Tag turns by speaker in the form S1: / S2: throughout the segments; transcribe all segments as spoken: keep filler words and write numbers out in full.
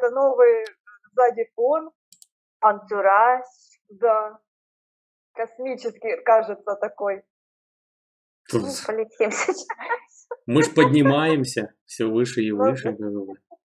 S1: появляется новый сзади фон, антураж, да, космический, кажется, такой.
S2: Тут
S3: Ну, полетим сейчас.
S2: мы ж поднимаемся все выше и
S1: Ну,
S2: выше. как бы.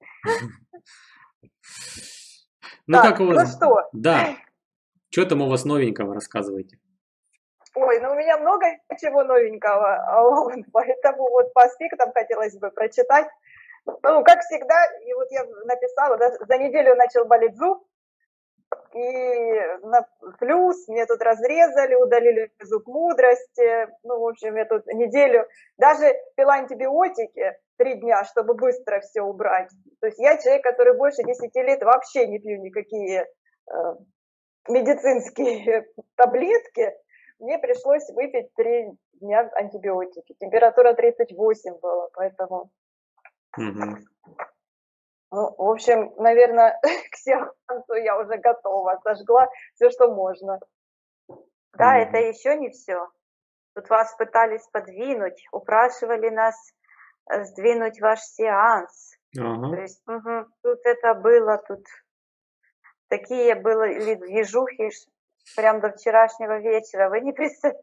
S2: Ну
S1: Так,
S2: как у
S1: ну
S2: вас?
S1: что?
S2: Да. Что там у вас новенького, рассказывайте.
S1: Ой, ну у меня много чего новенького, а вот, поэтому вот по аспектам хотелось бы прочитать. Ну, как всегда, и вот я написала, да, за неделю начал болеть зуб, и на плюс мне тут разрезали, удалили зуб мудрости, ну, в общем, я тут неделю даже пила антибиотики три дня, чтобы быстро все убрать. То есть я человек, который больше десяти лет вообще не пью никакие э, медицинские таблетки, мне пришлось выпить три дня антибиотики. Температура тридцать восемь была, поэтому...
S2: Угу.
S1: Ну, в общем, наверное, к сеансу я уже готова, сожгла все, что можно.
S3: Да,
S2: Мгм.
S3: это еще не все. Тут вас пытались подвинуть, упрашивали нас э, сдвинуть ваш сеанс. То
S2: Ага.
S3: есть мгм, тут это было, тут такие были движухи ш- прям до вчерашнего вечера. Вы не представляете.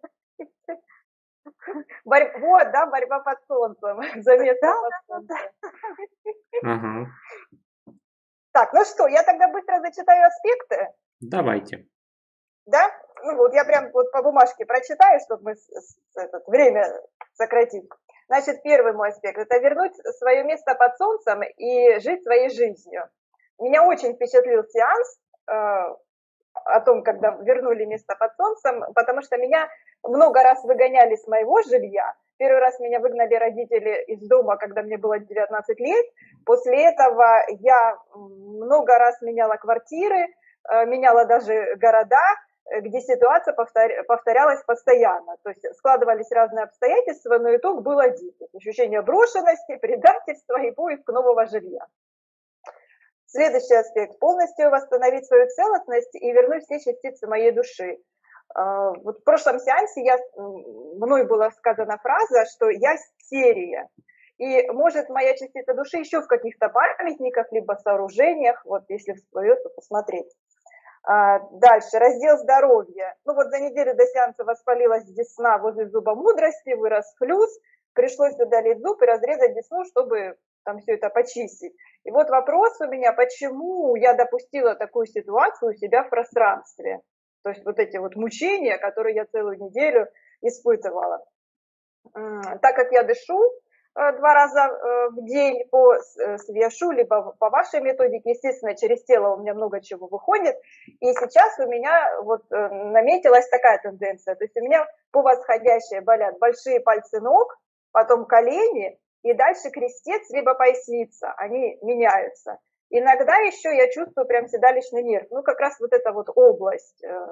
S1: Борь- Вот, да, борьба под солнцем, за место
S3: Да,
S1: под
S3: да, да.
S1: солнцем.
S2: Ага.
S1: Так, ну что, я тогда быстро зачитаю аспекты,
S2: Давайте.
S1: да? Ну вот я прям вот по бумажке прочитаю, чтобы мы с- с- этот, время сократить. Значит, первый мой аспект – это вернуть свое место под солнцем и жить своей жизнью. Меня очень впечатлил сеанс э, о том, когда вернули место под солнцем, потому что меня много раз выгоняли с моего жилья. Первый раз меня выгнали родители из дома, когда мне было девятнадцать лет. После этого я много раз меняла квартиры, э, меняла даже города, э, где ситуация повторя- повторялась постоянно. То есть складывались разные обстоятельства, но итог был один. То есть ощущение брошенности, предательства и поиск нового жилья. Следующий аспект – полностью восстановить свою целостность и вернуть все частицы моей души. А, Вот в прошлом сеансе я, м, мной была сказана фраза, что я серия. И может моя частица души еще в каких-то памятниках, либо сооружениях, вот если всплывет, то посмотреть. А, Дальше, раздел здоровья. Ну вот за неделю до сеанса воспалилась десна возле зуба мудрости, вырос флюс, пришлось удалить зуб и разрезать десну, чтобы там все это почистить. И вот вопрос у меня, почему я допустила такую ситуацию у себя в пространстве? То есть вот эти вот мучения, которые я целую неделю испытывала. М, Так как я дышу э, два раза э, в день по с- э, свешу, либо по вашей методике, естественно, через тело у меня много чего выходит. И сейчас у меня вот э, наметилась такая тенденция. То есть у меня по восходящей болят большие пальцы ног, потом колени, и дальше крестец, либо поясница. Они меняются. Иногда еще я чувствую прям седалищный нерв. Ну, как раз вот эта вот область. э,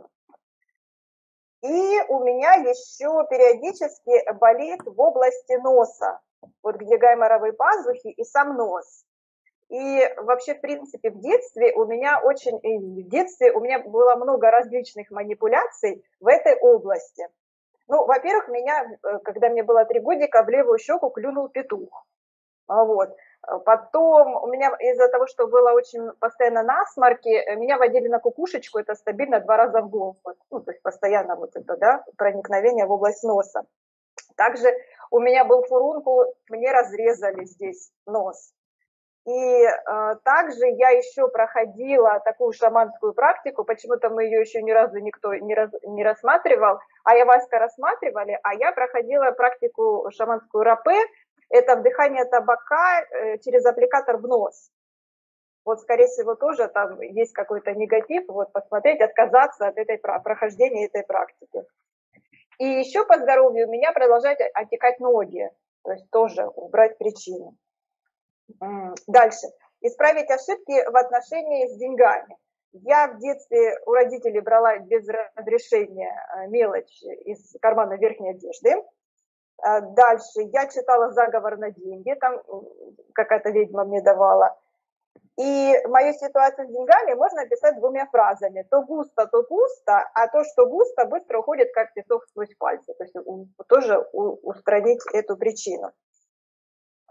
S1: и у меня еще периодически болит в области носа, вот где гайморовые пазухи и сам нос. И вообще, в принципе, в детстве у меня очень, в детстве у меня было много различных манипуляций в этой области. Ну, во-первых, меня, когда мне было три годика, в левую щеку клюнул петух. Вот. Потом у меня из-за того, что было очень постоянно насморки, меня водили на кукушечку, это стабильно два раза в год. Ну, то есть постоянно вот это, да, проникновение в область носа. Также у меня был фурункул, мне разрезали здесь нос. И э, также я еще проходила такую шаманскую практику, почему-то мы ее еще ни разу никто не, раз, не рассматривал, айаваска рассматривали, а я проходила практику шаманскую рапе, это вдыхание табака э, через аппликатор в нос. Вот, скорее всего, тоже там есть какой-то негатив, вот посмотреть, отказаться от этой прохождения этой практики. И еще по здоровью у меня продолжают отекать ноги, то есть тоже убрать причину. Дальше. Исправить ошибки в отношении с деньгами. Я в детстве у родителей брала без разрешения мелочь из кармана верхней одежды. Дальше я читала заговор на деньги, там какая-то ведьма мне давала. И мою ситуацию с деньгами можно описать двумя фразами. То густо, то пусто, а то, что густо, быстро уходит, как песок сквозь пальцы. То есть тоже устранить эту причину.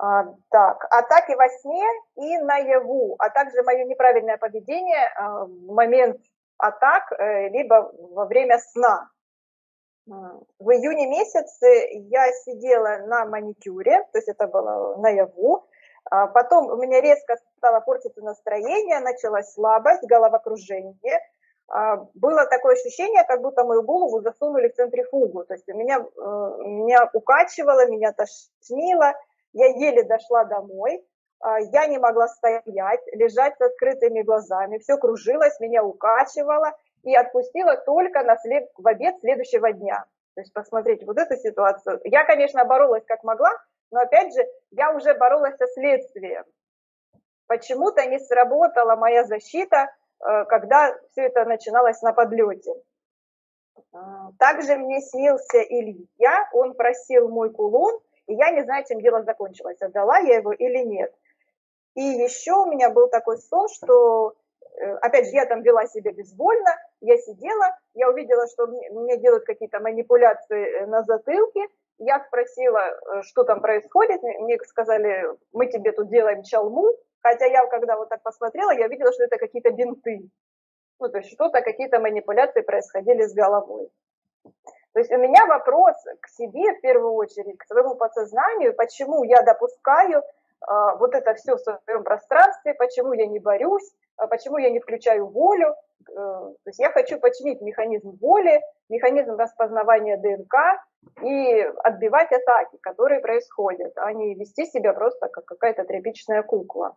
S1: А, так, атаки во сне и наяву, а также мое неправильное поведение а, в момент атак, э, либо во время сна. В июне месяце я сидела на маникюре, то есть это было наяву. А потом у меня резко стало портиться настроение, началась слабость, головокружение. А, было такое ощущение, как будто мою голову засунули в центрифугу. То есть меня, меня укачивало, меня тошнило. Я еле дошла домой. А, я не могла стоять, лежать с открытыми глазами. Все кружилось, меня укачивало. И отпустила только на след... в обед следующего дня. То есть посмотрите, вот эту ситуацию. Я, конечно, боролась как могла, но опять же, я уже боролась со следствием. Почему-то не сработала моя защита, когда все это начиналось на подлете. Также мне снился Илья, он просил мой кулон, и я не знаю, чем дело закончилось, отдала я его или нет. И еще у меня был такой сон, что, опять же, я там вела себя безвольно, я сидела, я увидела, что мне, мне делают какие-то манипуляции на затылке, я спросила, что там происходит, мне сказали, мы тебе тут делаем чалму, хотя я, когда вот так посмотрела, я видела, что это какие-то бинты, ну, то есть что-то, какие-то манипуляции происходили с головой. То есть у меня вопрос к себе, в первую очередь, к своему подсознанию, почему я допускаю вот это все в своем пространстве, почему я не борюсь, почему я не включаю волю. То есть я хочу починить механизм воли, механизм распознавания ДНК и отбивать атаки, которые происходят, а не вести себя просто как какая-то тряпичная кукла.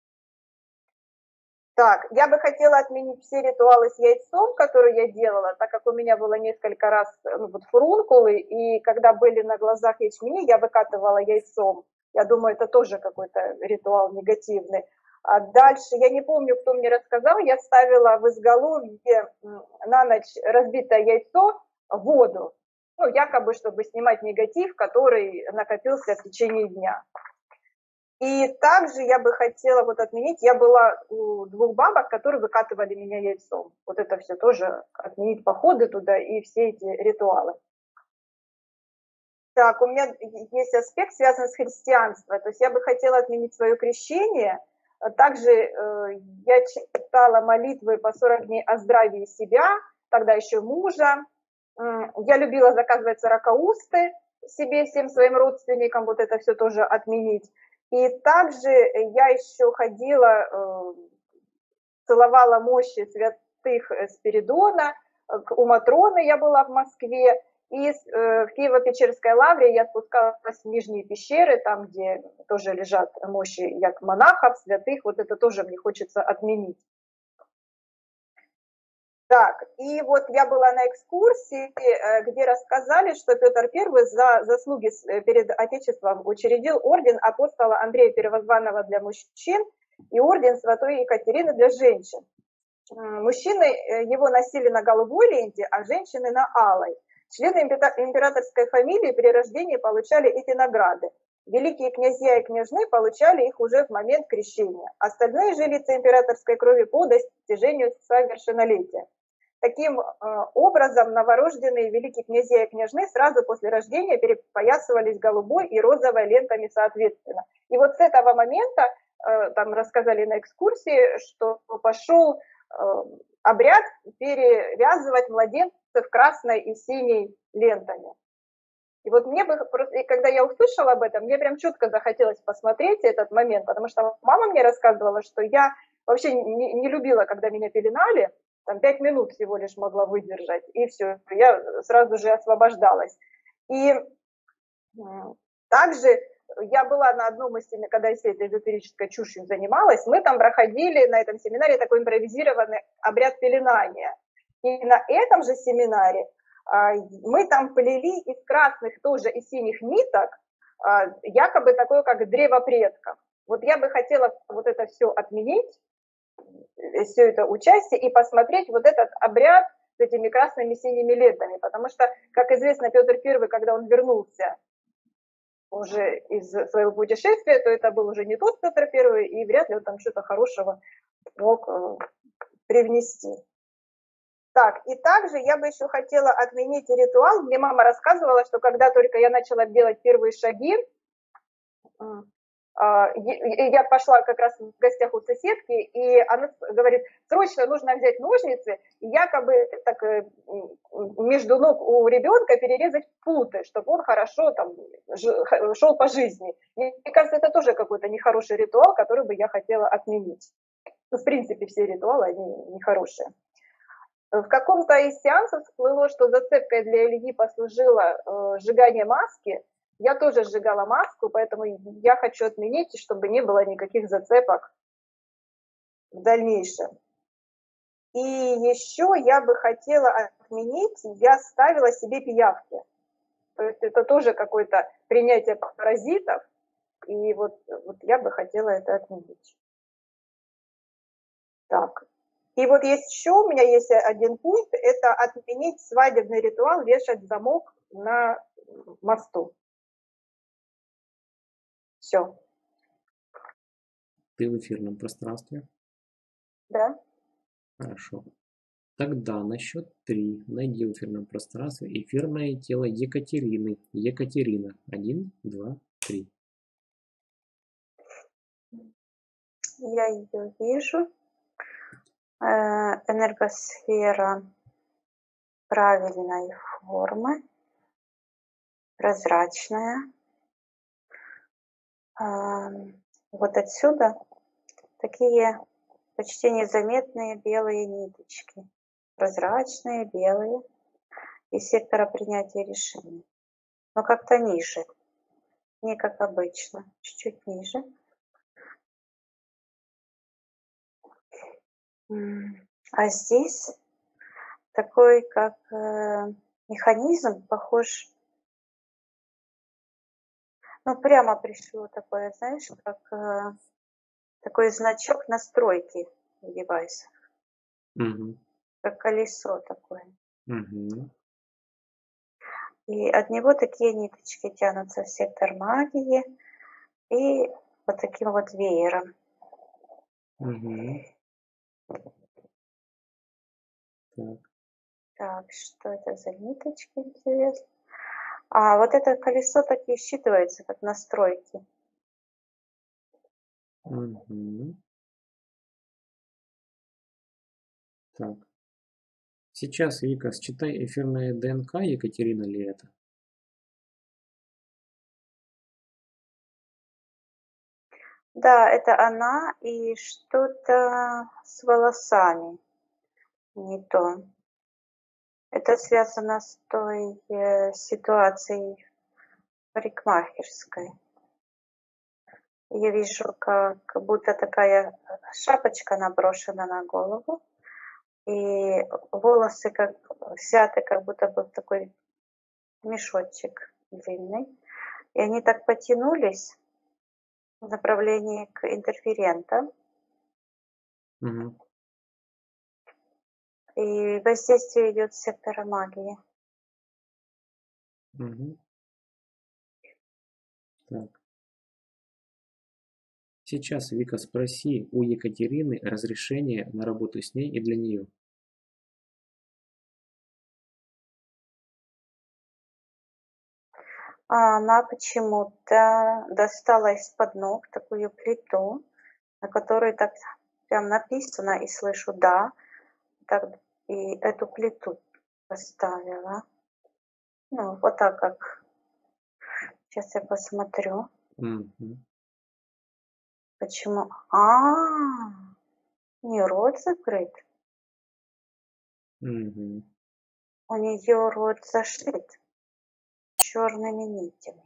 S1: Так, я бы хотела отменить все ритуалы с яйцом, которые я делала, так как у меня было несколько раз ну, вот фурункулы, и когда были на глазах ячмени, я выкатывала яйцом. Я думаю, это тоже какой-то ритуал негативный. А дальше, я не помню, кто мне рассказал, я ставила в изголовье на ночь разбитое яйцо в воду, ну, якобы, чтобы снимать негатив, который накопился в течение дня. И также я бы хотела вот отменить, я была у двух бабок, которые выкатывали меня яйцом. Вот это все тоже отменить походы туда и все эти ритуалы. Так, у меня есть аспект, связанный с христианством. То есть я бы хотела отменить свое крещение. Также э, я читала молитвы по сорок дней о здравии себя, тогда еще мужа. Я любила заказывать сорокаусты себе, всем своим родственникам, вот это все тоже отменить. И также я еще ходила, э, целовала мощи святых Спиридона, у Матроны я была в Москве. И в Киево-Печерской лавре я спускалась в нижние пещеры, там, где тоже лежат мощи як монахов, святых. Вот это тоже мне хочется отменить. Так, и вот я была на экскурсии, где рассказали, что Петр Первый за заслуги перед Отечеством учредил орден апостола Андрея Первозванного для мужчин и орден Святой Екатерины для женщин. Мужчины его носили на голубой ленте, а женщины на алой. Члены императорской фамилии при рождении получали эти награды. Великие князья и княжны получали их уже в момент крещения. Остальные же лица императорской крови по достижению совершеннолетия. Таким э, образом, новорожденные великие князья и княжны сразу после рождения перепоясывались голубой и розовой лентами соответственно. И вот с этого момента, э, там рассказали на экскурсии, что пошел э, обряд перевязывать младенцев красной и синей лентами. И вот мне бы просто, и когда я услышала об этом, мне прям четко захотелось посмотреть этот момент, потому что мама мне рассказывала, что я вообще не, не любила, когда меня пеленали, там пять минут всего лишь могла выдержать, и все, я сразу же освобождалась. И также я была на одном из семинаров, когда я всей этой эзотерической чушью занималась, мы там проходили на этом семинаре такой импровизированный обряд пеленания. И на этом же семинаре мы там плели из красных тоже и синих ниток якобы такое, как древо предков. Вот я бы хотела вот это все отменить, все это участие, и посмотреть вот этот обряд с этими красными и синими лентами. Потому что, как известно, Петр Первый, когда он вернулся уже из своего путешествия, то это был уже не тот Петр Первый, и вряд ли он там что-то хорошего мог привнести. Так, и также я бы еще хотела отменить ритуал. Мне мама рассказывала, что когда только я начала делать первые шаги, А, я пошла как раз в гостях у соседки, и она говорит, срочно нужно взять ножницы и якобы так между ног у ребенка перерезать путы, чтобы он хорошо там шел по жизни. Мне кажется, это тоже какой-то нехороший ритуал, который бы я хотела отменить. Ну, в принципе, все ритуалы, они нехорошие. В каком-то из сеансов всплыло, что зацепкой для Ильи послужило э, сжигание маски. Я тоже сжигала маску, поэтому я хочу отменить, чтобы не было никаких зацепок в дальнейшем. И еще я бы хотела отменить, я ставила себе пиявки. То есть это тоже какое-то принятие паразитов, и вот, вот я бы хотела это отменить. Так. И вот есть еще, у меня есть один пункт, это отменить свадебный ритуал, вешать замок на мосту. Все.
S2: Ты в эфирном пространстве?
S1: Да.
S2: Хорошо. Тогда на счет три найди в эфирном пространстве эфирное тело Екатерины. Екатерина. Один, два, три.
S3: Я ее вижу. Энергосфера правильной формы, прозрачная. Вот отсюда такие почти незаметные белые ниточки, прозрачные, белые, из сектора принятия решений, но как-то ниже, не как обычно, чуть-чуть ниже. А здесь такой, как э, механизм, похож, ну прямо пришло такое, знаешь, как э, такой значок настройки в девайсах,
S2: Угу.
S3: как колесо такое.
S2: Угу.
S3: И от него такие ниточки тянутся в сектор магии и вот таким вот веером.
S2: Угу. Так.
S3: Так, что это за ниточки, интересно? А вот это колесо так и считывается, как настройки.
S2: Угу. Так. Сейчас, Вика, считай эфирная ДНК Екатерина ли это?
S3: Да, это она и что-то с волосами не то. Это связано с той э, ситуацией парикмахерской. Я вижу, как будто такая шапочка наброшена на голову, и волосы как взяты, как будто бы в такой мешочек длинный. И они так потянулись в направлении к интерферентам.
S2: Угу.
S3: И воздействие идет с сектора магии.
S2: Угу. Так. Сейчас, Вика, спроси у Екатерины разрешение на работу с ней и для нее.
S3: А она почему-то достала из-под ног такую плиту, на которой так прям написано, и слышу «да». Так, и эту плиту поставила. Ну, вот так как. Сейчас я посмотрю,
S2: Угу.
S3: почему. А, не рот закрыт,
S2: Угу.
S3: у нее рот зашит черными нитями.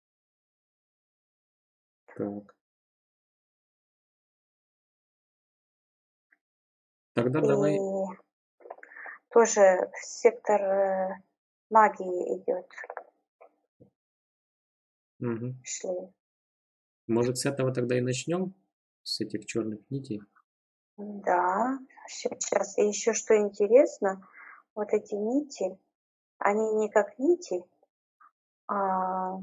S2: Так. Тогда
S3: И
S2: давай.
S3: тоже в сектор э, магии идет
S2: Угу.
S3: шлейф.
S2: Может, с этого тогда и начнем? С этих черных нитей?
S3: Да, сейчас. И еще что интересно, вот эти нити, они не как нити, а,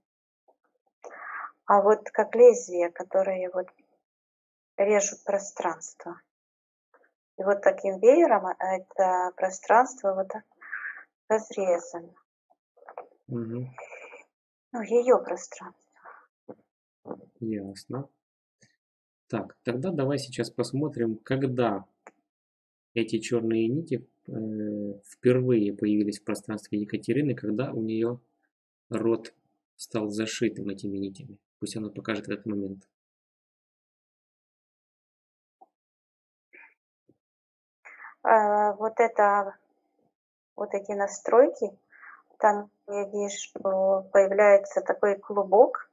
S3: а вот как лезвия, которые вот режут пространство. И вот таким веером это пространство вот так разрезано.
S2: Угу.
S3: Ну, ее пространство.
S2: Ясно. Так, тогда давай сейчас посмотрим, когда эти черные нити э, впервые появились в пространстве Екатерины, когда у нее рот стал зашитым этими нитями. Пусть она покажет этот момент.
S3: А, вот это, вот эти настройки, там я вижу, появляется такой клубок.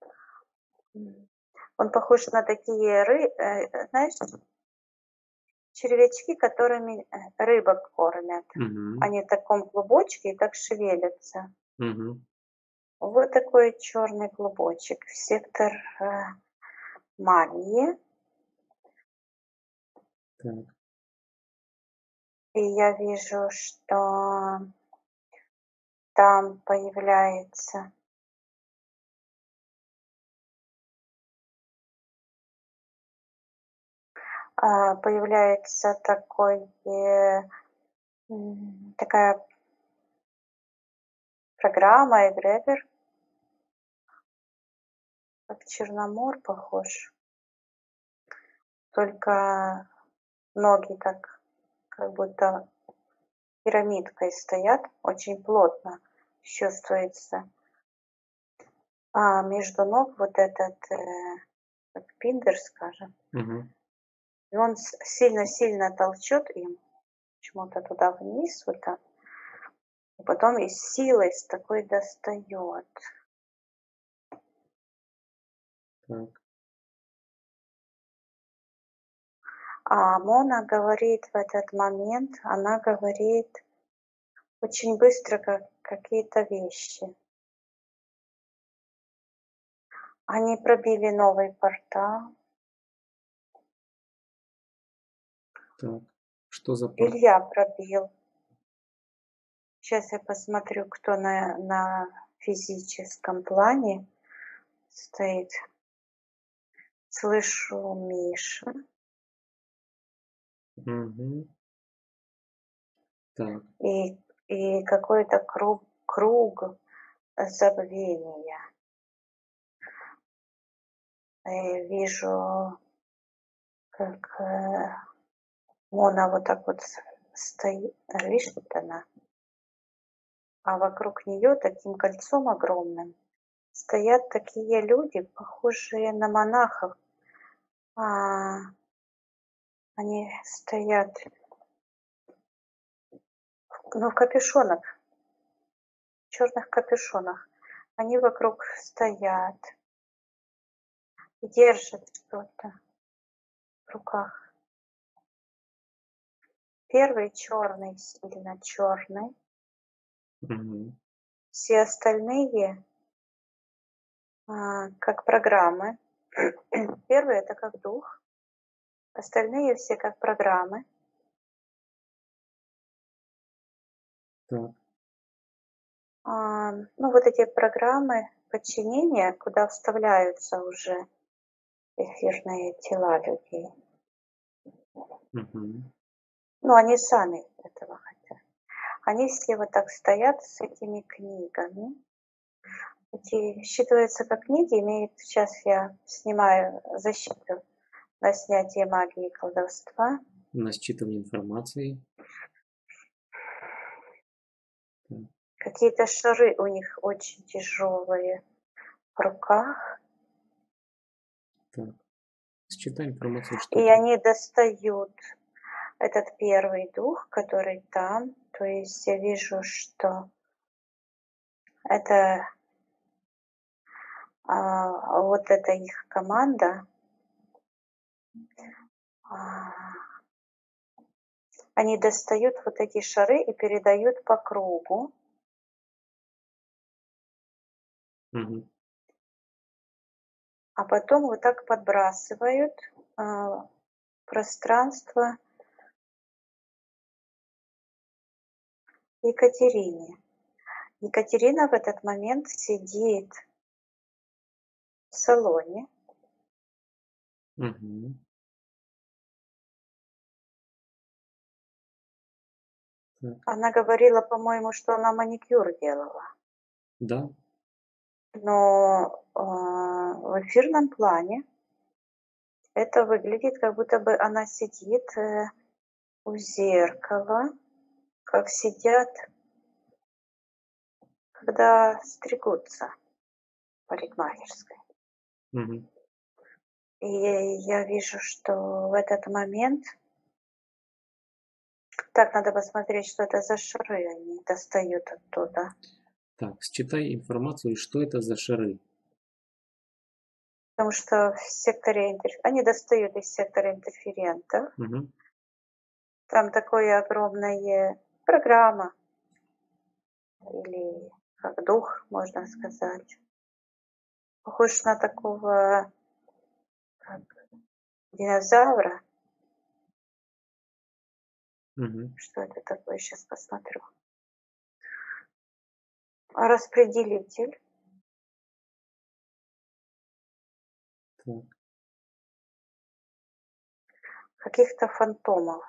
S3: Он похож на такие, ры, э, знаешь, червячки, которыми э, рыбок кормят.
S2: Угу.
S3: Они в таком клубочке и так шевелятся.
S2: Угу.
S3: Вот такой черный клубочек. Сектор э, магии.
S2: Так.
S3: И я вижу, что там появляется а, появляется такой, э, м, такая программа, эгрегор, как Черномор похож, только ноги так как будто пирамидкой стоят, очень плотно чувствуется. А между ног вот этот, э, как пиндер, скажем,
S2: Угу.
S3: и он с- сильно-сильно толчет им почему-то туда вниз, вот так, и потом и с силой с такой достает.
S2: Так.
S3: А Мона говорит в этот момент, она говорит очень быстро как, какие-то вещи. Они пробили новый портал.
S2: Так. Что за пор...
S3: Илья пробил. Сейчас я посмотрю, кто на, на физическом плане стоит. Слышу Миша.
S2: Угу. Так.
S3: И, и какой-то круг, круг забвения. И вижу, как э, Мона вот так вот стоит, видишь, вот она, а вокруг нее таким кольцом огромным стоят такие люди, похожие на монахов. А, они стоят, ну, в капюшонах, в черных капюшонах. Они вокруг стоят и держат что-то в руках. Первый черный, сильно черный.
S2: Угу.
S3: Все остальные а, как программы. Первый это как дух. Остальные все как программы.
S2: Так.
S3: А, ну, вот эти программы подчинения, куда вставляются уже эфирные тела людей.
S2: Угу.
S3: Ну, они сами этого хотят. Они все вот так стоят с этими книгами. Эти считываются как книги, имеют, сейчас я снимаю защиту на снятие магии и колдовства.
S2: На считывание информации. Так.
S3: Какие-то шары у них очень тяжелые в руках.
S2: Так. Считай информацию, что
S3: И
S2: там.
S3: они достают этот первый дух, который там. То есть я вижу, что это а, вот эта их команда. А, они достают вот эти шары и передают по кругу.
S2: Угу.
S3: А потом вот так подбрасывают а, пространство Екатерине. Екатерина в этот момент сидит в салоне.
S2: Угу. Так.
S3: Она говорила, по-моему, что она маникюр делала.
S2: Да.
S3: Но э, в эфирном плане это выглядит, как будто бы она сидит э, у зеркала, как сидят, когда стригутся в парикмахерской.
S2: Мгм.
S3: И я вижу, что в этот момент... Так, надо посмотреть, что это за шары они достают оттуда.
S2: Так, считай информацию, что это за шары.
S3: Потому что в секторе интер- они достают из сектора интерферентов.
S2: Мгм.
S3: Там такое огромная программа, или как дух, можно сказать. Похож на такого как динозавра.
S2: Мгм.
S3: Что это такое? Сейчас посмотрю. Распределитель.
S2: Так.
S3: Каких-то фантомов.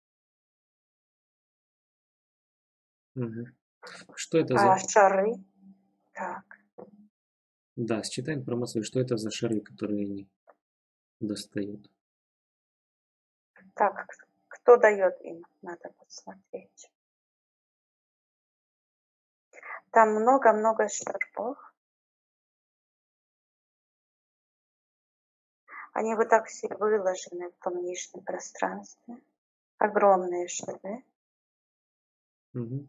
S2: Мгм. Что это
S3: А
S2: за...
S3: шары. Так.
S2: Да, считай информацию, что это за шары, которые они достают.
S3: Так, кто дает им? Надо посмотреть. Там много-много шаров. Они вот так все выложены в том нижнем пространстве. Огромные шары.
S2: Мгм.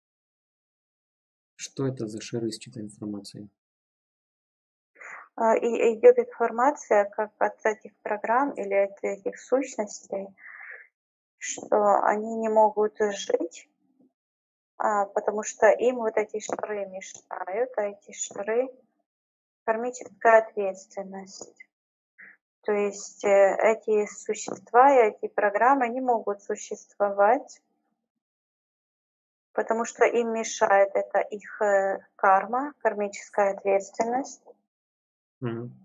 S2: Что это за шары, считай информацию?
S3: А, И идет информация, как от этих программ или от этих сущностей, что они не могут жить, а, потому что им вот эти шары мешают, а эти шары — кармическая ответственность. То есть э, эти существа и эти программы не могут существовать, потому что им мешает это их э, карма, кармическая ответственность.
S2: Мгм.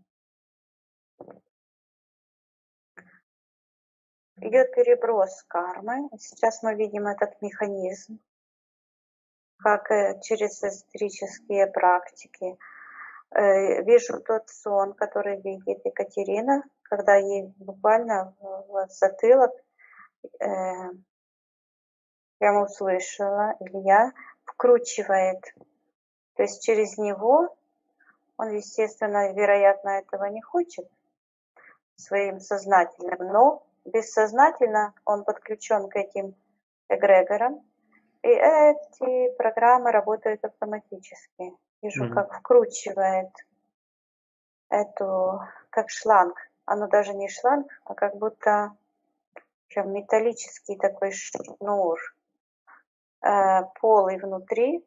S3: Идет переброс кармы. Сейчас мы видим этот механизм, как э, через эзотерические практики. Э, Вижу тот сон, который видит Екатерина, когда ей буквально в в затылок, э, прямо услышала, Илья вкручивает. То есть через него, он, естественно, вероятно, этого не хочет своим сознательным, но бессознательно он подключен к этим эгрегорам, и эти программы работают автоматически. Вижу,
S2: Мгм.
S3: как вкручивает эту, как шланг. Оно даже не шланг, а как будто прям металлический такой шнур, э, полый внутри.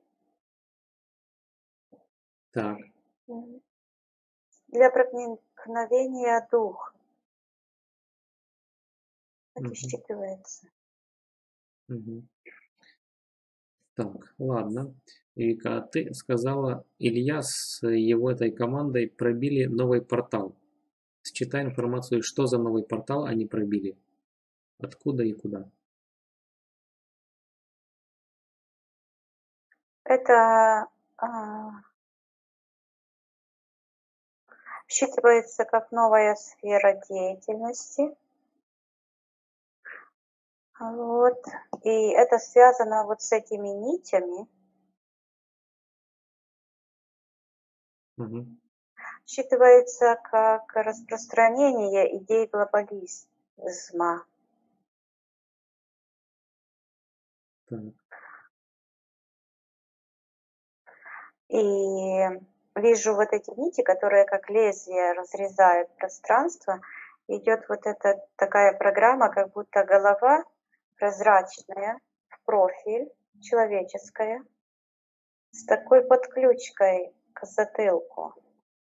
S2: Так.
S3: Мгм. Для проникновения духа. Это
S2: Мгм.
S3: считывается.
S2: Мгм. Так, ладно. Вика, а ты сказала, Илья с его этой командой пробили новый портал. Считай информацию, что за новый портал они пробили. Откуда и куда.
S3: Это а, считывается как новая сфера деятельности. Вот. И это связано вот с этими нитями.
S2: Мгм.
S3: Считывается как распространение идей глобализма.
S2: Так.
S3: И вижу вот эти нити, которые как лезвие разрезают пространство. Идет вот эта такая программа, как будто голова прозрачная, в профиль, человеческая, с такой подключкой к затылку.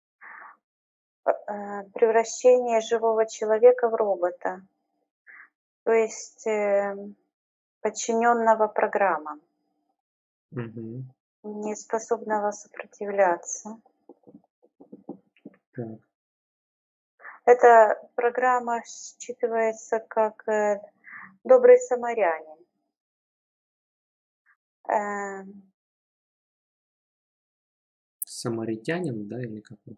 S3: Э, Превращение живого человека в робота, то есть э, подчиненного программам,
S2: Мгм.
S3: не способного сопротивляться.
S2: Так.
S3: Эта программа считывается как э, добрый самарянин. Э,
S2: самаритянин, да, или как?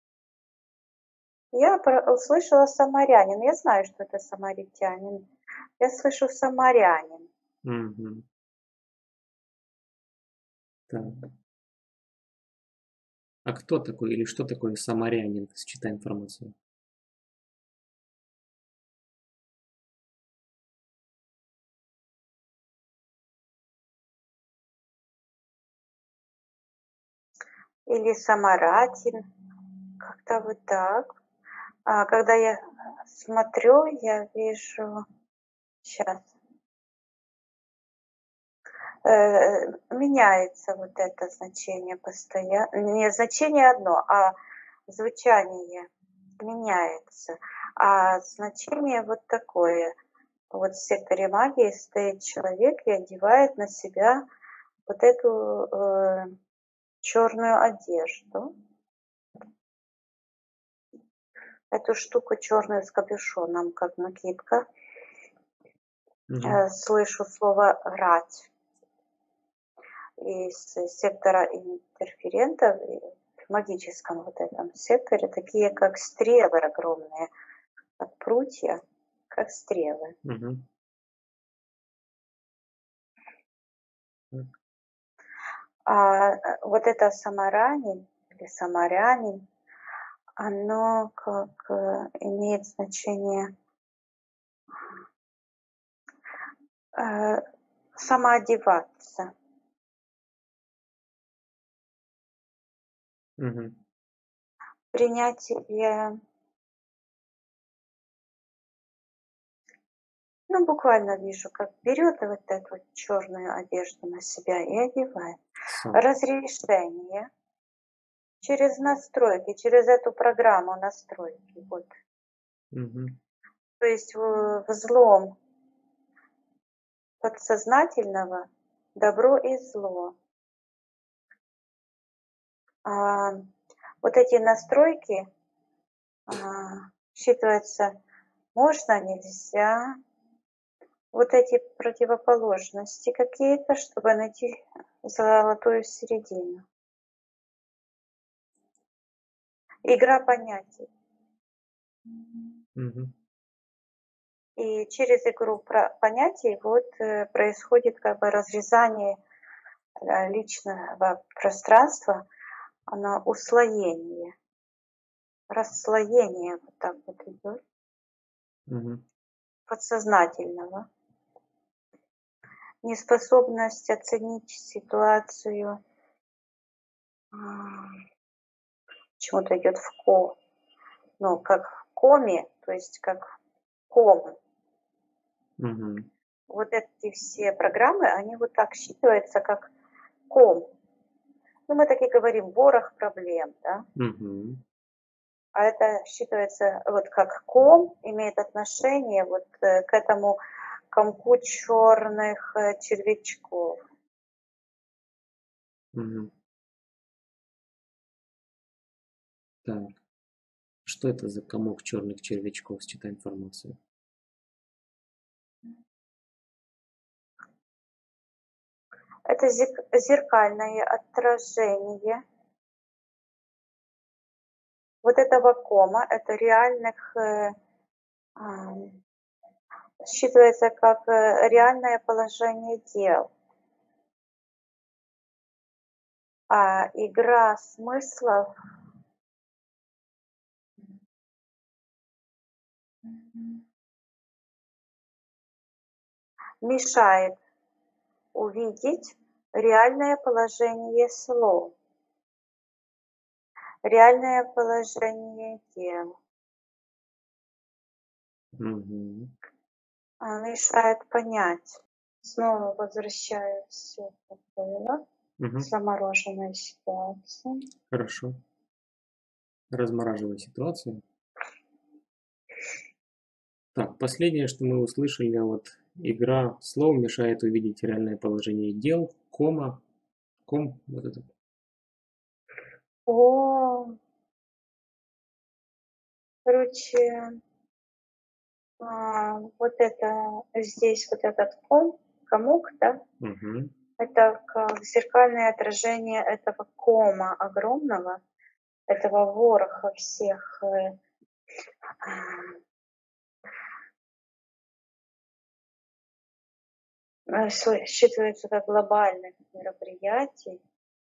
S3: Я про- услышала самарянин. Я знаю, что это самаритянин. Я слышу самарянин.
S2: Мгм. Так. А кто такой или что такое самарянин? Считай информацию.
S3: Или самаратин. Как-то вот так. А когда я смотрю, я вижу... Сейчас. Меняется вот это значение постоянно. Не значение одно, а звучание меняется. А значение вот такое. Вот в секторе магии стоит человек и одевает на себя вот эту э, черную одежду. Эту штуку черную с капюшоном, как накидка.
S2: Мгм.
S3: Э, слышу слово «рать». Из сектора интерферентов и в магическом вот этом секторе такие, как стрелы огромные, как прутья, как стрелы.
S2: Мгм. Так.
S3: А э, вот это самаранин или самарянин, оно как э, имеет значение э, самоодеваться.
S2: Мгм.
S3: Принятие, ну, буквально вижу, как берет вот эту вот черную одежду на себя и одевает.
S2: Сам.
S3: Разрешение через настройки, через эту программу настройки. Вот.
S2: Мгм.
S3: То есть в взлом подсознательного добро и зло. А, вот эти настройки а, считываются можно, нельзя. Вот эти противоположности какие-то, чтобы найти золотую середину. Игра понятий.
S2: Мгм.
S3: И через игру про- понятий вот э, происходит как бы разрезание э, личного пространства, оно услоение, расслоение вот так вот идет,
S2: Мгм.
S3: подсознательного. Неспособность оценить ситуацию, а, почему-то идет в ко, ну, как в коме, то есть как ком.
S2: Мгм.
S3: Вот эти все программы, они вот так считываются, как ком. Ну, мы так и говорим, ворох проблем, да?
S2: Мгм.
S3: А это считывается вот как ком, имеет отношение вот э, к этому комку черных э, червячков.
S2: Мгм. Так. Что это за комок черных червячков? Считай информацию.
S3: Это зек- зеркальное отражение вот этого кома, это реальных, э, а, считывается как э, реальное положение дел. А игра смыслов мешает увидеть реальное положение слов, реальное положение дел.
S2: Мгм.
S3: А, мешает понять. Снова возвращаю все, как было.
S2: Мгм.
S3: Замороженная ситуация.
S2: Хорошо. Размораживай ситуацию. Так, последнее, что мы услышали, вот игра слов мешает увидеть реальное положение дел, кома, ком, вот это.
S3: О, короче, а, вот это здесь вот этот ком, комок, да,
S2: Мгм.
S3: Это как зеркальное отражение этого кома огромного, этого вороха всех э, а, су- считывается как глобальных мероприятий,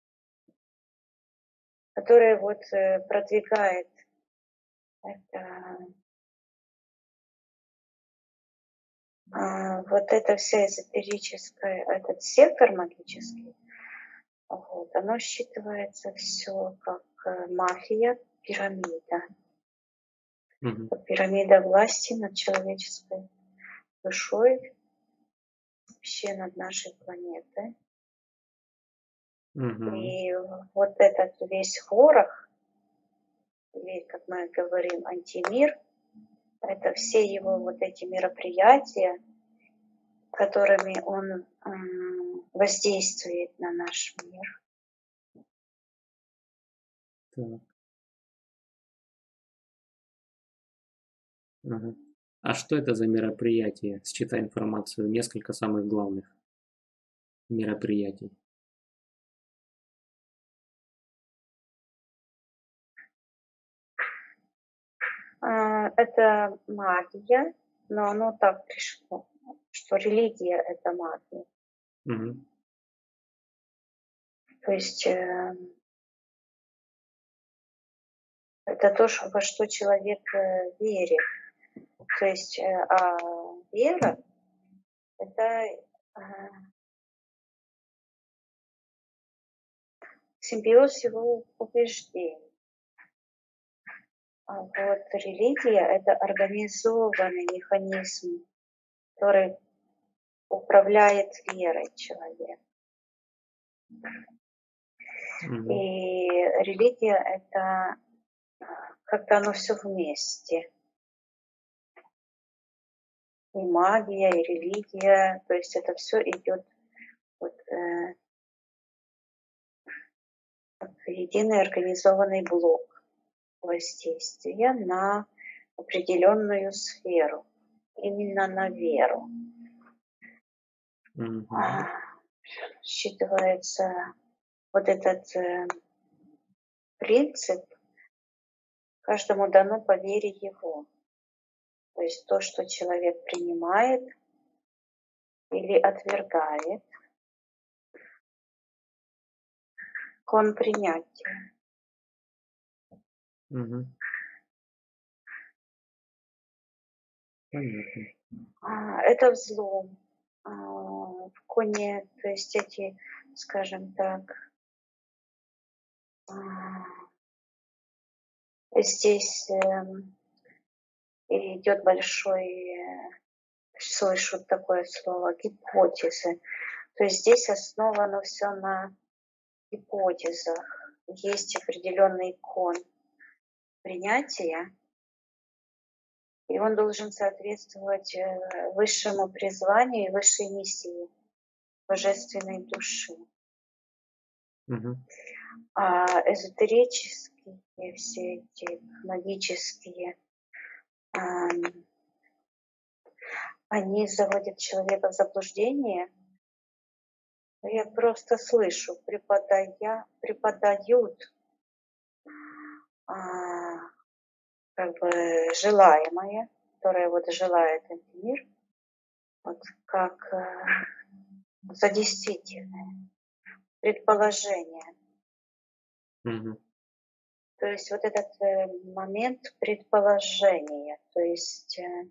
S3: которые вот э, продвигает это, а, вот эта вся эзотерическая, этот сектор магический, вот, оно считывается все как э, мафия, пирамида,
S2: Мгм.
S3: как пирамида власти над человеческой душой, вообще над нашей планетой.
S2: Мгм.
S3: И вот этот весь ворох, или, как мы говорим, антимир, это все его вот эти мероприятия, которыми он м, воздействует на наш мир.
S2: Так. Ага. А что это за мероприятие? Считай информацию, несколько самых главных мероприятий.
S3: А, Это магия, но оно так пришло, что религия – это магия.
S2: Мгм.
S3: То есть э, это то, что- во что человек э, верит. То есть э, а вера – это э, симбиоз его убеждений. А вот религия – это организованный механизм, который управляет верой человека.
S2: Мгм.
S3: И религия – это как-то оно все вместе. И магия, и религия, то есть это все идет вот, э, как единый организованный блок воздействия на определенную сферу, именно на веру.
S2: Мгм.
S3: А, Считывается вот этот э, принцип, каждому дано по вере его. То есть то, что человек принимает или отвергает, кон принятия.
S2: Мгм. Понятно.
S3: А, Это взлом. А, В коне, то есть эти, скажем так, а, здесь эм, идет большой, э, слышу такое слово, гипотезы. То есть здесь основано все на гипотезах. Есть определенный кон принятия, и он должен соответствовать э, высшему призванию и высшей миссии божественной души.
S2: Мгм.
S3: А эзотерические все эти магические, ам, они заводят человека в заблуждение. Я просто слышу, преподая, преподают а, как бы желаемое, которое вот желает этот мир, вот как э, за действительное предположение.
S2: Мгм.
S3: То есть вот этот э, момент предположения, то есть э,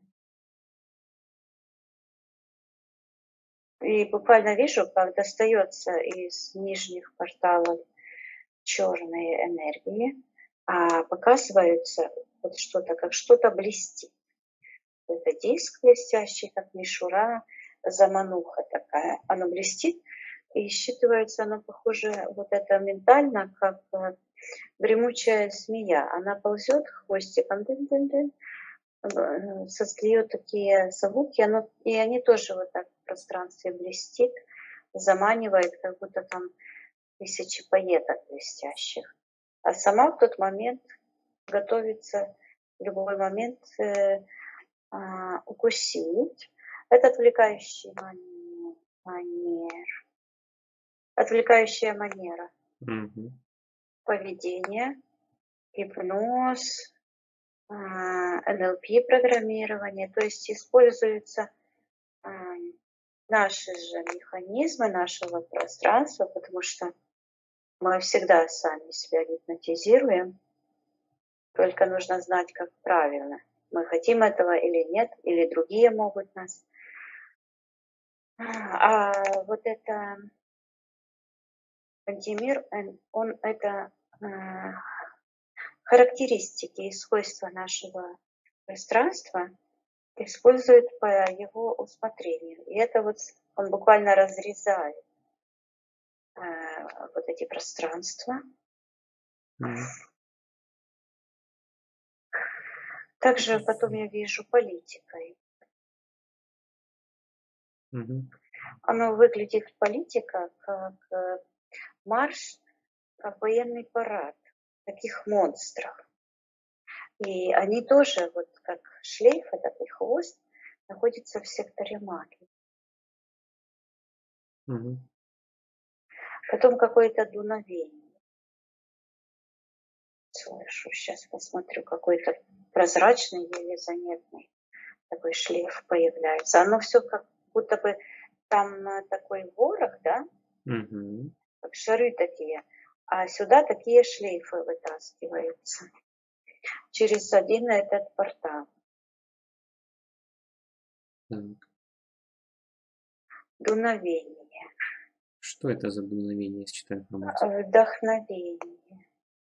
S3: и буквально вижу, как достается из нижних порталов черные энергии, а показываются вот что-то, как что-то блестит. Это диск блестящий, как мишура, замануха такая. Оно блестит, и считывается оно похоже вот это ментально, как э, гремучая змея. Она ползет хвостиком, дын-дын-дын, э, создает такие звуки, оно, и они тоже вот так в пространстве блестит, заманивает, как будто там тысячи пайеток блестящих. А сама в тот момент готовится в любой момент э, а, укусить. Это отвлекающий манер. манер. отвлекающая манера
S2: Мгм.
S3: поведения, гипноз, а, эн эл пи программирование, то есть используются а, наши же механизмы нашего пространства, потому что мы всегда сами себя гипнотизируем, только нужно знать, как правильно. Мы хотим этого или нет, или другие могут нас. А вот это антимир, он- он это а, характеристики и свойства нашего пространства использует по его усмотрению. И это вот он буквально разрезает а, вот эти пространства.
S2: Мгм.
S3: Также потом я вижу политикой.
S2: Мгм.
S3: Оно выглядит, политика, как э, марш, как военный парад таких монстров. И они тоже, вот как шлейф, этот и хвост, находится в секторе магии.
S2: Мгм.
S3: Потом какое-то дуновение. Слышу, сейчас посмотрю, какой-то прозрачный, еле заметный такой шлейф появляется. Оно все как будто бы там э, такой ворох, да,
S2: Мгм.
S3: как шары такие, а сюда такие шлейфы вытаскиваются через один этот портал.
S2: Так.
S3: Дуновение,
S2: Что это за дуновение, если читаю информацию?
S3: вдохновение.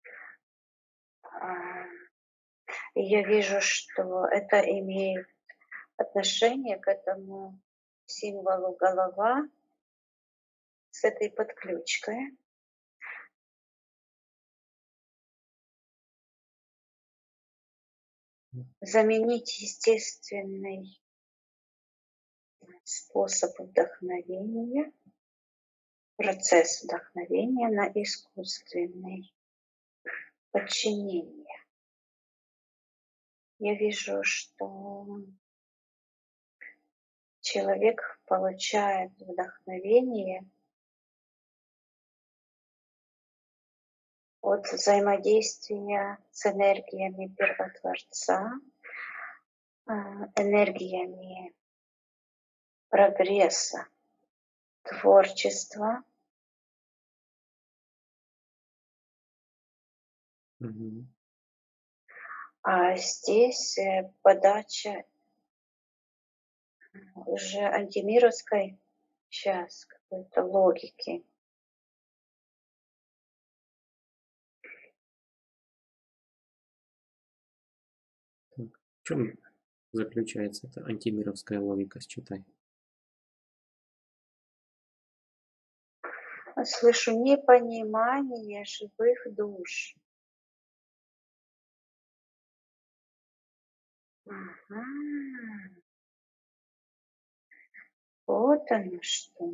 S3: А, и я вижу, что это имеет отношение к этому символу голова с этой подключкой. Заменить естественный способ вдохновения, процесс вдохновения на искусственный. Подчинение. Я вижу, что человек получает вдохновение от взаимодействия с энергиями Первотворца, а, энергиями прогресса, творчества,
S2: Мгм.
S3: а здесь э, подача уже антимировской сейчас какой-то логики.
S2: Так. В чем заключается эта антимировская логика, считай?
S3: Слышу непонимание живых душ. Ага, вот оно что.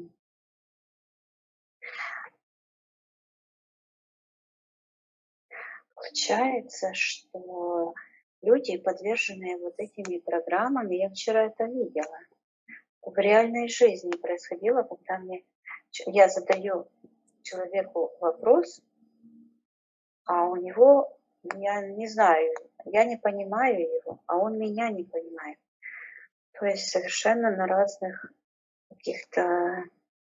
S3: Получается, что люди, подверженные вот этими программами, я вчера это видела, в реальной жизни происходило, когда мне, ч- я задаю человеку вопрос, а у него, я не знаю, я не понимаю его, а он меня не понимает. То есть совершенно на разных каких-то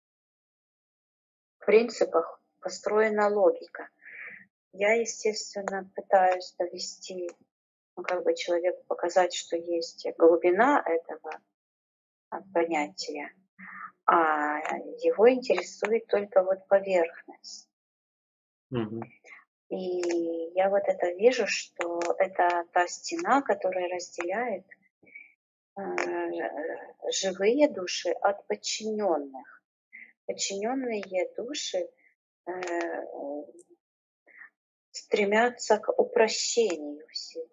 S3: принципах построена логика. Я, естественно, пытаюсь довести, ну, как бы человеку показать, что есть глубина этого а, понятия, а его интересует только вот поверхность.
S2: Мгм.
S3: И я вот это вижу, что это та стена, которая разделяет э, живые души от подчиненных. Подчиненные души э, стремятся к упрощению всего.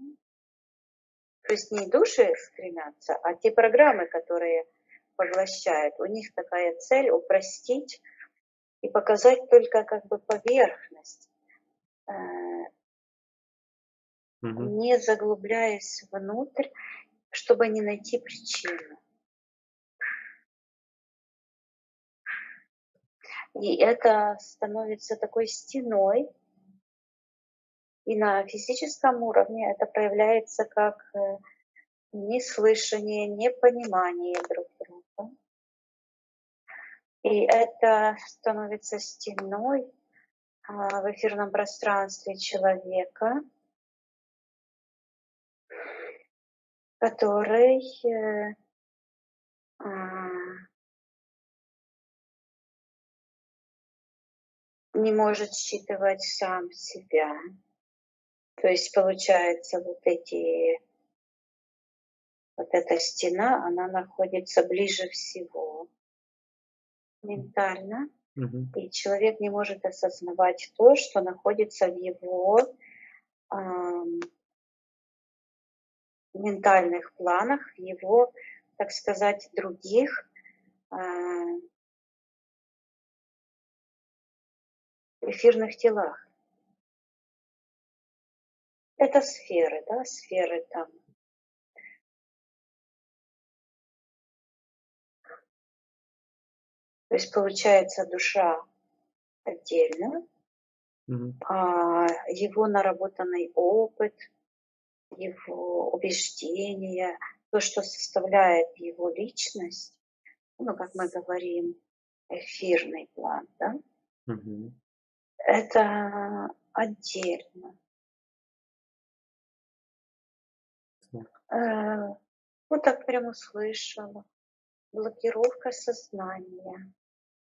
S3: То есть не души стремятся, а те программы, которые поглощают. У них такая цель упростить и показать только как бы поверхность, э,
S2: Мгм.
S3: не заглубляясь внутрь, чтобы не найти причину. И это становится такой стеной, и на физическом уровне это проявляется как э, неслышание, непонимание друг друга. И это становится стеной а, в эфирном пространстве человека, который э, а, не может считывать сам себя. То есть получается вот эти, вот эта стена, она находится ближе всего ментально,
S2: Мгм.
S3: и человек не может осознавать то, что находится в его ам, ментальных планах, в его, так сказать, других а, эфирных телах. Это сферы, да, сферы там. То есть получается душа отдельно,
S2: Мгм.
S3: а его наработанный опыт, его убеждения, то, что составляет его личность, ну, как мы говорим, эфирный план, да,
S2: Мгм.
S3: это отдельно.
S2: Так.
S3: Э, Вот так прям услышала. Блокировка сознания.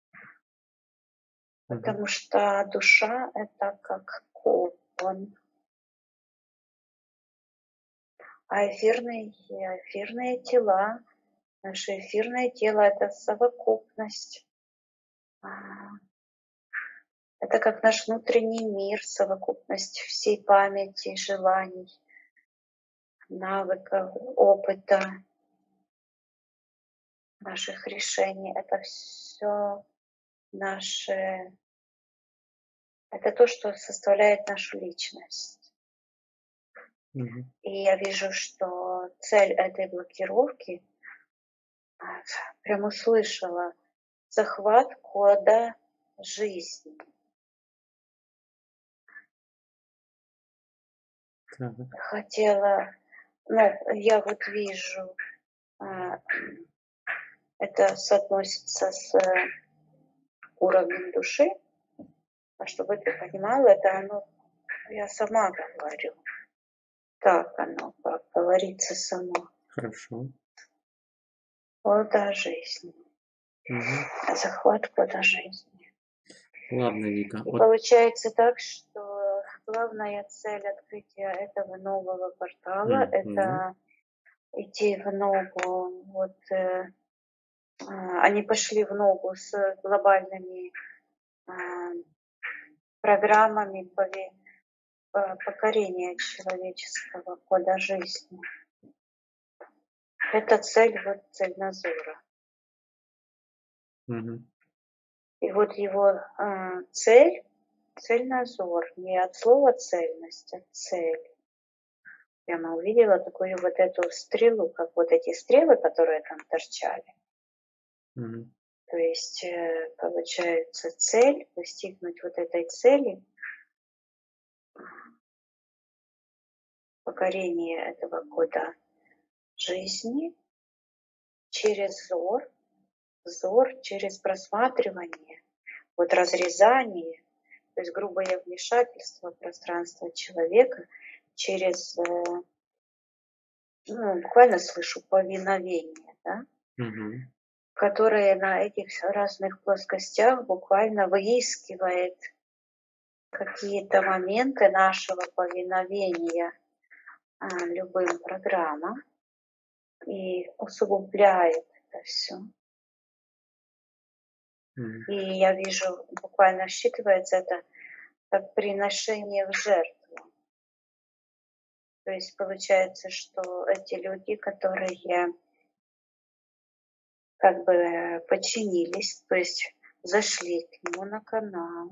S2: Мгм.
S3: Потому что душа — это как кокон, а эфирные, эфирные тела, наше эфирное тело — это совокупность. А, Это как наш внутренний мир, совокупность всей памяти, желаний, навыков, опыта, наших решений. Это все наше, это то, что составляет нашу личность.
S2: Мгм.
S3: И я вижу, что цель этой блокировки, а, прям услышала, захват кода жизни.
S2: Так.
S3: Хотела, ну, я вот вижу, а, это соотносится с э, уровнем души, а чтобы ты понимала, это оно, я сама говорю, так оно, как говорится само.
S2: Хорошо.
S3: Кода жизни,
S2: Мгм.
S3: захват кода жизни.
S2: Ладно, Вика.
S3: И
S2: Вот.
S3: получается так, что главная цель открытия этого нового портала —
S2: Мгм.
S3: это идти в ногу, вот э, а, они пошли в ногу с глобальными а, программами пове- по- покорения человеческого кода жизни. Это цель, вот цель Назора.
S2: Мгм.
S3: И вот его а, цель, цель Назор, не от слова цельность, а цель. Прямо увидела такую вот эту стрелу, как вот эти стрелы, которые там торчали.
S2: Мгм.
S3: То есть э, получается цель, достигнуть вот этой цели, покорение этого кода жизни через зор, зор через просматривание, вот разрезание, то есть грубое вмешательство в пространство человека через, э, ну, буквально слышу повиновение, да,
S2: Мгм.
S3: которое на этих разных плоскостях буквально выискивает какие-то моменты нашего повиновения а, любым программам и усугубляет это все.
S2: Мгм.
S3: И я вижу, буквально считывается это как приношение в жертву. То есть получается, что эти люди, которые как бы подчинились, то есть зашли к нему на канал,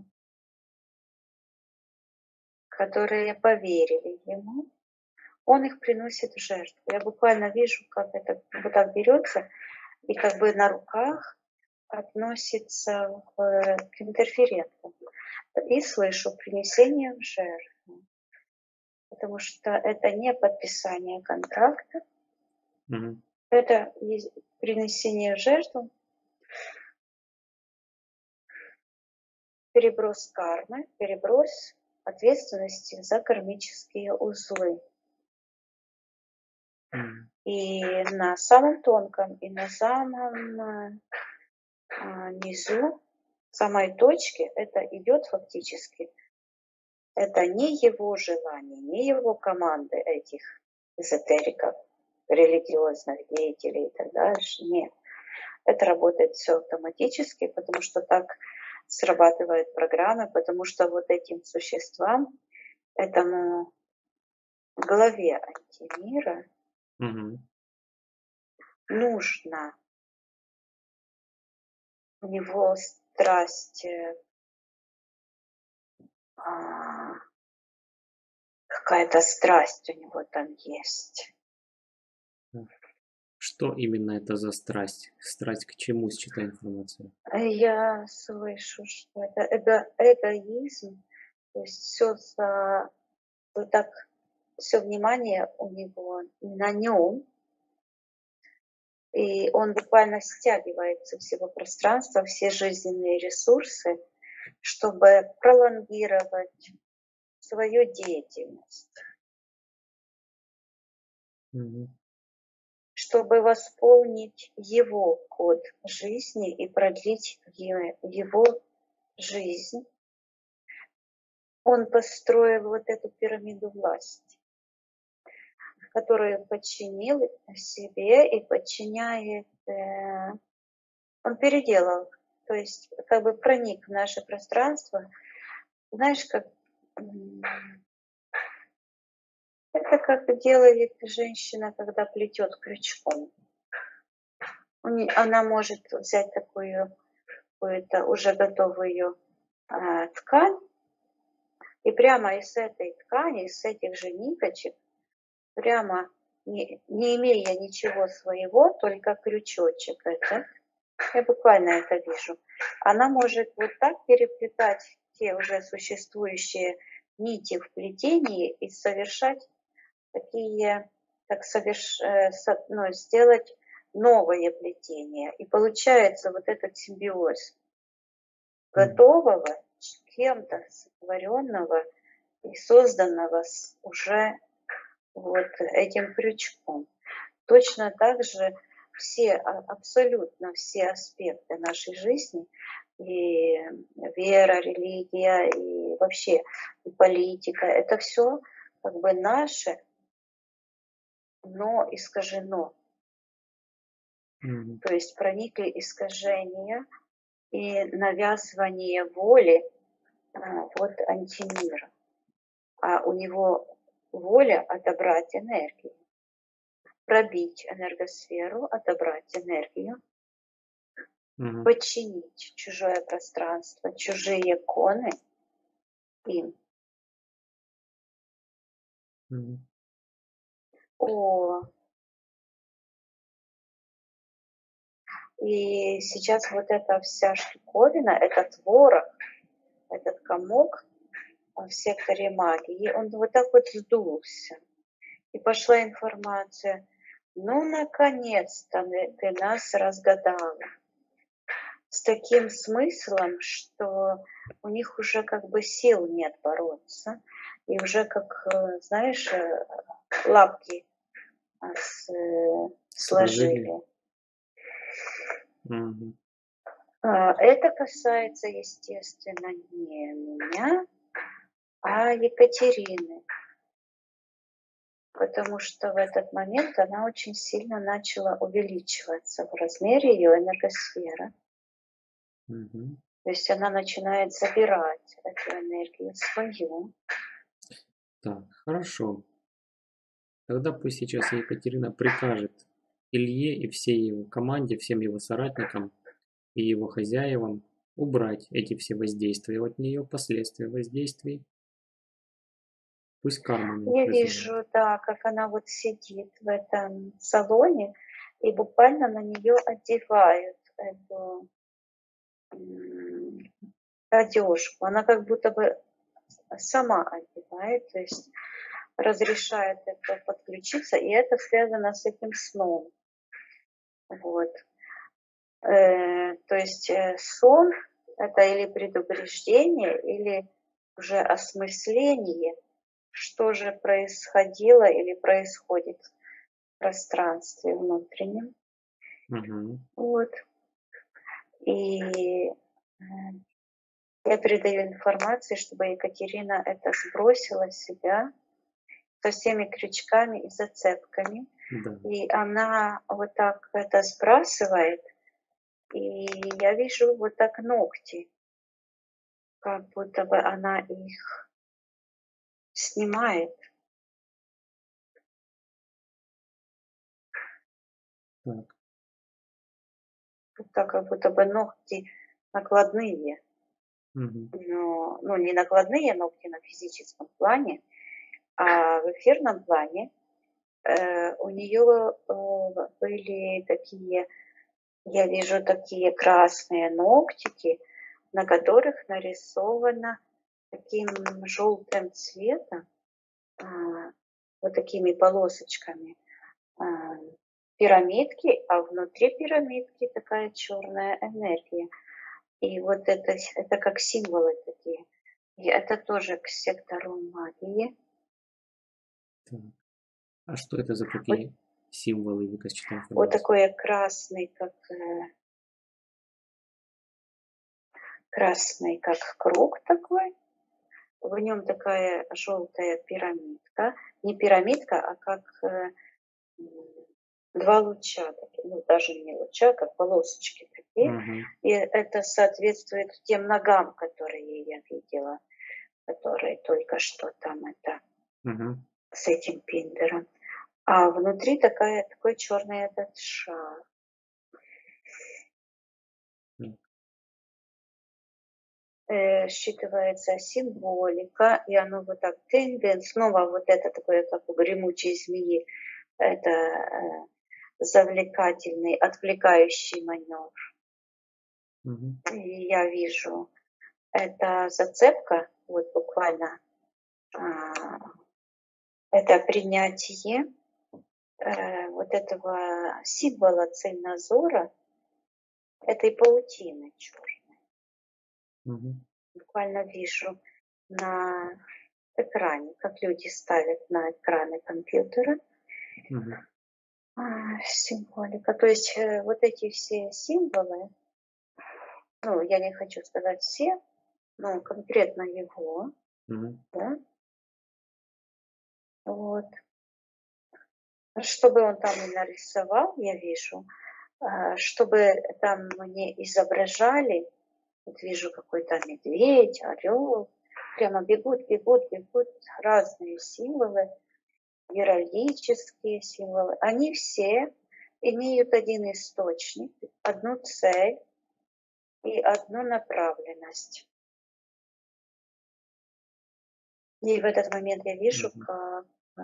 S3: которые поверили ему, он их приносит в жертву. Я буквально вижу, как это вот так берется, и как бы на руках относится в, к интерферентам. И слышу принесение в жертву. Потому что это не подписание контракта,
S2: Мгм.
S3: это есть принесение в жертву, переброс кармы, переброс ответственности за кармические узлы.
S2: Мгм.
S3: И на самом тонком, и на самом а, низу, самой точке, это идет фактически. Это не его желание, не его команды этих эзотериков, религиозных деятелей и так дальше. Нет. Это работает все автоматически, потому что так срабатывает программа, потому что вот этим существам, этому главе антимира
S2: Мгм.
S3: нужно, у него страсть, э, а, какая-то страсть у него там есть.
S2: Что именно это за страсть? Страсть к чему, считай информацию?
S3: Э, Я слышу, что это эго, эгоизм, то есть все за вот так, все внимание у него на нем, и он буквально стягивает со всего пространства все жизненные ресурсы, чтобы пролонгировать свою деятельность,
S2: Мгм.
S3: чтобы восполнить его код жизни и продлить е- его жизнь. Он построил вот эту пирамиду власти, которую подчинил себе и подчиняет, э, он переделал, то есть как бы проник в наше пространство. Знаешь, как м, это как делает женщина, когда плетет крючком. У не- Она может взять такую какую-то уже готовую а, ткань, и прямо из этой ткани, из этих же ниточек, прямо не, не имея ничего своего, только крючочек этот, я буквально это вижу, она может вот так переплетать те уже существующие нити в плетении и совершать такие, так соверш, э, со- ну, сделать новое плетение. И получается вот этот симбиоз
S2: Мгм.
S3: готового, кем-то сотворенного и созданного с уже вот этим крючком. Точно так же все, а, абсолютно все аспекты нашей жизни, и вера, религия, и вообще и политика, это все как бы наше, но искажено.
S2: Мгм.
S3: То есть проникли искажения и навязывание воли а, вот антимира. А у него воля отобрать энергию, пробить энергосферу, отобрать энергию,
S2: Мгм.
S3: подчинить чужое пространство, чужие коны им.
S2: Мгм.
S3: О, и сейчас вот эта вся штуковина, этот ворох, этот комок в секторе магии, он вот так вот сдулся. И пошла информация: ну, наконец-то ты нас разгадала. С таким смыслом, что у них уже как бы сил нет бороться. И уже как, э, знаешь, э, лапки а, с, э,
S2: Сложили.
S3: сложили.
S2: Мгм.
S3: А, Это касается, естественно, не меня, а Екатерины. Потому что в этот момент она очень сильно начала увеличиваться в размере ее энергосферы.
S2: Мгм.
S3: То есть она начинает забирать эту энергию свою.
S2: Так, хорошо. Тогда пусть сейчас Екатерина прикажет Илье и всей его команде, всем его соратникам и его хозяевам убрать эти все воздействия от нее, последствия воздействий. Пусть карму на них
S3: Я
S2: вызывает.
S3: вижу, да, как она вот сидит в этом салоне, и буквально на нее одевают эту одежку. Она как будто бы сама одевает, то есть разрешает это подключиться, и это связано с этим сном. Вот. Э, то есть э, сон это или предупреждение, или уже осмысление, что же происходило или происходит в пространстве внутреннем.
S2: Угу.
S3: Вот. И э, я передаю информацию, чтобы Екатерина это сбросила с себя со всеми крючками и зацепками.
S2: Да.
S3: И она вот так это сбрасывает, и я вижу вот так ногти, как будто бы она их снимает.
S2: Так.
S3: Вот так, как будто бы ногти накладные.
S2: Угу.
S3: Но, ну, не накладные ногти на физическом плане, а в эфирном плане э, у нее э, были такие, я вижу такие красные ногтики, на которых нарисовано таким желтым цветом, а, вот такими полосочками, а, пирамидки, а внутри пирамидки такая черная энергия. И вот это, это как символы такие. И это тоже к сектору магии.
S2: Так. А что это за
S3: Вот,
S2: такие символы, Вика, считай
S3: вот
S2: информацию?
S3: такой красный, как э, красный, как круг такой. В нем такая желтая пирамидка. Не пирамидка, а как э, два луча, такие, ну даже не луча, как полосочки такие.
S2: Угу.
S3: И это соответствует тем ногам, которые я видела, которые только что там это
S2: Угу.
S3: с этим пиндером. А внутри такая, такой черный этот шар. Э, считывается символика, и оно вот так тын-дын, снова вот это такое, как у гремучей змеи, это э, завлекательный, отвлекающий маневр.
S2: Угу.
S3: И я вижу, это зацепка, вот буквально, а, это принятие э, вот этого символа цельнозора, этой паутины черной.
S2: Угу.
S3: Буквально вижу на экране, как люди ставят на экраны компьютера.
S2: Угу.
S3: А, символика. То есть э, вот эти все символы, ну, я не хочу сказать все, но конкретно его,
S2: Угу.
S3: да, вот. Чтобы он там и нарисовал, я вижу, а, чтобы там мне изображали, вот вижу какой-то медведь, орел, прямо бегут, бегут, бегут разные символы, геральдические символы. Они все имеют один источник, одну цель и одну направленность. И в этот момент я вижу,
S2: Угу.
S3: как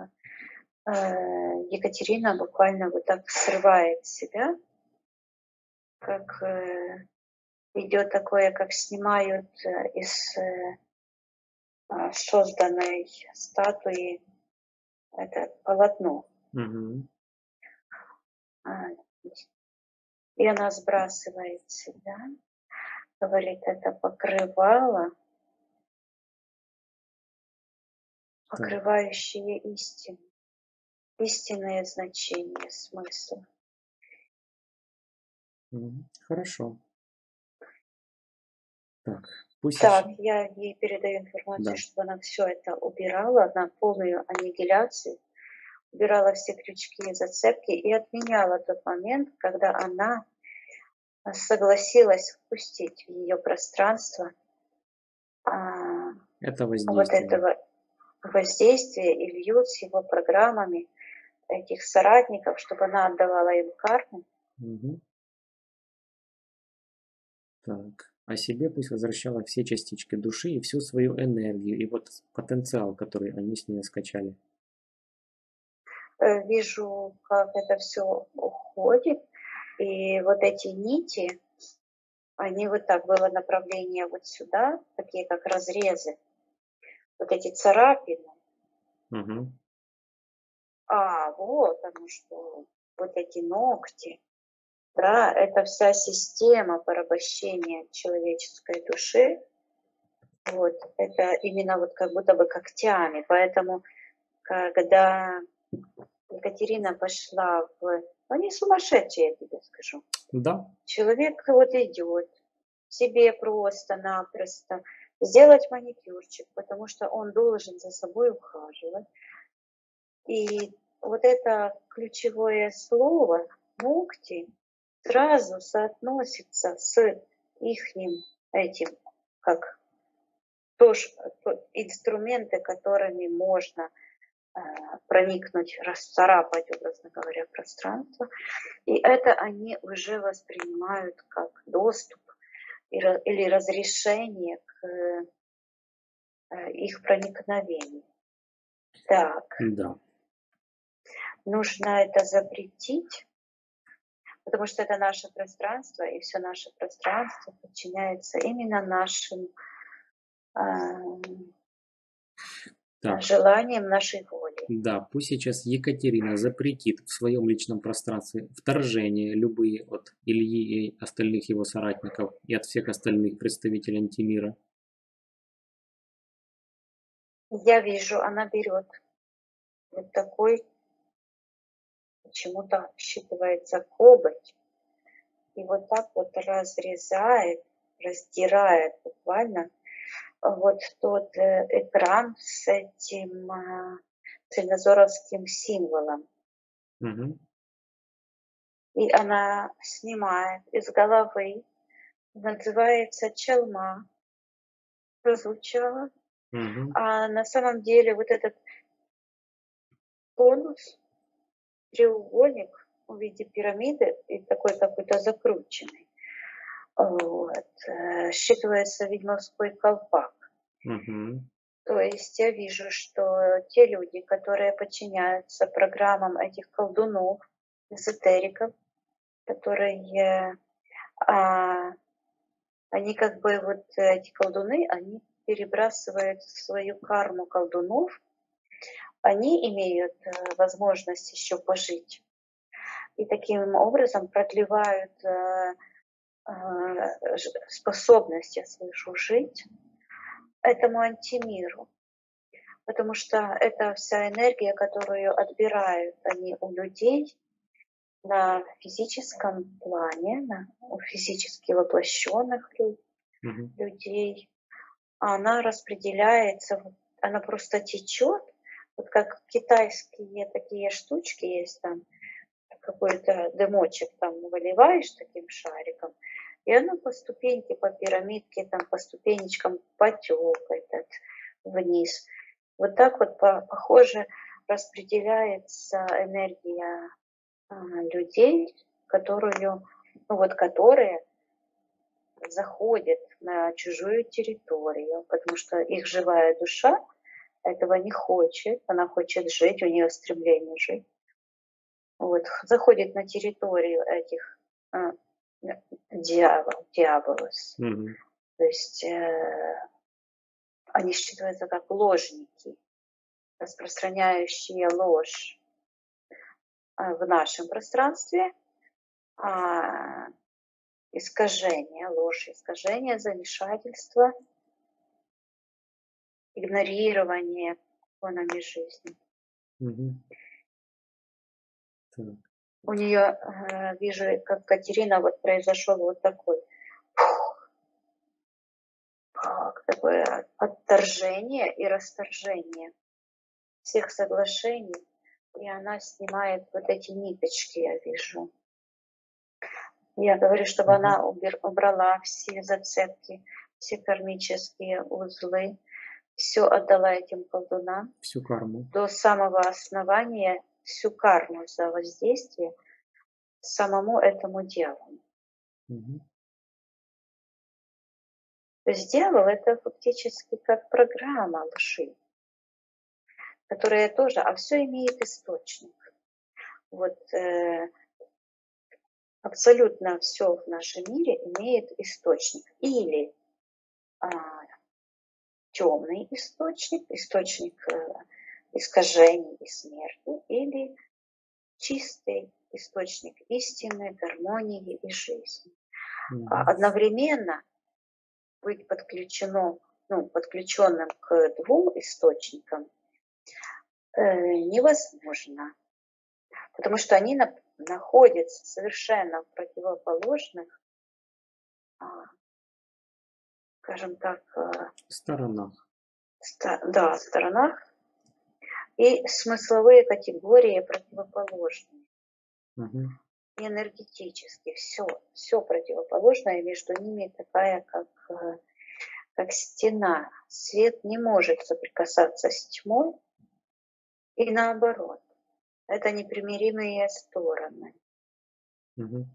S3: э, Екатерина буквально вот так срывает себя, как э, идет такое, как снимают э, из э, а, созданной статуи это полотно.
S2: Угу.
S3: А, и она сбрасывает себя, говорит, это покрывало, покрывающее истину, истинное значение, смысл.
S2: Мгм. Хорошо. Так, пусть
S3: Так,
S2: еще.
S3: я ей передаю информацию,
S2: Да.
S3: чтобы она все это убирала на полную аннигиляцию, убирала все крючки и зацепки и отменяла тот момент, когда она согласилась впустить в ее пространство а,
S2: Это
S3: вот
S2: воздействие.
S3: этого воздействия Илью с его программами, этих соратников, чтобы она отдавала им карму.
S2: Мгм. Так. А себе пусть возвращала все частички души и всю свою энергию, и вот потенциал, который они с нее скачали.
S3: Э, Вижу, как это все уходит, и вот эти нити, они вот так, было направление вот сюда, такие как разрезы, вот эти царапины.
S2: Угу.
S3: А, вот оно что, вот эти ногти. Да, это вся система порабощения человеческой души. Вот, это именно вот как будто бы когтями. Поэтому, когда Екатерина пошла в... Они сумасшедшие, я тебе скажу.
S2: Да.
S3: Человек вот идет себе просто-напросто сделать маникюрчик, потому что он должен за собой ухаживать. И вот это ключевое слово «ногти» сразу соотносится с ихним этим, как тоже инструменты, которыми можно э, проникнуть, расцарапать, образно говоря, пространство. И это они уже воспринимают как доступ или разрешение к э, их проникновению. Так,
S2: Да.
S3: нужно это запретить, потому что это наше пространство, и все наше пространство подчиняется именно нашим э,
S2: Так.
S3: желаниям, нашей воле.
S2: Да, пусть сейчас Екатерина запретит в своем личном пространстве вторжение любые от Ильи и остальных его соратников и от всех остальных представителей антимира.
S3: Я вижу, она берет вот такой, почему-то считывается коготь, и вот так вот разрезает, раздирает буквально вот тот экран с этим цельнозоровским символом.
S2: Угу.
S3: И она снимает из головы, называется чалма, прозвучало.
S2: Угу.
S3: А на самом деле вот этот конус, треугольник в виде пирамиды и такой какой-то закрученный, вот, считывается ведьмовской колпак.
S2: Угу.
S3: То есть я вижу, что те люди, которые подчиняются программам этих колдунов, эзотериков, которые, а, они как бы вот эти колдуны, они перебрасывают свою карму колдунов, они имеют возможность еще пожить. И таким образом продлевают э, э, способность, я слышу, жить этому антимиру. Потому что это вся энергия, которую отбирают они у людей на физическом плане, на, у физически воплощенных
S2: Угу.
S3: людей, она распределяется, она просто течет, вот как китайские такие штучки есть там, какой-то дымочек там выливаешь таким шариком, и оно по ступеньке, по пирамидке, там по ступенечкам потек этот вниз. Вот так вот похоже распределяется энергия а, людей, которую, ну вот, которые заходят на чужую территорию, потому что их живая душа этого не хочет, она хочет жить, у нее стремление жить. Вот, заходит на территорию этих а, дьявол, дьяволос.
S2: Угу.
S3: То есть э, они считаются как ложники, распространяющие ложь в нашем пространстве, а искажение, ложь, искажение, замешательство, игнорирование законами жизни.
S2: Угу. Так.
S3: У нее, э, вижу, как Катерина, вот произошел вот такой, как такое отторжение и расторжение всех соглашений, и она снимает вот эти ниточки, я вижу. Я говорю, чтобы
S2: Угу.
S3: она убрала все зацепки, все кармические узлы, все отдала этим колдунам.
S2: Всю карму.
S3: До самого основания, всю карму за воздействие самому этому дьяволу.
S2: Угу.
S3: То есть дьявол — это фактически как программа лжи, которая тоже, а все имеет источник. Вот э, абсолютно все в нашем мире имеет источник. Или а, темный источник, источник э, искажений и смерти, или чистый источник истины, гармонии и жизни.
S2: Мгм.
S3: А одновременно быть подключено, ну, подключенным к двум источникам э, невозможно, потому что они на- находятся совершенно в противоположных, а, скажем так, э,
S2: В сторонах.
S3: ста- да, сторонах, и смысловые категории противоположные,
S2: Мгм.
S3: и энергетически, все, все противоположное, между ними такая, как, э, как стена. Свет не может соприкасаться с тьмой, и наоборот. Это непримиримые стороны.
S2: Мгм.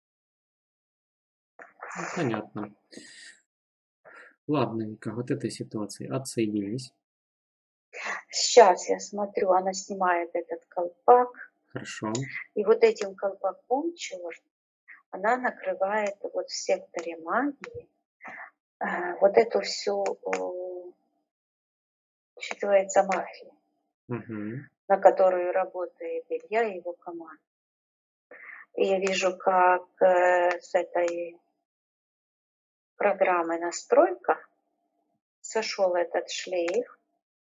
S2: Ну, понятно. Ладненько, вот этой ситуации отсоединись.
S3: Сейчас я смотрю, она снимает этот колпак,
S2: Хорошо.
S3: и вот этим колпаком черным она накрывает вот в секторе магии э, вот эту всю, э, считывается мафия,
S2: Мгм.
S3: на которую работает Илья и его команда. И я вижу, как э, с этой программы настройка сошел этот шлейф,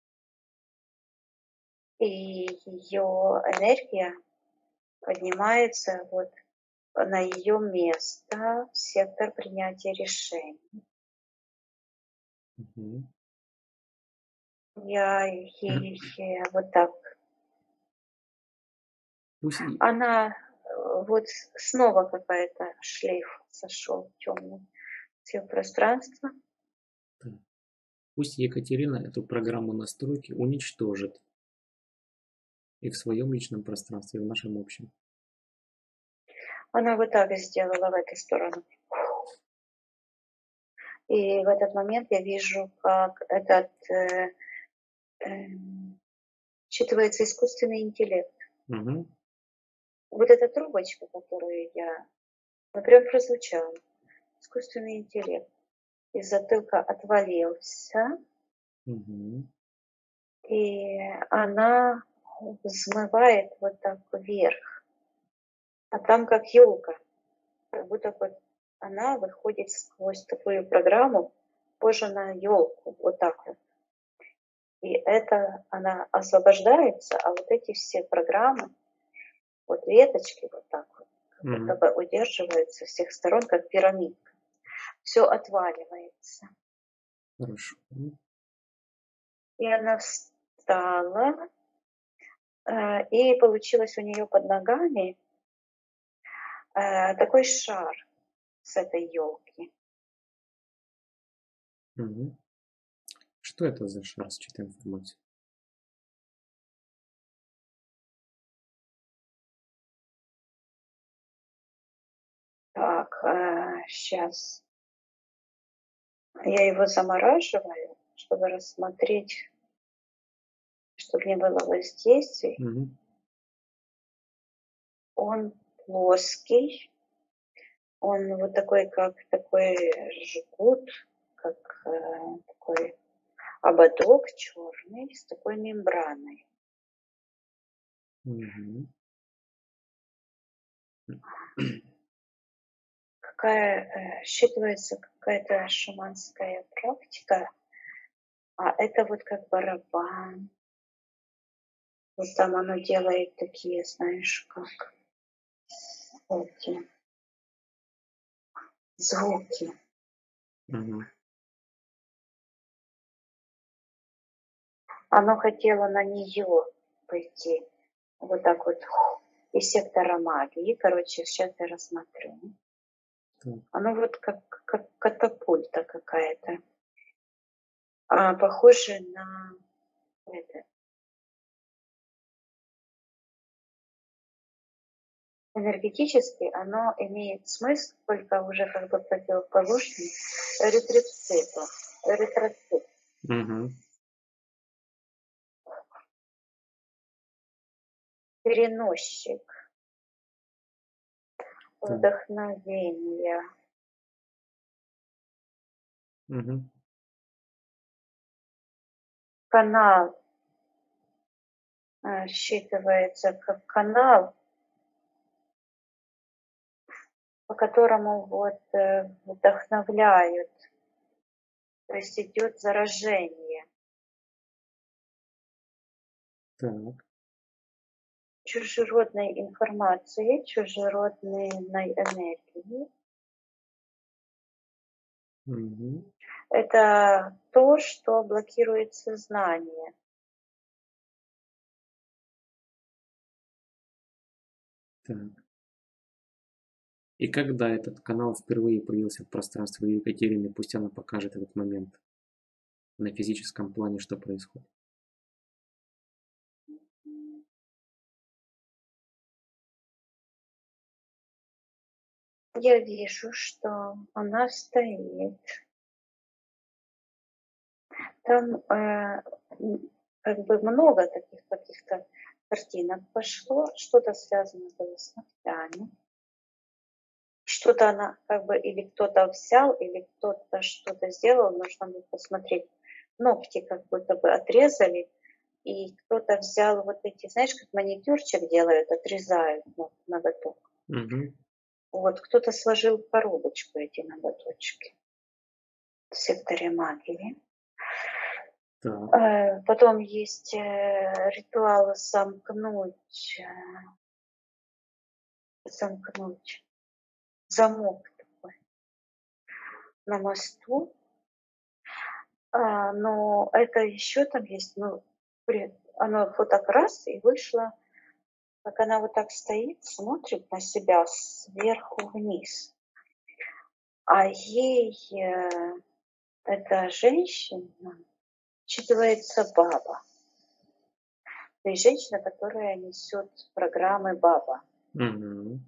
S3: и ее энергия поднимается вот на ее место в сектор принятия решений.
S2: Мгм.
S3: Я ей э, вот так.
S2: Пусть, и-
S3: Она э, вот снова какая-то шлейф сошел темный с ее пространства.
S2: да. Пусть Екатерина эту программу настройки уничтожит и в своем личном пространстве, и в нашем общем.
S3: Она вот так сделала в эту сторону. И в этот момент я вижу, как этот э, э, считывается искусственный интеллект.
S2: Мгм.
S3: Вот эта трубочка, которую я, ну, прям прозвучала, искусственный интеллект. Из затылка отвалился,
S2: Мгм.
S3: и она взмывает вот так вверх. А там как елка, как будто вот она выходит сквозь такую программу, похоже на елку, вот так вот. И это она освобождается, а вот эти все программы, вот веточки вот так вот, как будто
S2: Мгм.
S3: бы удерживаются с всех сторон, как пирамидка. Все отваливается.
S2: Хорошо.
S3: И она встала, э, и получилось у нее под ногами э, такой шар с этой елки.
S2: Мгм. Что это за шар с чьей-то информацией?
S3: Так, сейчас я его замораживаю, чтобы рассмотреть, чтобы не было воздействий.
S2: Мгм.
S3: Он плоский, он вот такой, как такой жгут, как э, такой ободок черный с такой мембраной.
S2: Мгм.
S3: Какая э, считывается какая-то шаманская практика, а это вот как барабан. Вот там оно делает такие, знаешь, как эти звуки.
S2: Мгм.
S3: Оно хотело на нее пойти. Вот так вот из сектора магии. Короче, сейчас я рассмотрю.
S2: Так.
S3: Оно вот как, как катапульта какая-то. А, похоже на это. Энергетически оно имеет смысл, только уже как бы противоположный эритроциту. Эритроцит.
S2: Мгм.
S3: Переносчик.
S2: Так.
S3: вдохновения.
S2: Мгм.
S3: Канал э, считывается как канал, по которому вот э, вдохновляют, то есть идет заражение
S2: Так.
S3: чужеродной информации, чужеродной энергии.
S2: Мгм.
S3: Это то, что блокирует сознание.
S2: Так. И когда этот канал впервые появился в пространстве у Екатерины, пусть она покажет этот момент на физическом плане, что происходит.
S3: Я вижу, что она стоит. Там э, м, как бы много таких каких-то картинок пошло, что-то связано было с ногтями. Что-то она как бы или кто-то взял, или кто-то что-то сделал, нужно будет посмотреть. Ногти как будто бы отрезали, и кто-то взял вот эти, знаешь, как маникюрчик делают, отрезают ну, ноготок.
S2: Угу.
S3: Вот кто-то сложил в коробочку эти ноготочки в секторе магии.
S2: Так.
S3: Э, Потом есть э, ритуал замкнуть, э, замкнуть замок такой на мосту. А, но это еще там есть, ну, при, оно вот так раз и вышло, как она вот так стоит, смотрит на себя сверху вниз. А ей э, эта женщина считывается баба. То есть женщина, которая несет программы баба.
S2: Угу.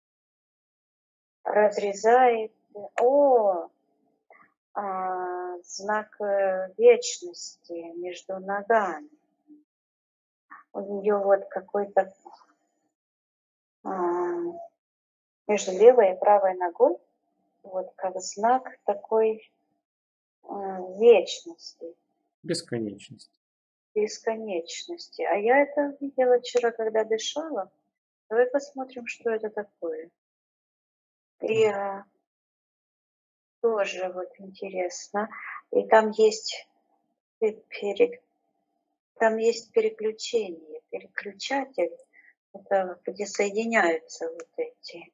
S3: Разрезает, о, а, знак э, вечности между ногами. У нее вот какой-то а, между левой и правой ногой вот как знак такой а, вечности,
S2: Бесконечность.
S3: бесконечности. А я это видела вчера, когда дышала. Давай посмотрим, что это такое. И а, тоже вот интересно. И там есть пере- там есть переключение, переключатель, это где соединяются вот эти.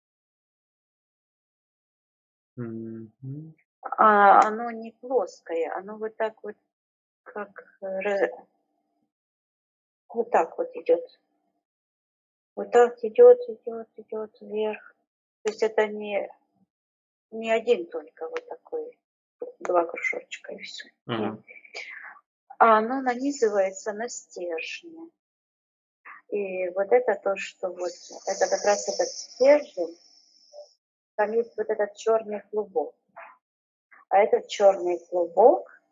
S2: Угу.
S3: А оно не плоское, оно вот так вот, как ра- вот так вот идет. Вот так идет, идет, идет вверх. То есть это не, не один только вот такой, два кружочка и все.
S2: Ага.
S3: А оно нанизывается на стержни. И вот это то, что вот, это как раз этот стержень, там есть вот этот черный клубок. А этот черный клубок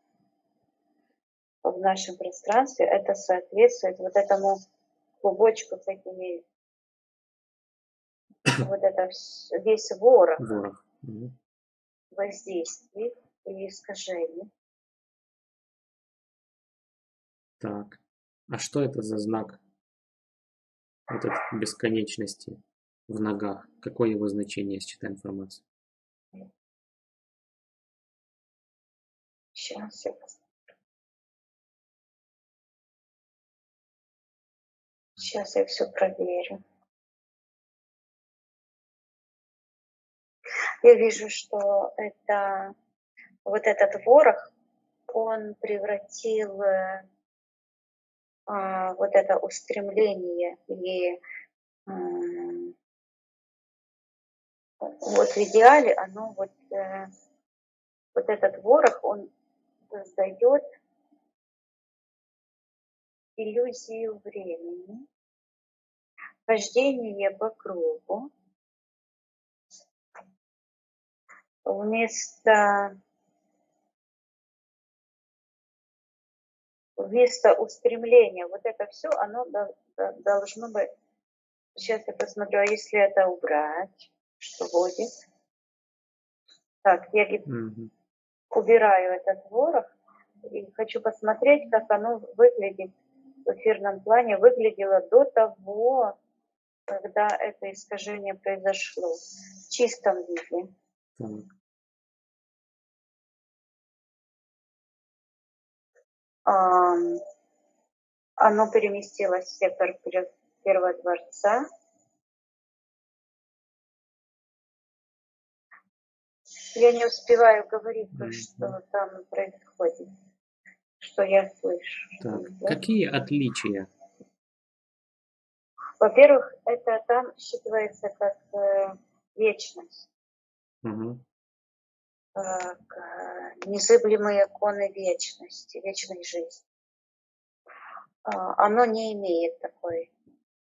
S3: в нашем пространстве, это соответствует вот этому клубочку с этими, вот это весь ворох
S2: Ворох. Угу.
S3: воздействий и искажений.
S2: Так. А что это за знак вот этой бесконечности в ногах? Какое его значение, считай информацию?
S3: Сейчас я, сейчас я все проверю. Я вижу, что это вот этот ворох, он превратил а, вот это устремление и м, вот в идеале оно вот, э, вот этот ворох, он создает иллюзию времени, хождение по кругу, вместо, вместо устремления. Вот это все, оно до- до- должно быть. Сейчас я посмотрю, а если это убрать? что будет. Так, я ги-
S2: Мгм.
S3: убираю этот ворох и хочу посмотреть, как оно выглядит в эфирном плане, выглядело до того, когда это искажение произошло, в чистом виде.
S2: Так.
S3: Ам, Оно переместилось в сектор пер- Первого дворца. Я не успеваю говорить то,
S2: Мгм.
S3: что там происходит, что я слышу.
S2: Так.
S3: Да?
S2: Какие отличия?
S3: Во-первых, это там считывается как э, вечность,
S2: Мгм.
S3: как э, незыблемые иконы вечности, вечной жизни. А, оно не имеет такой.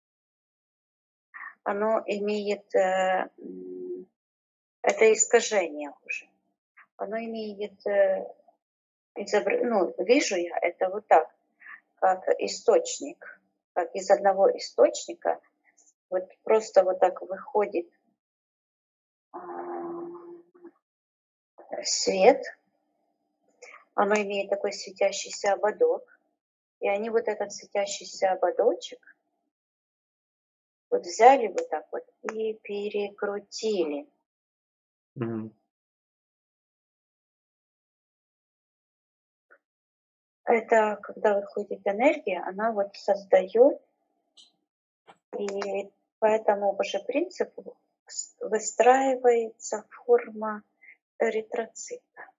S3: Оно имеет э, м, это искажение уже. Оно имеет э, изобр- ну, вижу я это вот так, как источник, как из одного источника вот просто вот так выходит а, свет, оно имеет такой светящийся ободок, и они вот этот светящийся ободочек вот взяли вот так вот и перекрутили.
S2: Мгм.
S3: Это когда выходит энергия, она вот создает, и по этому же принципу выстраивается форма эритроцита.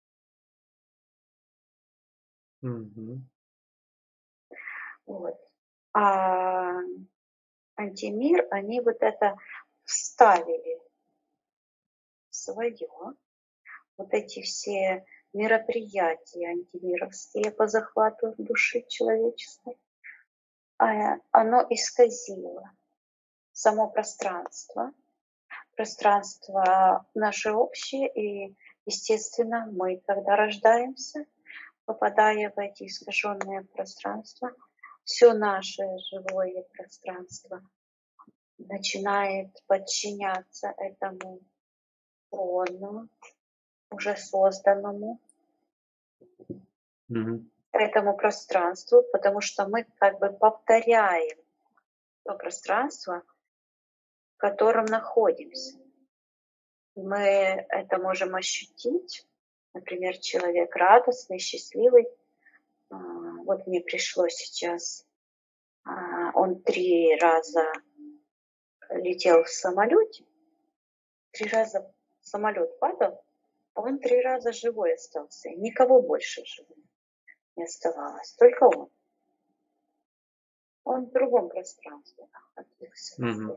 S2: Мгм.
S3: Вот. А антимир, они вот это вставили в свое, вот эти все мероприятия антимировские по захвату души человеческой, а, оно исказило само пространство, пространство наше общее, и, естественно, мы, когда рождаемся, попадая в эти искаженные пространства, все наше живое пространство начинает подчиняться этому фону, уже созданному,
S2: Мгм.
S3: этому пространству, потому что мы как бы повторяем то пространство, в котором находимся. Мы это можем ощутить. Например, человек радостный, счастливый. А, Вот мне пришло сейчас, а, он три раза летел в самолете, три раза самолет падал, а он три раза живой остался. Никого больше живым не оставалось, только он. Он в другом пространстве находился.
S2: Мгм.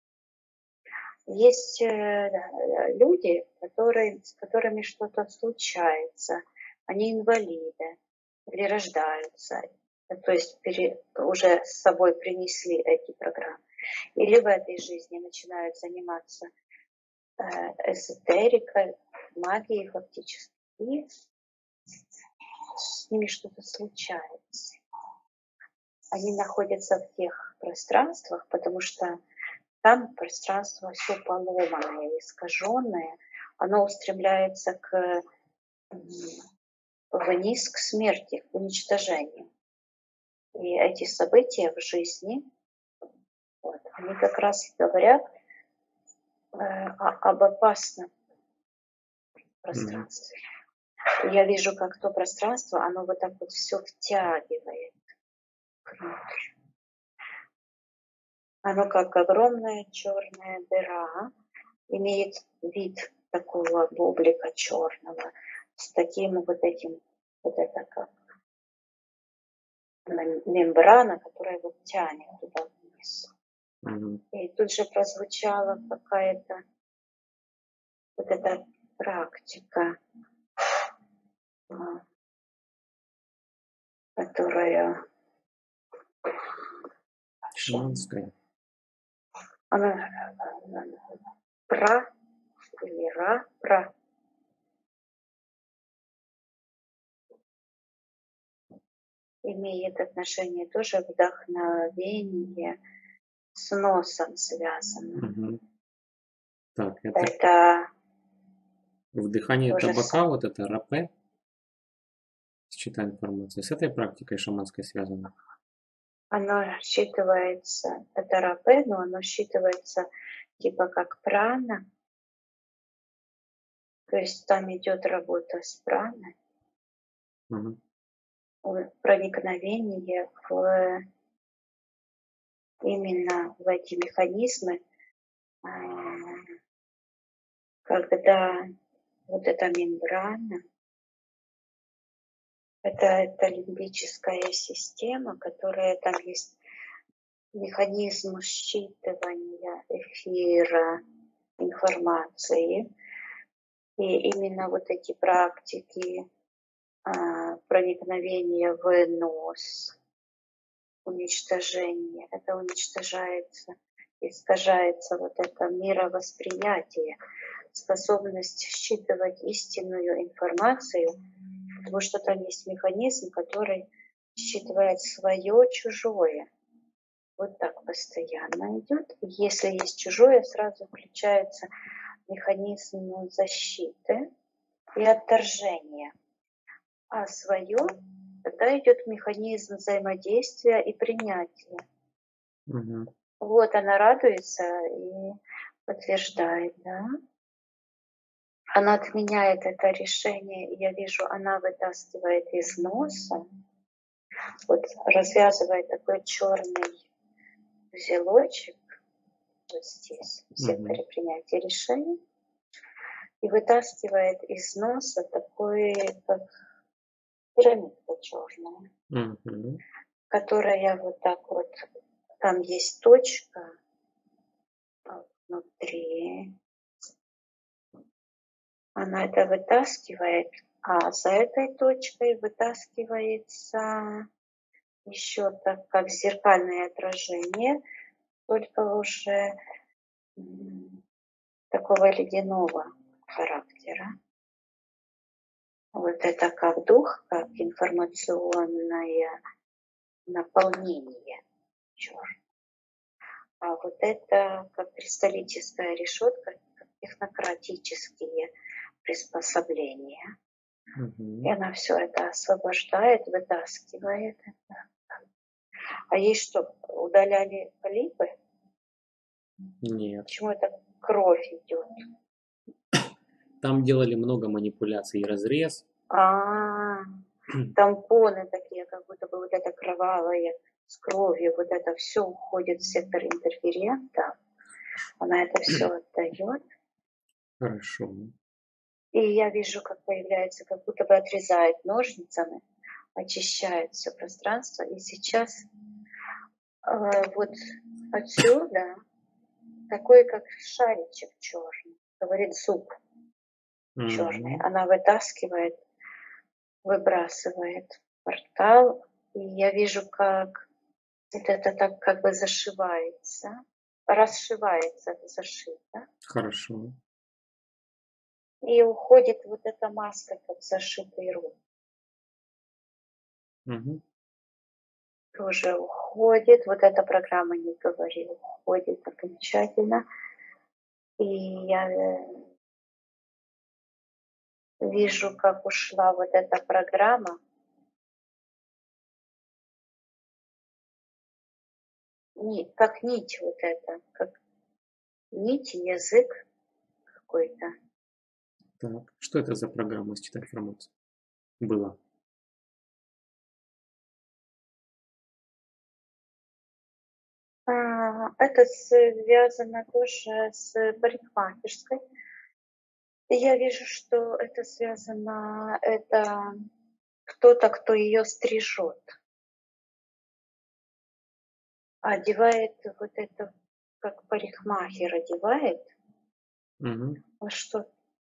S3: Есть э, да, люди, которые, с которыми что-то случается, они инвалиды или рождаются, то есть пере, уже с собой принесли эти программы. Или в этой жизни начинают заниматься э, эзотерикой, магией фактически, и с ними что-то случается. Они находятся в тех пространствах, потому что там пространство все поломанное, искаженное, оно устремляется к, вниз, к смерти, к уничтожению. И эти события в жизни, вот, они как раз говорят э, об опасном
S2: Мгм.
S3: пространстве. И я вижу, как то пространство, оно вот так вот все втягивает внутрь. Оно как огромная черная дыра, имеет вид такого бублика черного, с таким вот этим, вот это как мембрана, которая вот тянет туда вниз.
S2: Мгм.
S3: И тут же прозвучала какая-то вот эта практика, а, которая
S2: Шаманская.
S3: она пра или ра, пра. Имеет отношение тоже вдохновение, с носом связано.
S2: Мгм. Так, это
S3: Это
S2: вдыхание
S3: то же
S2: табака,
S3: самое.
S2: вот это рапе, считая информацию, с этой практикой шаманской связано?
S3: Оно считывается, это рапе, но оно считывается типа как прана, то есть там идет работа с праной,
S2: Мгм.
S3: о- проникновение в именно в эти механизмы, а, когда вот эта мембрана, это, это лимбическая система, которая там есть механизм считывания эфира, информации. И именно вот эти практики а, проникновения в нос, уничтожение, это уничтожается, искажается вот это мировосприятие, способность считывать истинную информацию, потому что там есть механизм, который считывает свое, чужое. Вот так постоянно идет. И если есть чужое, сразу включается механизм защиты и отторжения. А свое, тогда идет механизм взаимодействия и принятия.
S2: Мгм.
S3: Вот она радуется и подтверждает, да. Она отменяет это решение, и я вижу, она вытаскивает из носа, вот развязывает такой черный узелочек вот здесь, в
S2: Мгм.
S3: секторе принятия решений, и вытаскивает из носа такой, как пирамидка черная,
S2: Мгм.
S3: которая вот так вот, там есть точка а, внутри, она это вытаскивает, а за этой точкой вытаскивается еще так, как зеркальное отражение, только уже м, такого ледяного характера. Вот это как дух, как информационное наполнение черт. А вот это как кристаллическая решетка, как технократические приспособления. И
S2: Мгм.
S3: она все это освобождает, вытаскивает. А ей что, удаляли полипы?
S2: Нет.
S3: Почему это кровь идет?
S2: Там делали много манипуляций и разрез.
S3: А, тампоны такие, как будто бы вот это кровавое с кровью, вот это все уходит в сектор интерферента. Она это все отдает.
S2: Хорошо.
S3: И я вижу, как появляется, как будто бы отрезает ножницами, очищает все пространство. И сейчас э, вот отсюда такой, как шаричек черный, говорит зуб черный.
S2: Мгм.
S3: Она вытаскивает, выбрасывает портал. И я вижу, как вот это так как бы зашивается, расшивается, зашито.
S2: Хорошо.
S3: И уходит вот эта маска, как зашитый рот.
S2: Мгм.
S3: Тоже уходит. Вот эта программа, не говори, уходит окончательно. И я э, вижу, как ушла вот эта программа. Ни- как нить вот эта, как нить, язык какой-то.
S2: Так, что это за программа считать информацию? Была.
S3: А, это связано тоже с парикмахерской. И я вижу, что это связано, это кто-то, кто ее стрижет, одевает вот это, как парикмахер одевает.
S2: Мгм.
S3: А что?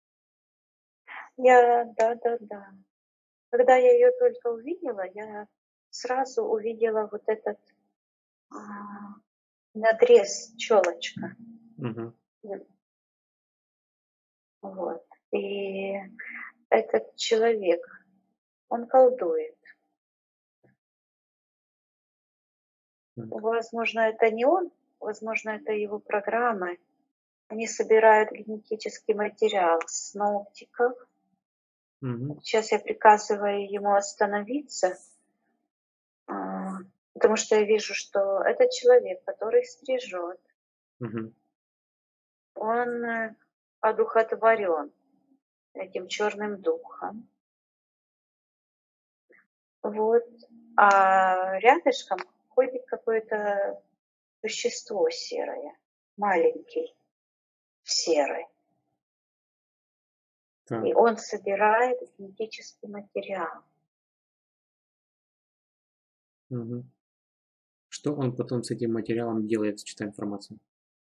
S3: Я, да, да, да. Когда я ее только увидела, я сразу увидела вот этот а, надрез, челочка.
S2: Мгм.
S3: Вот. И этот человек, он колдует.
S2: Так.
S3: Возможно, это не он, возможно, это его программы. Они собирают генетический материал с ногтиков.
S2: Мгм.
S3: Сейчас я приказываю ему остановиться, а, потому что я вижу, что этот человек, который стрижет,
S2: Мгм.
S3: он э, одухотворен этим черным духом. Вот. А рядышком ходит какое-то существо серое, маленький, серый.
S2: Так.
S3: И он собирает генетический материал.
S2: Мгм. Что он потом с этим материалом делает, читая информацию?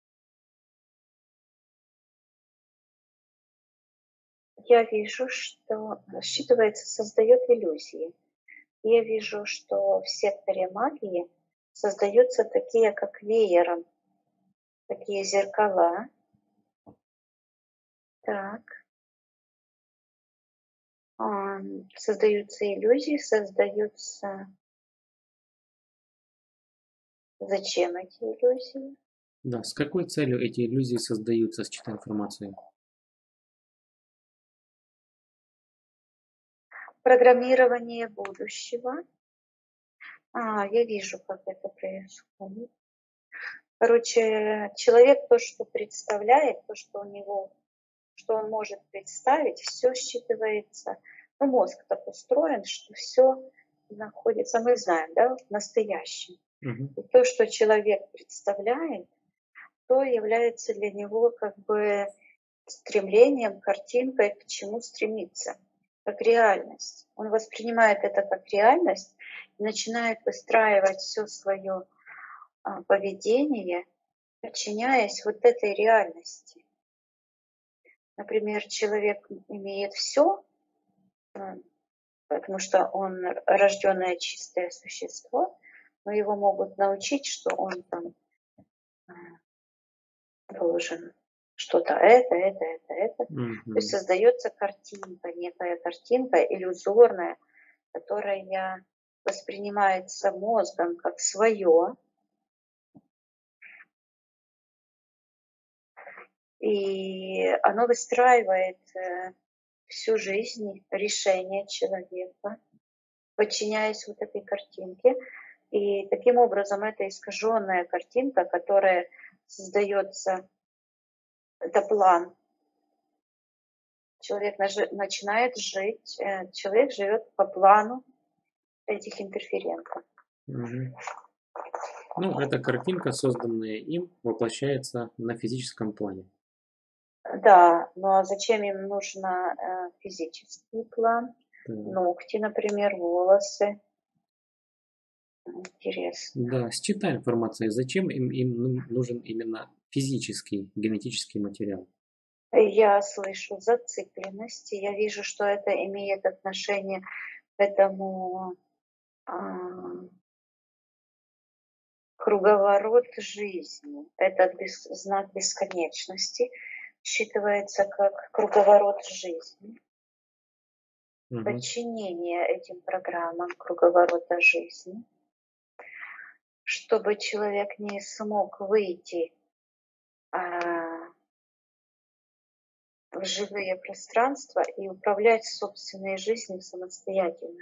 S3: Я вижу, что считывается, создает иллюзии. Я вижу, что в секторе магии создаются такие, как веером, такие зеркала. Так. А, Создаются иллюзии, создаются... Зачем эти иллюзии?
S2: Да, с какой целью эти иллюзии создаются, считая информацию?
S3: Программирование будущего. А, я вижу, как это происходит. Короче, человек то, что представляет, то, что у него, что он может представить, все считывается. Ну, мозг так устроен, что все находится, мы знаем, да, в настоящем.
S2: Мгм.
S3: И то, что человек представляет, то является для него как бы стремлением, картинкой, к чему стремиться, как реальность. Он воспринимает это как реальность и начинает выстраивать все свое а, поведение, подчиняясь вот этой реальности. Например, человек имеет все, потому что он рожденное чистое существо, но его могут научить, что он там а, должен что-то это, это, это, это. То есть
S2: Мгм.
S3: создается картинка, некая картинка иллюзорная, которая воспринимается мозгом как свое, и оно выстраивает э, всю жизнь, решения человека, подчиняясь вот этой картинке. И таким образом эта искаженная картинка, которая создается, это план. Человек нажи- начинает жить, э, человек живет по плану этих интерферентов.
S2: Мгм. Ну, эта картинка, созданная им, воплощается на физическом плане.
S3: Да, ну а зачем им нужно э, физический план?
S2: Так.
S3: Ногти, например, волосы. Интересно.
S2: Да, считай информацию, зачем им, им ну- нужен именно физический генетический материал.
S3: Я слышу зацикленность, и я вижу, что это имеет отношение к этому а, круговорот жизни. Этот бес, знак бесконечности считывается как круговорот жизни.
S2: Мгм.
S3: Подчинение этим программам круговорота жизни, чтобы человек не смог выйти а, в живые пространства и управлять собственной жизнью самостоятельно.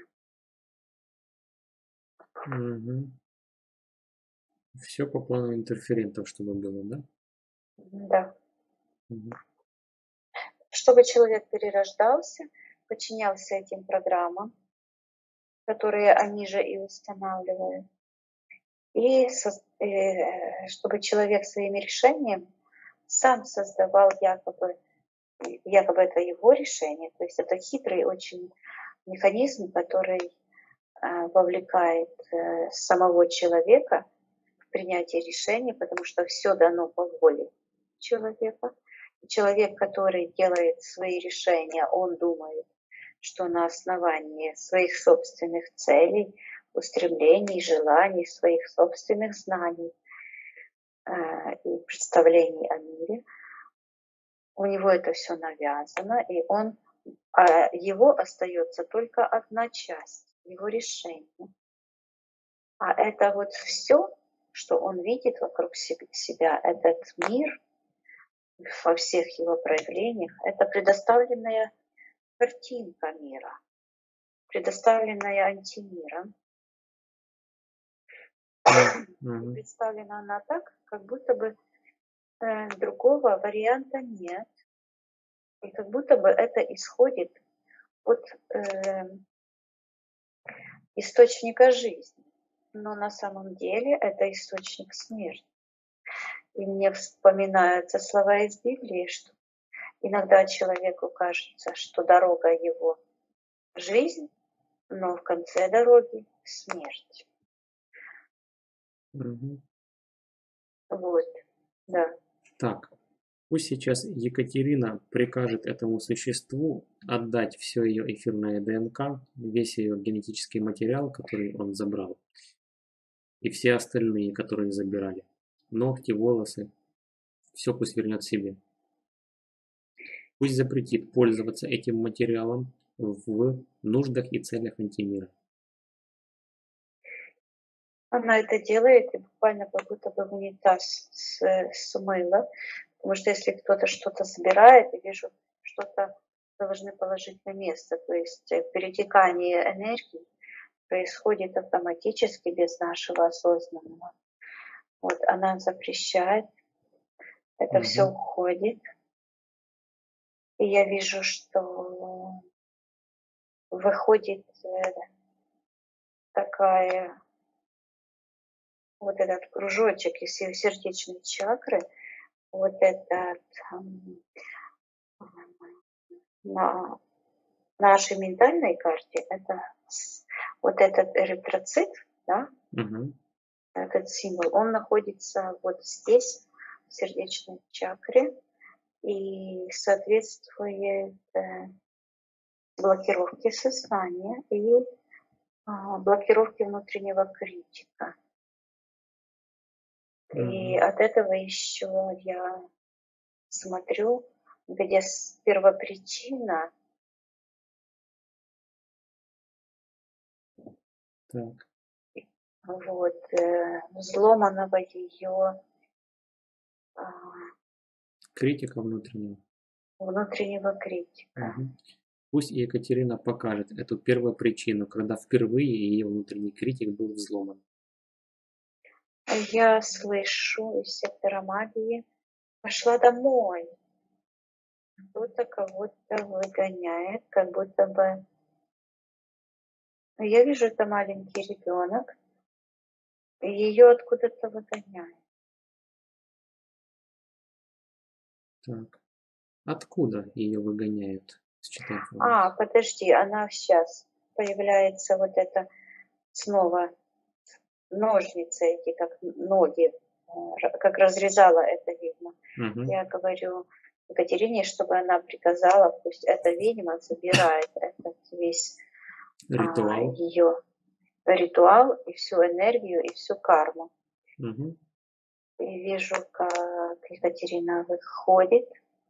S2: Все по плану интерферентов, чтобы было, да?
S3: Да.
S2: Мгм.
S3: Чтобы человек перерождался, подчинялся этим программам, которые они же и устанавливают, и со- э, чтобы человек своим решением сам создавал якобы, якобы это его решение, то есть это хитрый очень механизм, который а, вовлекает э, самого человека в принятие решений, потому что все дано по воле человека. И человек, который делает свои решения, он думает, что на основании своих собственных целей, устремлений, желаний, своих собственных знаний э, и представлений о мире, у него это все навязано, и он, а его остается только одна часть, его решение. А это вот все, что он видит вокруг себя, этот мир, во всех его проявлениях, это предоставленная картинка мира, предоставленная антимиром.
S2: Мгм.
S3: Представлена она так, как будто бы э, другого варианта нет. И как будто бы это исходит от э, источника жизни. Но на самом деле это источник смерти. И мне вспоминаются слова из Библии, что иногда человеку кажется, что дорога его – жизнь, но в конце дороги – смерть.
S2: Мгм.
S3: Вот, да.
S2: Так, пусть сейчас Екатерина прикажет этому существу отдать все ее эфирное ДНК, весь ее генетический материал, который он забрал, и все остальные, которые забирали. Ногти, волосы, все пусть вернет себе. Пусть запретит пользоваться этим материалом в нуждах и целях антимира.
S3: Она это делает и буквально как будто бы в унитаз с- смыла. Потому что если кто-то что-то собирает, я вижу, что-то должны положить на место. То есть э, перетекание энергии происходит автоматически без нашего осознанного. Вот она запрещает, это все
S2: Мгм.
S3: уходит. И я вижу, что выходит э, такая, вот этот кружочек из ее сердечной чакры, вот этот ам, на нашей ментальной карте, это с- вот этот эритроцит, да,
S2: Мгм.
S3: этот символ, он находится вот здесь, в сердечной чакре, и соответствует э, блокировке сознания и а, блокировке внутреннего критика. И
S2: Мгм.
S3: от этого еще я смотрю, где с- первопричина,
S2: Так,
S3: вот, э, взломанного ее
S2: критика внутренняя.
S3: внутреннего критика.
S2: Мгм. Пусть Екатерина покажет эту первопричину, когда впервые ее внутренний критик был взломан.
S3: Я слышу из сектора магии, пошла домой. Кто-то кого-то выгоняет, как будто бы... Я вижу, это маленький ребенок, и ее откуда-то выгоняют.
S2: Так, откуда ее выгоняют? Считай
S3: А,
S2: информацию.
S3: подожди, она сейчас появляется вот это снова ножницы эти, как ноги, э, как разрезала эта ведьма.
S2: Мгм.
S3: Я говорю Екатерине, чтобы она приказала, пусть эта ведьма забирает этот весь а,
S2: Ритуал.
S3: ее ритуал и всю энергию и всю карму.
S2: Мгм.
S3: И вижу, как Екатерина выходит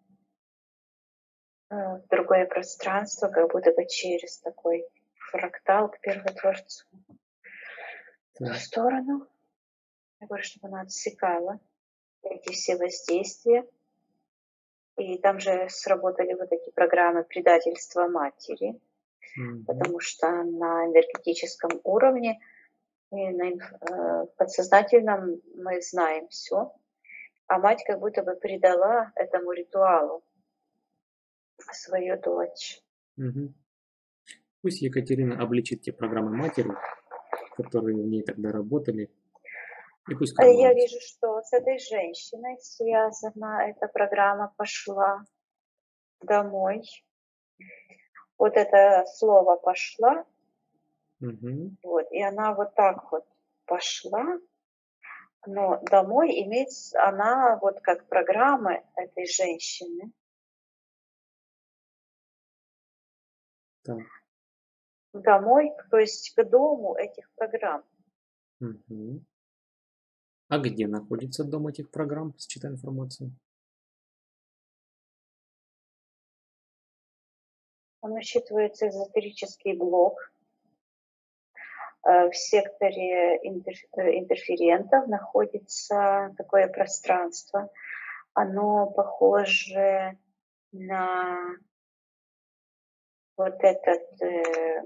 S3: э, в другое пространство, как будто бы через такой фрактал к Первотворцу. В ту
S2: Так.
S3: сторону. Я говорю, чтобы она отсекала эти все воздействия. И там же сработали вот эти программы предательства матери,
S2: Мгм.
S3: потому что на энергетическом уровне и на инф- э, подсознательном мы знаем все, а мать как будто бы предала этому ритуалу свою дочь.
S2: Мгм. Пусть Екатерина обличит те программы матери, которые в ней тогда работали, и пусть
S3: А Я
S2: карманит.
S3: вижу, что с этой женщиной связана эта программа, пошла домой. Вот это слово «пошла»,
S2: Мгм.
S3: вот, и она вот так вот пошла, но домой имеет, она вот как программы этой женщины,
S2: Так.
S3: домой, то есть к дому этих программ.
S2: Мгм. А где находится дом этих программ? Считай информацию.
S3: Он насчитывается эзотерический блок. Э, В секторе интер- э, интерферентов находится такое пространство. оно похоже на вот этот э,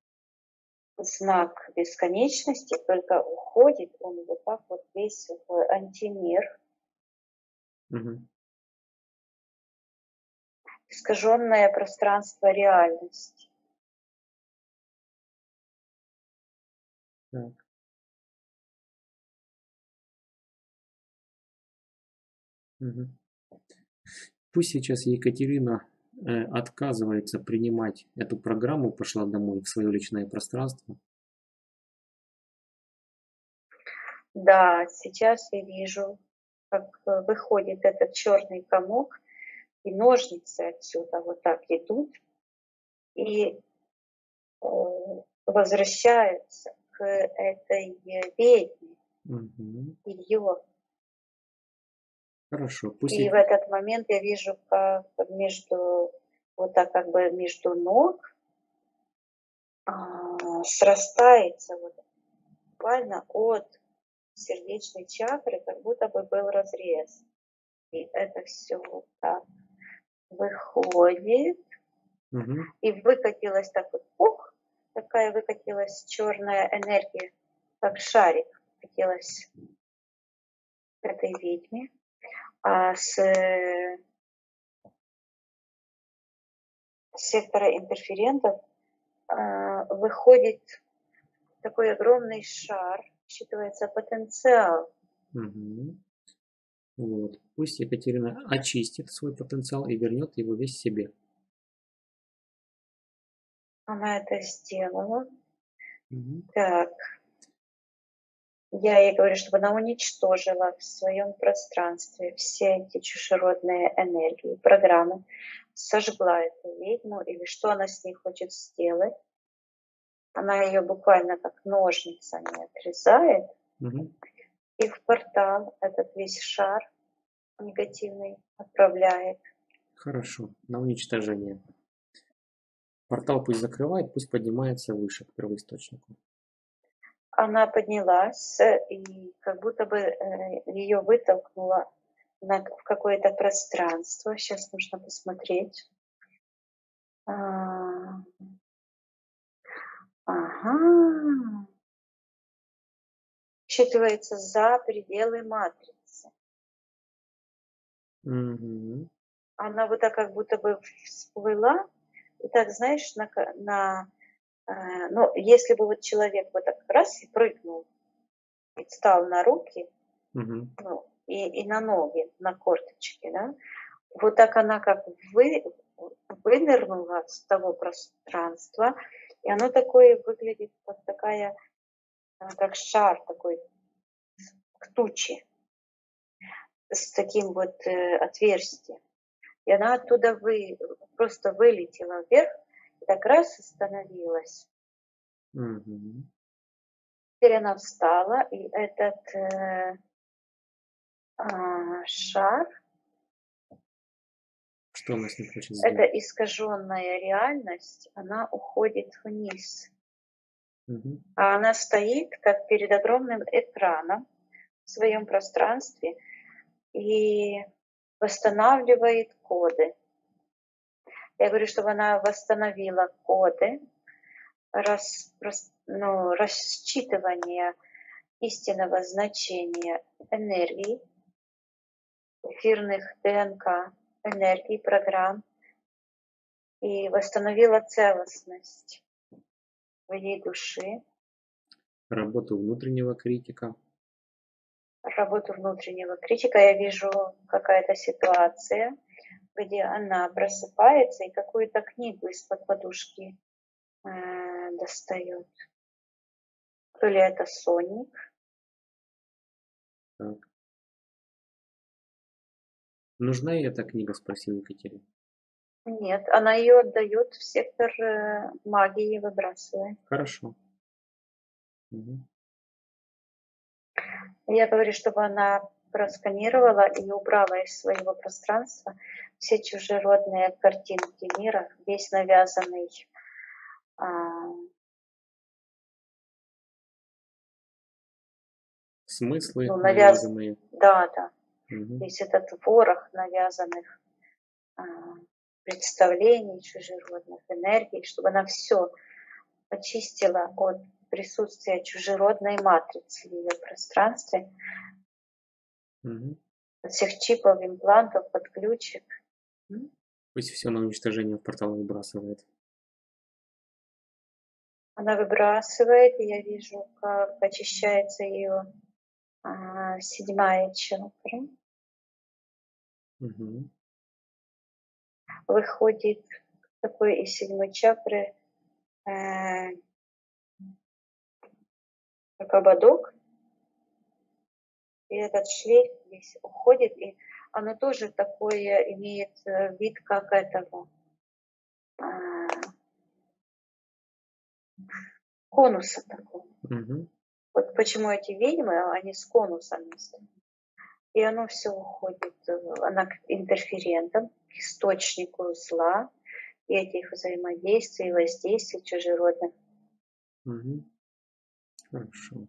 S3: знак бесконечности, только уходит он вот так вот весь в антимир,
S2: Мгм.
S3: искаженное пространство реальности.
S2: Так. Мгм. Пусть сейчас Екатерина э, отказывается принимать эту программу, пошла домой в свое личное пространство.
S3: Да, сейчас я вижу, как э, выходит этот черный комок, и ножницы отсюда вот так идут и э, возвращаются к этой э, ведьме,
S2: Мгм.
S3: ее.
S2: Хорошо. Пусть
S3: И
S2: Е-
S3: в этот момент я вижу, как между, вот так как бы между ног а, срастается вот буквально от сердечной чакры, как будто бы был разрез. И это все вот так выходит
S2: Мгм.
S3: и выкатилась так вот, пух, такая выкатилась черная энергия, как шарик, выкатилась к этой ведьме, а с э, сектора интерферентов а, выходит такой огромный шар, считывается потенциал.
S2: Мгм. Вот. Пусть Екатерина очистит свой потенциал и вернет его весь себе.
S3: Она это сделала.
S2: Мгм.
S3: Так, я ей говорю, чтобы она уничтожила в своем пространстве все эти чужеродные энергии, программы, сожгла эту ведьму или что она с ней хочет сделать. Она ее буквально как ножницами отрезает
S2: Мгм.
S3: и в портал этот весь шар негативный отправляет.
S2: Хорошо. На уничтожение. Портал пусть закрывает, пусть поднимается выше к первоисточнику.
S3: Она поднялась и как будто бы э, ее вытолкнуло на, в какое-то пространство. Сейчас нужно посмотреть. А, ага. Считывается за пределы матрицы.
S2: Мгм.
S3: Она вот так как будто бы всплыла. И так, знаешь, на, ка- на э, ну, если бы вот человек вот так раз и прыгнул, и встал на руки,
S2: Мгм.
S3: ну, и, и на ноги, на корточки, да, вот так она как вы, вынырнула с того пространства, и оно такое выглядит, как такая, э, как шар такой, к туче, с таким вот э, отверстием. И она оттуда вы, просто вылетела вверх, и так раз остановилась.
S2: Мгм.
S3: Теперь она встала, и этот э, а, шар,
S2: Что она с ним хочет
S3: эта
S2: сделать?
S3: искаженная реальность, она уходит вниз.
S2: Мгм.
S3: А она стоит как перед огромным экраном в своем пространстве и восстанавливает коды. Я говорю, чтобы она восстановила коды, рас, рас, ну, рассчитывание истинного значения энергии, эфирных ДНК, энергии, программ, и восстановила целостность своей души,
S2: Работу внутреннего критика.
S3: работу внутреннего критика. Я вижу какая-то ситуация, где она просыпается и какую-то книгу из-под подушки э, достает. То ли это сонник.
S2: Так. Нужна ей эта книга, спросила Екатерина.
S3: Нет, она ее отдает в сектор э, магии, выбрасывает.
S2: Хорошо. Мгм.
S3: Я говорю, чтобы она просканировала и убрала из своего пространства все чужеродные картинки мира, весь навязанный а,
S2: Смыслы
S3: ну, навяз...
S2: навязанные.
S3: да, да,
S2: Мгм.
S3: Весь этот ворох навязанных а, представлений чужеродных, энергий, чтобы она все очистила от присутствия чужеродной матрицы в ее пространстве,
S2: Мгм.
S3: от всех чипов, имплантов, подключек. М?
S2: Пусть все на уничтожение в портал выбрасывает.
S3: Она выбрасывает, и я вижу, как очищается ее а, седьмая чакра.
S2: Мгм.
S3: Выходит такой из седьмой чакры э, как ободок, и этот шлейф весь уходит, и оно тоже такое имеет э, вид как этого а, конуса такого.
S2: Мгм.
S3: Вот почему эти ведьмы, они с конусами стоят. И оно все уходит, э, она к интерферентам, к источнику зла и этих взаимодействий, и воздействий чужеродных.
S2: Мгм. Хорошо.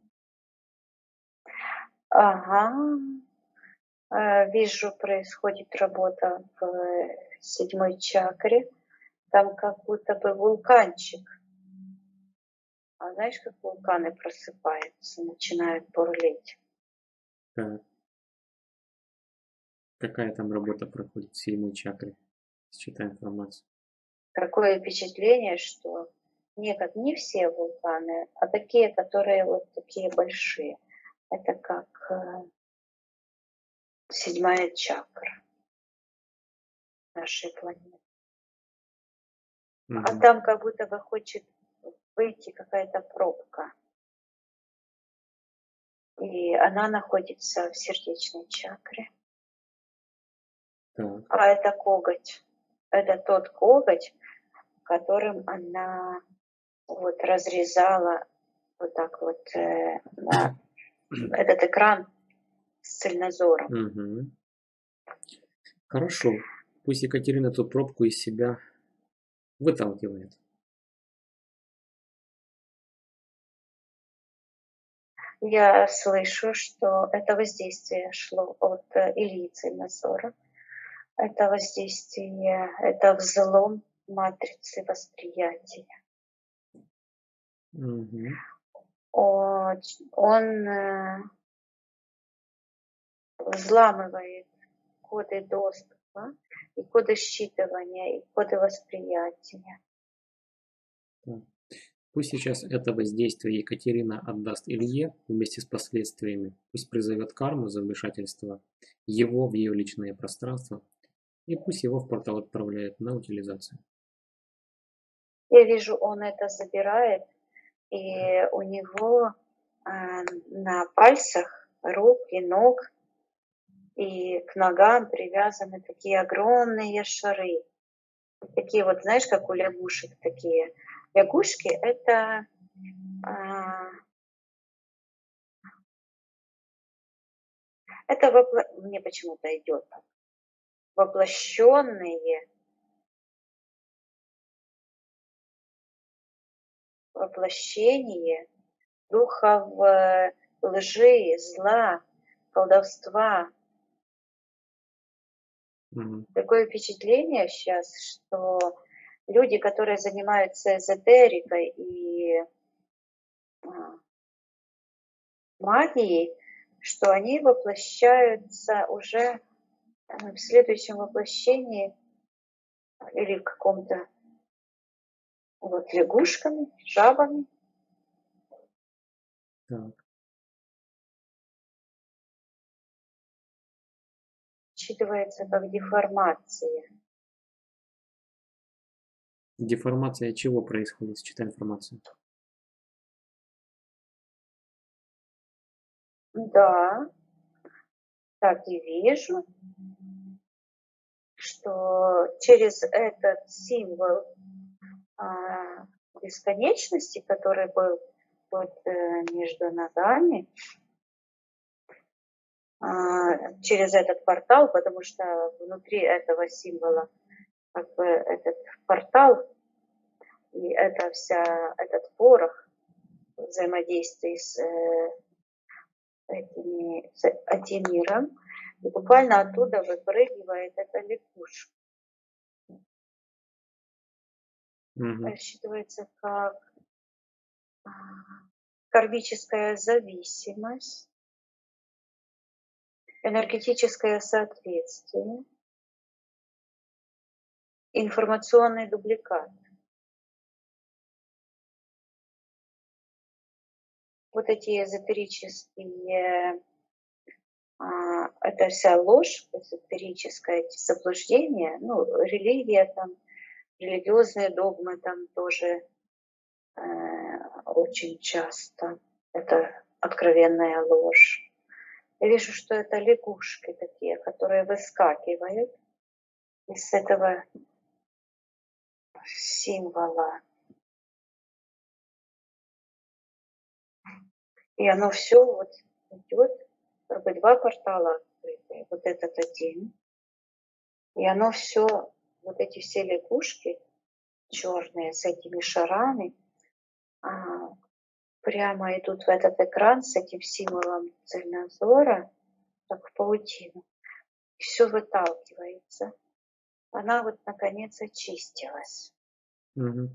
S3: Ага. Э, Вижу, происходит работа в э, седьмой чакре. Там как будто бы вулканчик. А знаешь, как вулканы просыпаются, начинают бурлить?
S2: Так. Какая там работа проходит в седьмой чакре? Считай информацию.
S3: Такое впечатление, что не, как, не все вулканы, а такие, которые вот такие большие. Это как э, седьмая чакра нашей планеты. А
S2: Мгм.
S3: там как будто бы хочет выйти какая-то пробка. И она находится в сердечной чакре.
S2: Так.
S3: А это коготь. Это тот коготь, которым она вот разрезала вот так вот э, на этот экран с цельнозором.
S2: Мгм. Хорошо. Пусть Екатерина эту пробку из себя выталкивает.
S3: Я слышу, что это воздействие шло от э, Ильи Цельнозора. Это воздействие, это взлом матрицы восприятия.
S2: Мгм.
S3: Он, он э, взламывает коды доступа, и коды считывания, и коды восприятия.
S2: Так. Пусть сейчас это воздействие Екатерина отдаст Илье вместе с последствиями. Пусть призовет карму за вмешательство его в ее личное пространство. И пусть его в портал отправляет на утилизацию.
S3: Я вижу, он это забирает, и у него э, на пальцах рук и ног и к ногам привязаны такие огромные шары. Такие вот, знаешь, как у лягушек такие. Лягушки – это а, это вопло... мне почему-то идет воплощенные, воплощение духов э, лжи, зла, колдовства.
S2: Мгм.
S3: Такое впечатление сейчас, что люди, которые занимаются эзотерикой и а, магией, что они воплощаются уже э, в следующем воплощении или в каком-то вот лягушками, жабами.
S2: Так.
S3: Считывается как деформация.
S2: Деформация чего происходит? Считай информацию.
S3: Да, так и вижу, что через этот символ а, бесконечности, который был вот, э, между ногами, а, через этот портал, потому что внутри этого символа как бы этот портал и это вся, этот порох взаимодействий с э, этими, с этим миром, И буквально оттуда выпрыгивает эта лягушка.
S2: Мгм.
S3: Рассчитывается как а, кармическая зависимость, энергетическое соответствие, информационный дубликат. Вот эти эзотерические, а, это вся ложь, эзотерическое эти заблуждения, ну, религия там, религиозные догмы там тоже э, очень часто. Это откровенная ложь. Я вижу, что это лягушки такие, которые выскакивают из этого символа. И оно все вот идет, как бы два портала открытые. Вот этот один. И оно все, вот эти все лягушки черные с этими шарами, а, прямо идут в этот экран с этим символом цельнозора, как в паутину. И все выталкивается. Она вот наконец очистилась.
S2: Мгм.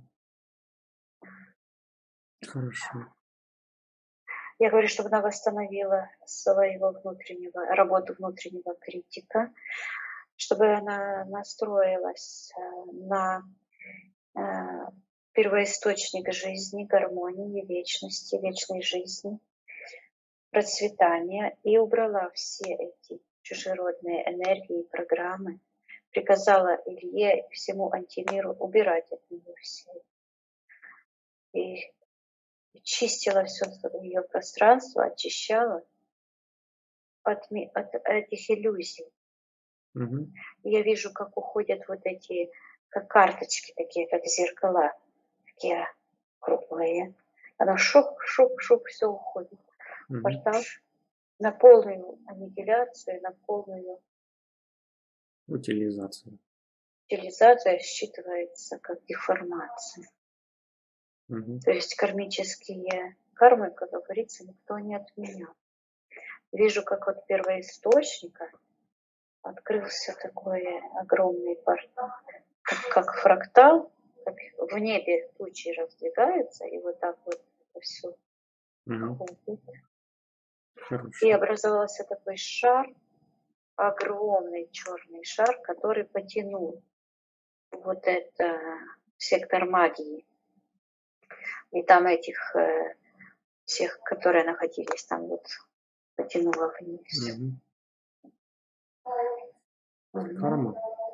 S2: Хорошо.
S3: Я говорю, чтобы она восстановила своего внутреннего, работу внутреннего критика, чтобы она настроилась э, на э, первоисточник жизни, гармонии, вечности, вечной жизни, процветания, и убрала все эти чужеродные энергии, программы, приказала Илье и всему антимиру убирать от нее все. И чистила все ее пространство, очищала от, ми- от этих иллюзий.
S2: Мгм.
S3: И я вижу, как уходят вот эти, как карточки такие, как зеркала, такие круглые. Она шук, шук, шук, все уходит.
S2: Мгм.
S3: Портал на полную аннигиляцию, на полную
S2: Утилизация.
S3: утилизацию считывается как деформация.
S2: Мгм.
S3: То есть кармические кармы, как говорится, никто не отменял. Вижу, как от первоисточника открылся такой огромный портал, как, как фрактал, как в небе тучи раздвигаются, и вот так вот это все
S2: Мгм.
S3: ходит. И
S2: Хорошо.
S3: образовался такой шар, огромный черный шар, который потянул вот это сектор магии. И там этих э, всех, которые находились там, вот потянуло вниз.
S2: Мгм.
S3: Мгм.
S2: Карма.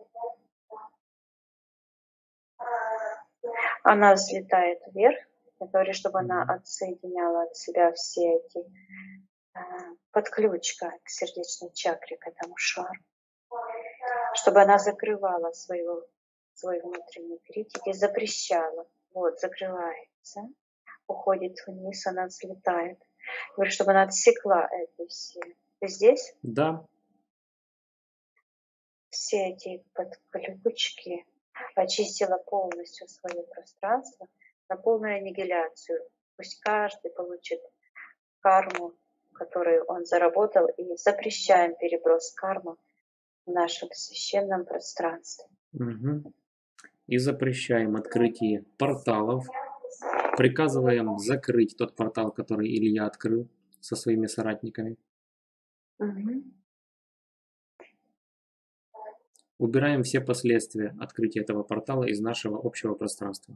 S3: Она взлетает вверх. Я говорю, чтобы она
S2: Мгм.
S3: отсоединяла от себя все эти э, подключка к сердечной чакре, к этому шару. Чтобы она закрывала своего, свой внутренний критик и запрещала. Вот, закрывается, уходит вниз, она взлетает. Я говорю, чтобы она отсекла эти все. Ты здесь?
S2: Да.
S3: Все эти подключки, очистила полностью свое пространство на полную аннигиляцию. Пусть каждый получит карму, которую он заработал, и запрещаем переброс кармы в нашем священном пространстве.
S2: Мгм. И запрещаем открытие порталов. Приказываем закрыть тот портал, который Илья открыл со своими соратниками.
S3: Мгм.
S2: Убираем все последствия открытия этого портала из нашего общего пространства.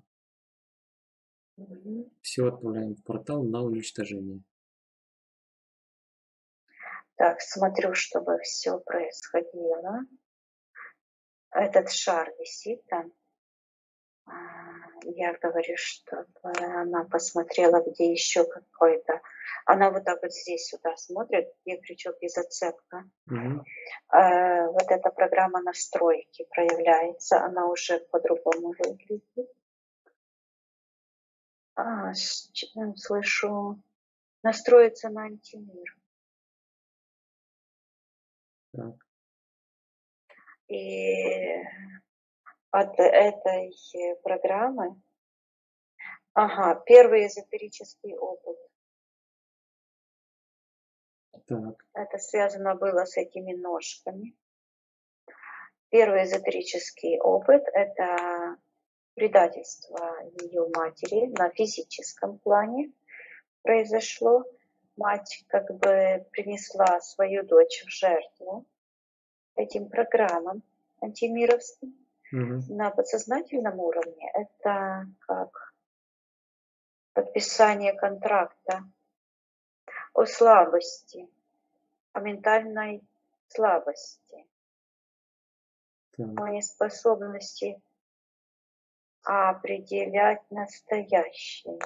S3: Мгм.
S2: Все отправляем в портал на уничтожение.
S3: Так, смотрю, чтобы все происходило. Этот шар висит там. А, Я говорю, чтобы она посмотрела, где еще какой-то. Она вот так вот здесь сюда смотрит, где крючок и зацепка.
S2: Мгм.
S3: Э, Вот эта программа настройки проявляется, она уже по-другому выглядит. А, с- ч- м, слышу, настроиться на антимир.
S2: Так.
S3: И от этой э, программы, ага, первый эзотерический опыт.
S2: Так.
S3: Это связано было с этими ножками. Первый эзотерический опыт – это предательство ее матери на физическом плане произошло. Мать как бы принесла свою дочь в жертву этим программам антимировским.
S2: Угу.
S3: На подсознательном уровне это как подписание контракта о слабости, о ментальной слабости,
S2: Так.
S3: о неспособности определять настоящее.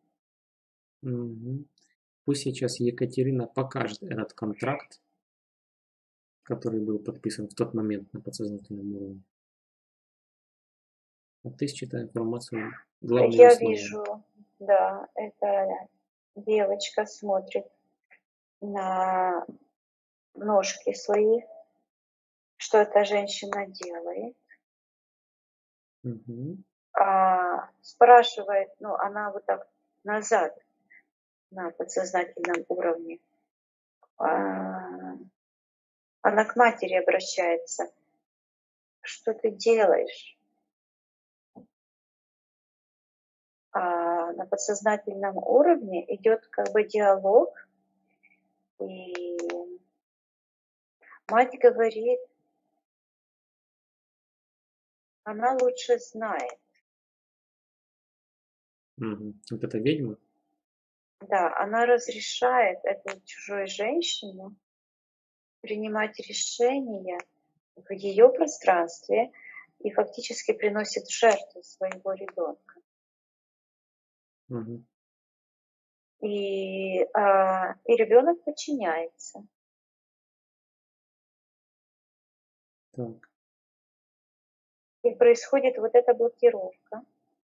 S2: Угу. Пусть сейчас Екатерина покажет этот контракт, который был подписан в тот момент на подсознательном уровне. А ты считай информацию, главные
S3: Я
S2: условия.
S3: вижу, да, эта девочка смотрит на ножки свои, что эта женщина делает.
S2: Угу.
S3: А, спрашивает, ну, она вот так назад на подсознательном уровне. А, она к матери обращается. Что ты делаешь? А на подсознательном уровне идет как бы диалог, и мать говорит, она лучше знает.
S2: Угу. Вот эта ведьма?
S3: Да, она разрешает этой чужой женщине принимать решения в ее пространстве и фактически приносит в жертву своего ребенка.
S2: Угу.
S3: И, а, и ребенок подчиняется.
S2: Так.
S3: И происходит вот эта блокировка.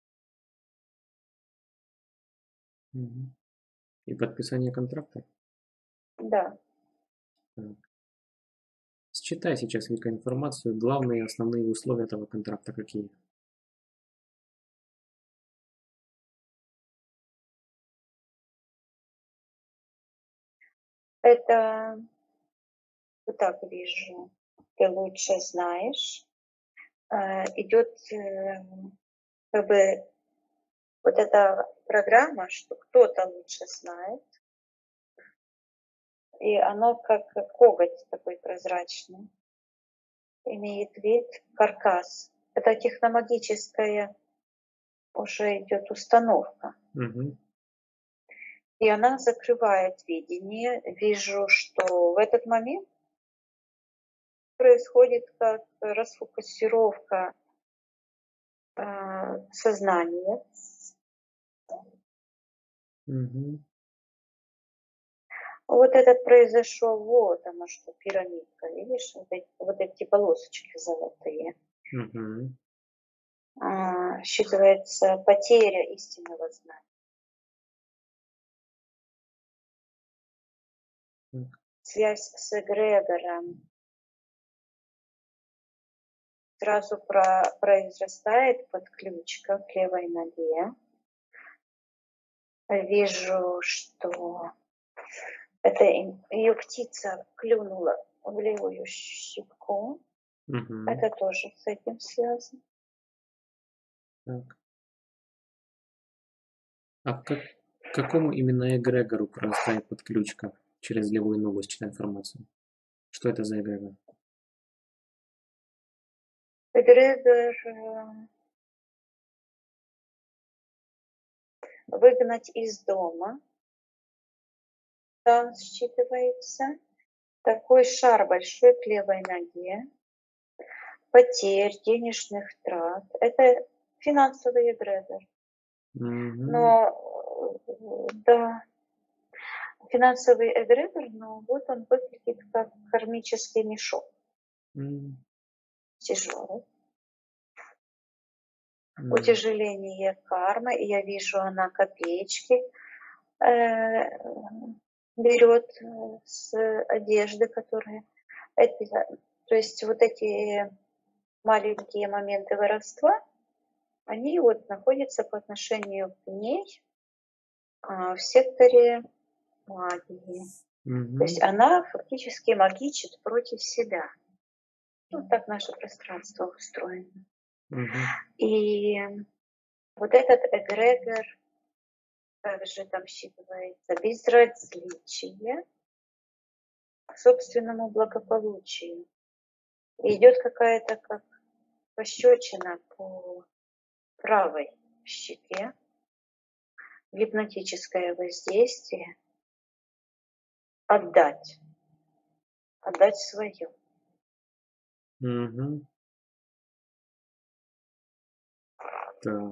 S2: Угу. И подписание контракта?
S3: Да.
S2: Так. Считай сейчас, Вика, информацию, главные основные условия этого контракта какие?
S3: Это вот так вижу. Ты лучше знаешь. Э, идет э, как бы вот эта программа, что кто-то лучше знает. И оно как коготь такой прозрачный. Имеет вид, каркас. Это техномагическая уже идет установка.
S2: Угу.
S3: И она закрывает видение. Вижу, что в этот момент происходит как расфокусировка э, сознания.
S2: Угу.
S3: Вот этот произошел, вот оно что, пирамидка, видишь, вот эти, вот эти полосочки золотые.
S2: Угу.
S3: А, считывается потеря истинного знания.
S2: Так.
S3: Связь с эгрегором сразу про, произрастает подключка к левой ноге. Вижу, что это ее птица клюнула в левую щеку.
S2: Угу.
S3: Это тоже с этим связано.
S2: Так. А как, к какому именно эгрегору прорастает подключка через левую ногу, считай информацию? Что это за эгрегор?
S3: Эгрегор э, выгнать из дома. Там считывается такой шар большой к левой ноге. Потерь, денежных трат. Это финансовый эгрегор.
S2: Угу.
S3: Но э, да, финансовый эгрегор, но вот он выглядит как кармический мешок.
S2: Угу.
S3: Тяжелый.
S2: Угу.
S3: Утяжеление кармы. И я вижу, она копеечки э, берет с одежды, которые... Это, то есть вот эти маленькие моменты воровства, они вот находятся по отношению к ней а, в секторе магии. То есть
S2: Угу.
S3: она фактически магичит против себя. Ну, так наше пространство устроено.
S2: Угу.
S3: И вот этот эгрегор также там считывается безразличие к собственному благополучию. И идет какая-то как пощечина по правой щеке, гипнотическое воздействие, отдать, отдать свое.
S2: Угу. Так,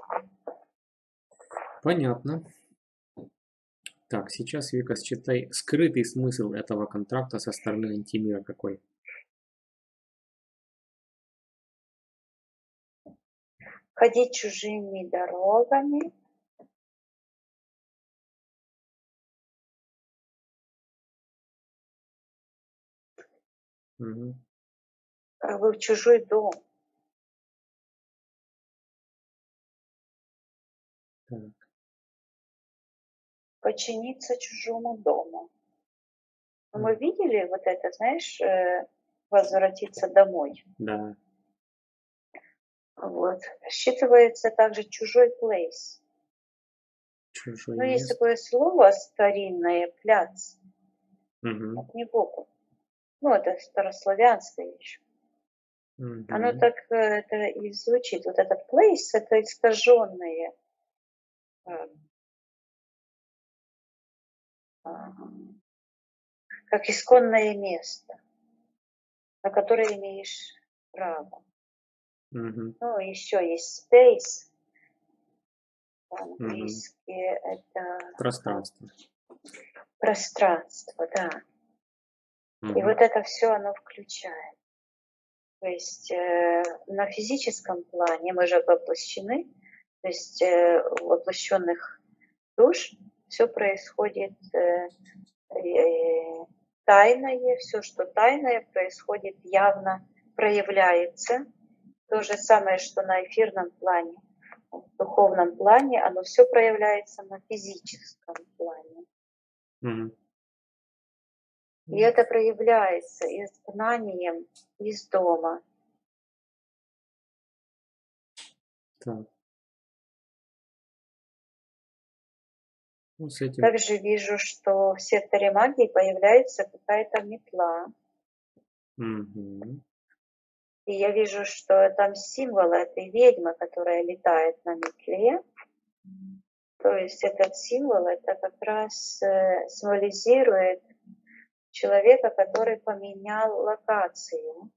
S2: понятно. Так, сейчас, Вика, считай скрытый смысл этого контракта со стороны антимира какой.
S3: Ходить чужими дорогами,
S2: Угу.
S3: как бы в чужой дом.
S2: Так.
S3: Подчиниться чужому дому. Но мы
S2: М.
S3: видели вот это, знаешь, э, возвратиться домой.
S2: Да.
S3: Вот. Считывается также чужой place.
S2: Чужое
S3: Ну, есть
S2: место.
S3: такое слово старинное, пляц,
S2: Угу.
S3: от него. Ну, это старославянское еще. Оно
S2: Угу.
S3: так э, это и звучит. Вот этот place, это искаженное, э, а, как исконное место, на которое имеешь право.
S2: Угу.
S3: Ну, еще есть space,
S2: Угу.
S3: по-английски это
S2: Пространство.
S3: пространство, да. И
S2: Угу.
S3: вот это все оно включает. То есть э, на физическом плане мы же воплощены, то есть э, у воплощенных душ все происходит э, э, тайное, все, что тайное, происходит явно, проявляется. То же самое, что на эфирном плане, в духовном плане, оно все проявляется на физическом плане.
S2: Угу.
S3: И это проявляется изгнанием из дома.
S2: Так. Ну, с этим.
S3: Также вижу, что в секторе магии появляется какая-то метла.
S2: Угу.
S3: И я вижу, что там символ этой ведьмы, которая летает на метле. То есть этот символ, это как раз э, символизирует человека, который поменял локацию.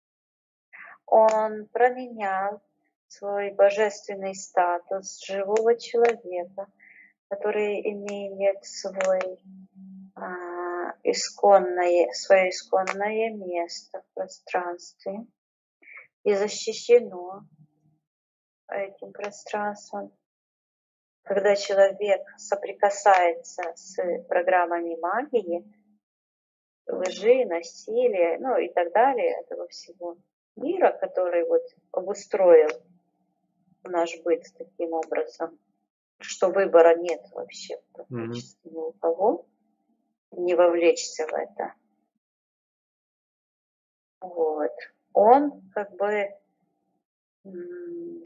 S3: Он променял свой божественный статус живого человека, который имеет свой а, исконное, свое исконное место в пространстве и защищено этим пространством. Когда человек соприкасается с программами магии, лжи, насилия, ну и так далее, этого всего мира, который вот обустроил наш быт таким образом, что выбора нет вообще практически ни у кого, не вовлечься в это. Вот. Он как бы м,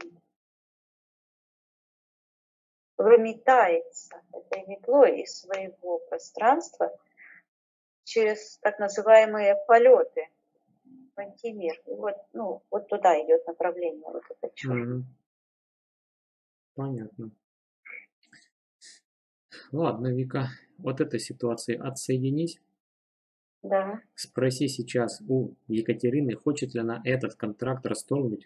S3: выметается этой метлой из своего пространства через так называемые полеты в антимир. И вот, ну, вот туда идет направление вот это черное.
S2: Угу. Понятно. Ладно, Вика, от этой ситуации отсоединись.
S3: Да.
S2: Спроси сейчас у Екатерины, хочет ли она этот контракт расторгнуть,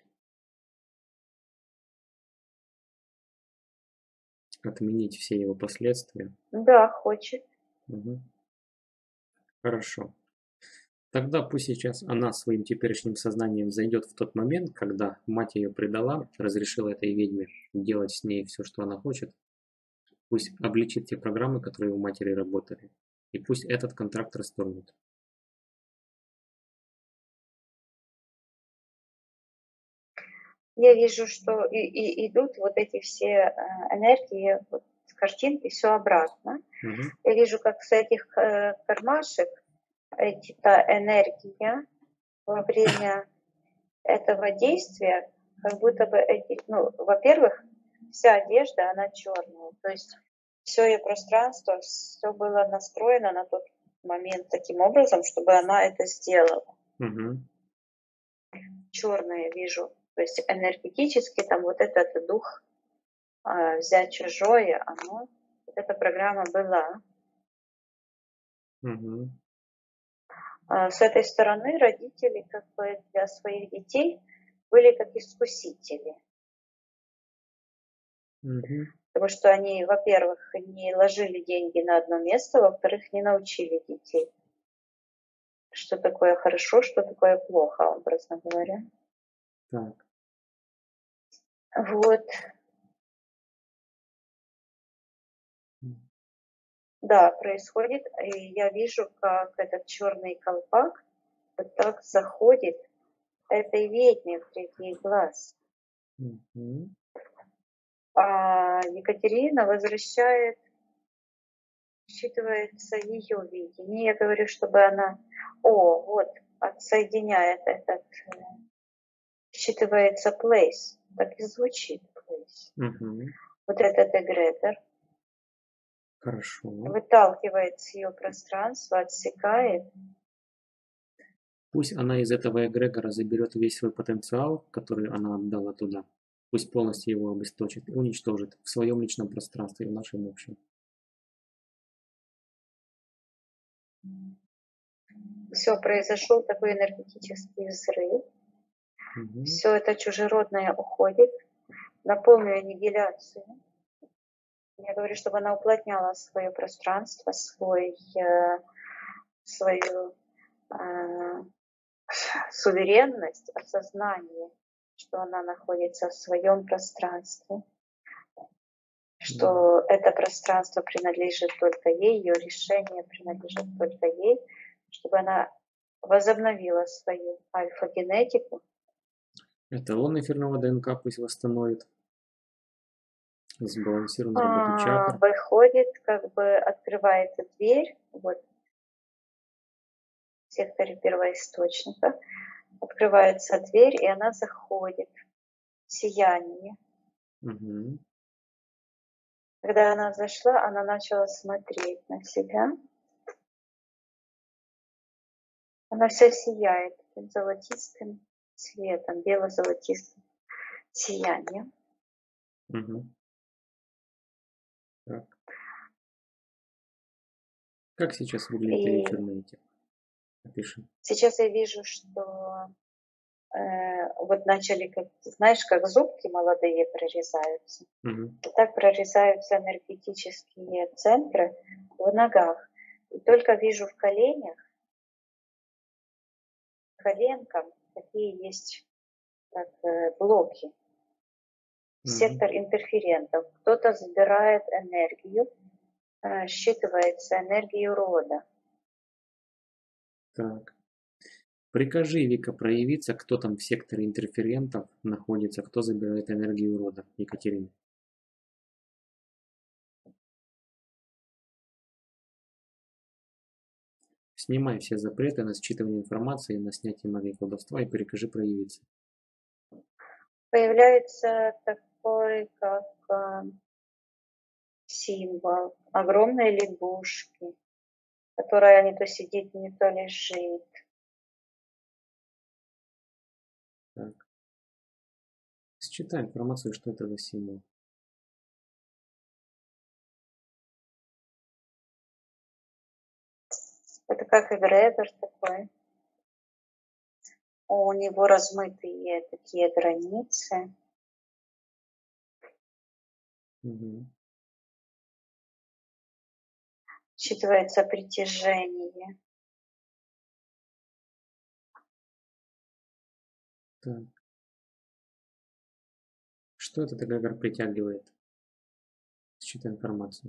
S2: отменить все его последствия.
S3: Да, хочет.
S2: Угу. Хорошо. Тогда пусть сейчас она своим теперешним сознанием зайдет в тот момент, когда мать ее предала, разрешила этой ведьме делать с ней все, что она хочет. Пусть обличит те программы, которые у матери работали. И пусть этот контракт расторгнут.
S3: Я вижу, что и, и идут вот эти все э, энергии, вот, картинке все обратно.
S2: Мгм.
S3: Я вижу, как с этих э, кармашек эти, та энергия во время этого действия, как будто бы эти, ну, во-первых, вся одежда, она черная, то есть все ее пространство, все было настроено на тот момент таким образом, чтобы она это сделала.
S2: Мгм.
S3: Черное вижу, то есть энергетически там вот этот дух а, взять чужое, оно, вот эта программа была.
S2: Мгм.
S3: А, с этой стороны родители как бы для своих детей были как искусители.
S2: Мгм.
S3: Потому что они, во-первых, не ложили деньги на одно место, во-вторых, не научили детей, что такое хорошо, что такое плохо, образно говоря.
S2: Так.
S3: Вот,
S2: М.
S3: да, происходит, и я вижу, как этот черный колпак вот так заходит этой ведьме в третий глаз.
S2: Мгм.
S3: А Екатерина возвращает, считывается ее видение. Я говорю, чтобы она, о, вот, отсоединяет этот, э, считывается place, так и звучит place.
S2: Мгм.
S3: Вот этот эгрегор
S2: Хорошо.
S3: выталкивает с ее пространства, отсекает.
S2: Пусть она из этого эгрегора заберет весь свой потенциал, который она отдала туда. Пусть полностью его обесточит и уничтожит в своем личном пространстве и в нашем общем.
S3: Все, произошел такой энергетический взрыв.
S2: Мгм.
S3: Все это чужеродное уходит на полную аннигиляцию. Я говорю, чтобы она уплотняла свое пространство, свой, э, свою э, суверенность, осознание, что она находится в своем пространстве, что это пространство принадлежит только ей, ее решение принадлежит только ей, чтобы она возобновила свою альфа-генетику.
S2: Эталон эфирного ДНК пусть восстановит. Сбалансируем работу
S3: А,
S2: чакр.
S3: выходит, как бы открывается дверь, вот в секторе первоисточника, открывается дверь, и она заходит в сияние.
S2: Мгм.
S3: Когда она зашла, она начала смотреть на себя. Она вся сияет таким золотистым цветом, бело-золотистым сиянием.
S2: Мгм. Так. Как сейчас выглядит ее
S3: И
S2: черный нити? Опиши.
S3: сейчас я вижу, что э, вот начали, как, знаешь, как зубки молодые прорезаются.
S2: Мгм.
S3: И так прорезаются энергетические центры в ногах. И только вижу в коленях, коленкам, какие есть как, э, блоки.
S2: Мгм.
S3: Сектор интерферентов. Кто-то забирает энергию, э, считывается энергию рода.
S2: Так. Прикажи Вика проявиться, кто там в секторе интерферентов находится, кто забирает энергию рода Екатерины. Снимай все запреты на считывание информации, на снятие магии колдовства и прикажи проявиться.
S3: Появляется такой, как э, символ огромной лягушки, которая не то сидит, не то лежит.
S2: Так. Считай информацию, что это за символ.
S3: Это как эгрегор такой. У него размытые такие границы.
S2: Угу.
S3: Считывается притяжение.
S2: Так. Что этот эгрегор притягивает? Считай информацию.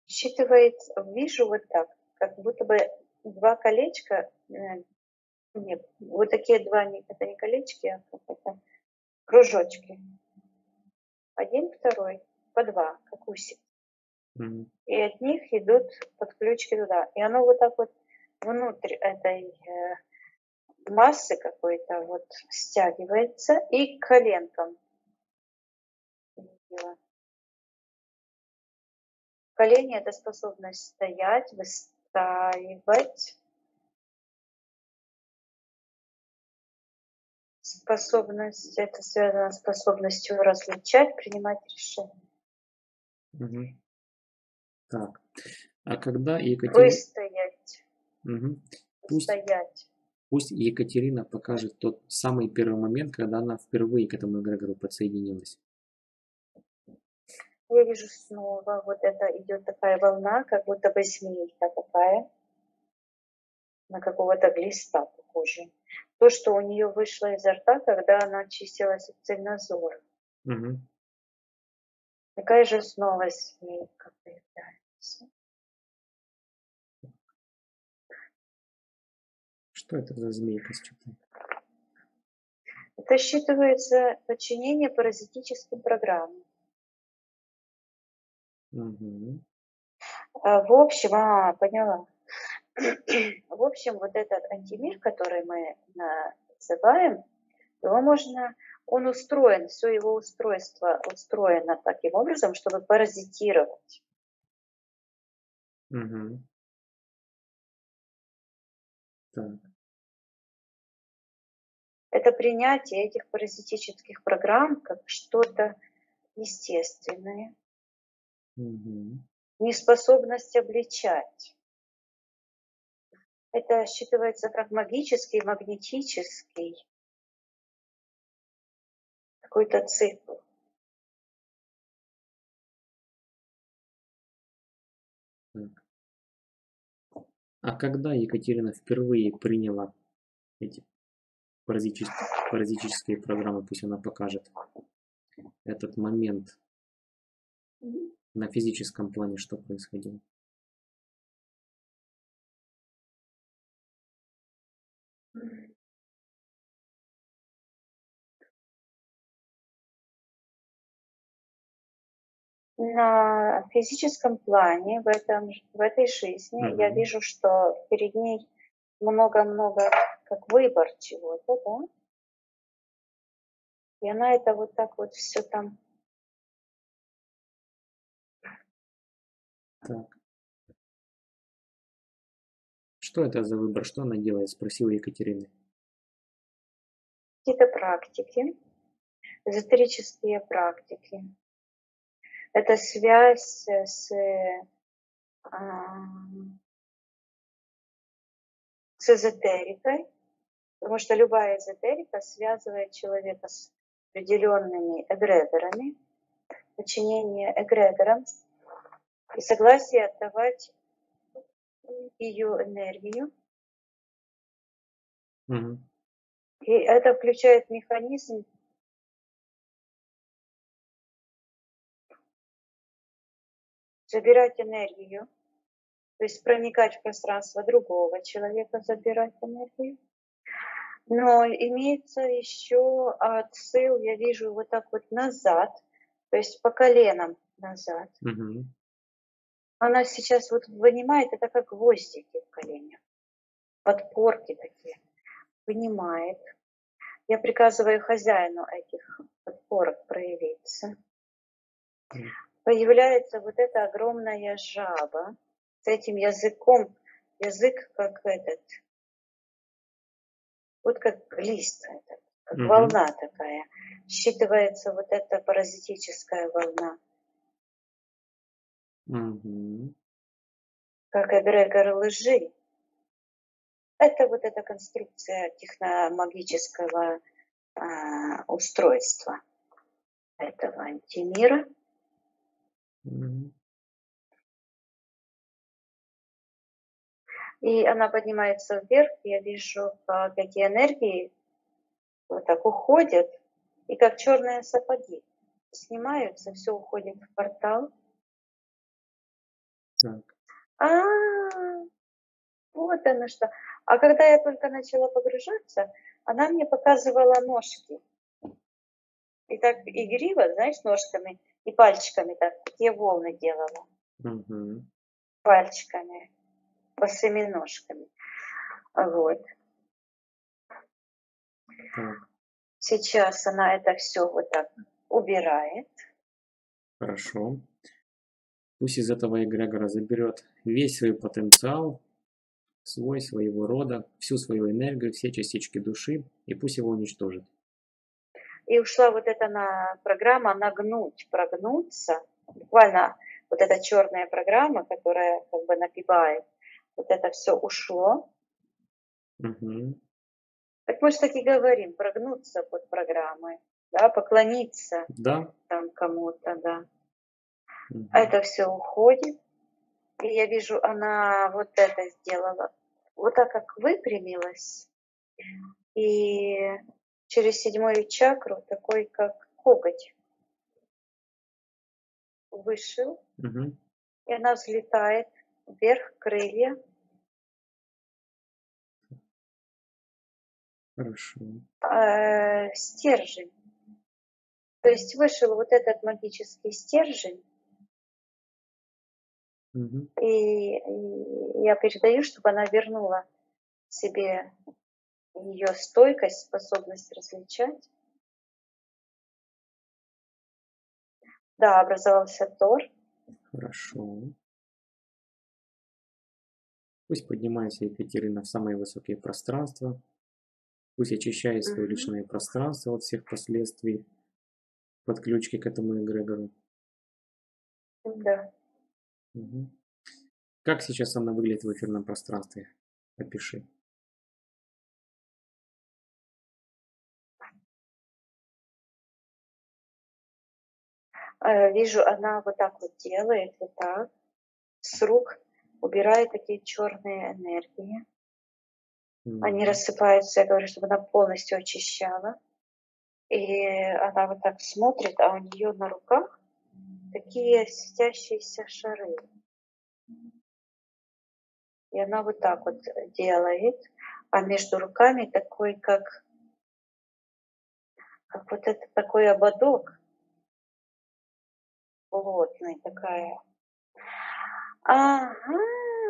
S3: считывает, вижу вот так, как будто бы два колечка, э, нет, вот такие два, не- это не колечки, а как это, кружочки. Один, второй, по два, как усик.
S2: Мгм.
S3: И от них идут подключки туда. И оно вот так вот внутрь этой э, массы какой-то вот стягивается и к коленкам. Видела. Колени – это способность стоять, выстаивать, способность, это связано с способностью различать, принимать решения.
S2: Мгм. Так. А когда Екатерина...
S3: Выстоять,
S2: Мгм. Пусть,
S3: выстоять.
S2: пусть Екатерина покажет тот самый первый момент, когда она впервые к этому эгрегору подсоединилась.
S3: Я вижу снова, вот это идет такая волна, как будто бы змейка такая, на какого-то глиста похоже. То, что у нее вышло изо рта, когда она очистилась от цельнозора.
S2: Мгм.
S3: Такая же снова змейка появляется.
S2: Что это за змейка с чё-то?
S3: Это считывается подчинение паразитическим программам.
S2: Мгм.
S3: А, В общем, а, поняла. В общем, вот этот антимир, который мы называем, его можно, он устроен, все его устройство устроено таким образом, чтобы паразитировать.
S2: Мгм. Так.
S3: Это принятие этих паразитических программ как что-то естественное,
S2: Мгм.
S3: неспособность обличать. Это считывается как магический, магнетический какой-то цикл.
S2: Так. А когда Екатерина впервые приняла эти паразитические, паразитические программы, пусть она покажет этот момент на физическом плане, что происходило?
S3: На физическом плане в, этом, в этой жизни я
S2: Мгм.
S3: вижу, что перед ней много-много как выбор чего-то, да? И она это вот так вот все там.
S2: Так. Что это за выбор? Что она делает? Спросила Екатерина.
S3: Какие-то практики, эзотерические практики. Это связь с, а, с эзотерикой, потому что любая эзотерика связывает человека с определенными эгрегорами, подчинение эгрегорам и согласие отдавать ее энергию.
S2: Мгм.
S3: И это включает механизм забирать энергию, то есть проникать в пространство другого человека, забирать энергию. Но имеется еще отсыл, я вижу, вот так вот назад, то есть по коленам назад.
S2: Мгм.
S3: Она сейчас вот вынимает, это как гвоздики в коленях, подпорки такие, вынимает. Я приказываю хозяину этих подпорок проявиться.
S2: Так.
S3: Появляется вот эта огромная жаба с этим языком, язык как этот, вот как лист этот, как
S2: Мгм.
S3: волна такая. Считывается вот эта паразитическая волна,
S2: Мгм.
S3: как эгрегор лжи. Это вот эта конструкция техномагического а, устройства этого антимира.
S2: Мгм.
S3: И она поднимается вверх, я вижу, как эти энергии вот так уходят, и как черные сапоги снимаются, все уходит в портал.
S2: Так.
S3: А, вот оно что. А когда я только начала погружаться, она мне показывала ножки. И так игриво, знаешь, ножками и пальчиками так такие волны делала.
S2: Мгм.
S3: Пальчиками, босыми ножками. Вот.
S2: Так,
S3: Сейчас она это все вот так убирает.
S2: хорошо. Пусть из этого эгрегора заберет весь свой потенциал, свой, своего рода, всю свою энергию, все частички души, и пусть его уничтожит.
S3: И ушла вот эта на программа нагнуть, прогнуться. Буквально вот эта черная программа, которая как бы напевает, вот это все ушло.
S2: Мгм.
S3: Так мы же так и говорим, прогнуться под программой, да, поклониться
S2: Да.
S3: там кому-то, да.
S2: Мгм.
S3: Это все уходит. И я вижу, она вот это сделала. Вот так как выпрямилась, и через седьмую чакру такой, как коготь, вышел,
S2: Мгм.
S3: и она взлетает вверх, крылья,
S2: Хорошо.
S3: э, стержень. То есть вышел вот этот магический стержень,
S2: Мгм.
S3: и, и я передаю, чтобы она вернула себе ее стойкость, способность различать. Да, образовался тор.
S2: Хорошо. Пусть поднимается Екатерина в самые высокие пространства, пусть очищает свое
S3: Мгм.
S2: личное пространство от всех последствий подключки к этому эгрегору.
S3: Да.
S2: Мгм. Как сейчас она выглядит в эфирном пространстве? Опиши.
S3: Э, Вижу, она вот так вот делает, вот так, с рук убирает такие черные энергии. Они
S2: Мгм.
S3: рассыпаются, я говорю, чтобы она полностью очищала. И она вот так смотрит, а у нее на руках такие светящиеся шары. И она вот так вот делает, а между руками такой, как, как вот это такой ободок плотный, такая. Ага,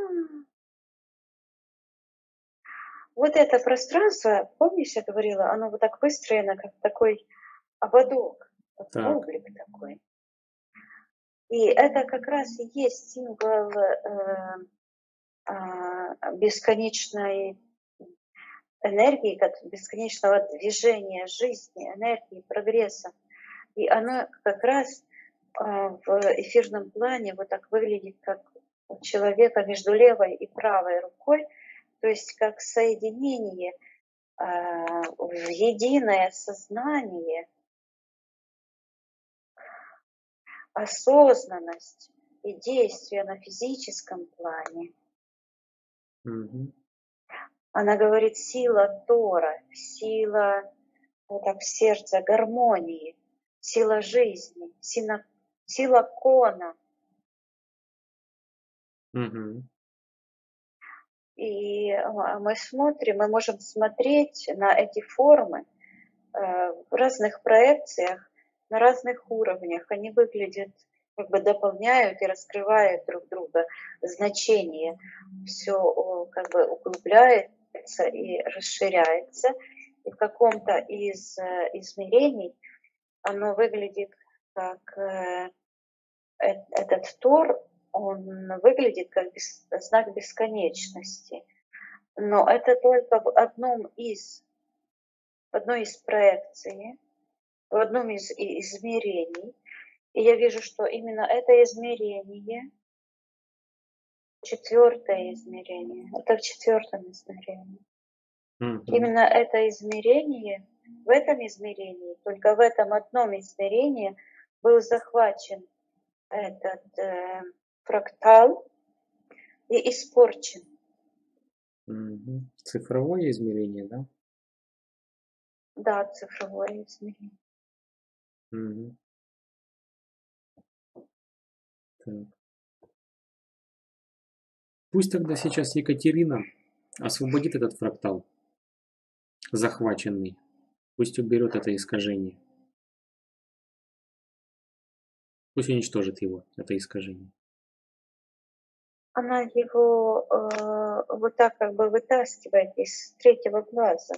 S3: вот это пространство, помнишь, я говорила, оно вот так выстроено, как такой ободок, как
S2: Так.
S3: бублик такой. И это как раз и есть символ э, а, бесконечной энергии, как бесконечного движения жизни, энергии, прогресса. И оно как раз а, в эфирном плане вот так выглядит, как у человека между левой и правой рукой, то есть как соединение а, в единое сознание, осознанность и действие на физическом плане.
S2: Мгм.
S3: Она говорит, сила Тора, сила вот так в сердце гармонии, сила жизни, сила, сила Кона.
S2: Мгм.
S3: И а, мы смотрим, мы можем смотреть на эти формы э, в разных проекциях, на разных уровнях. Они выглядят, как бы дополняют и раскрывают друг друга значение. Все как бы углубляется и расширяется. И в каком-то из э, измерений оно выглядит как э, э- этот Тор, он выглядит как бес- знак бесконечности. Но это только в одном из, в одной из проекций, в одном из и- измерений. И я вижу, что именно это измерение, четвертое измерение, это в четвертом измерении.
S2: Мгм.
S3: Именно это измерение, в этом измерении, только в этом одном измерении был захвачен этот э, фрактал и испорчен.
S2: Мгм. Цифровое измерение, да?
S3: Да, цифровое измерение.
S2: Мгм. Так. Пусть тогда сейчас Екатерина освободит этот фрактал, захваченный. Пусть уберет это искажение. Пусть уничтожит его, это искажение.
S3: Она его э, вот так как бы вытаскивает из третьего глаза,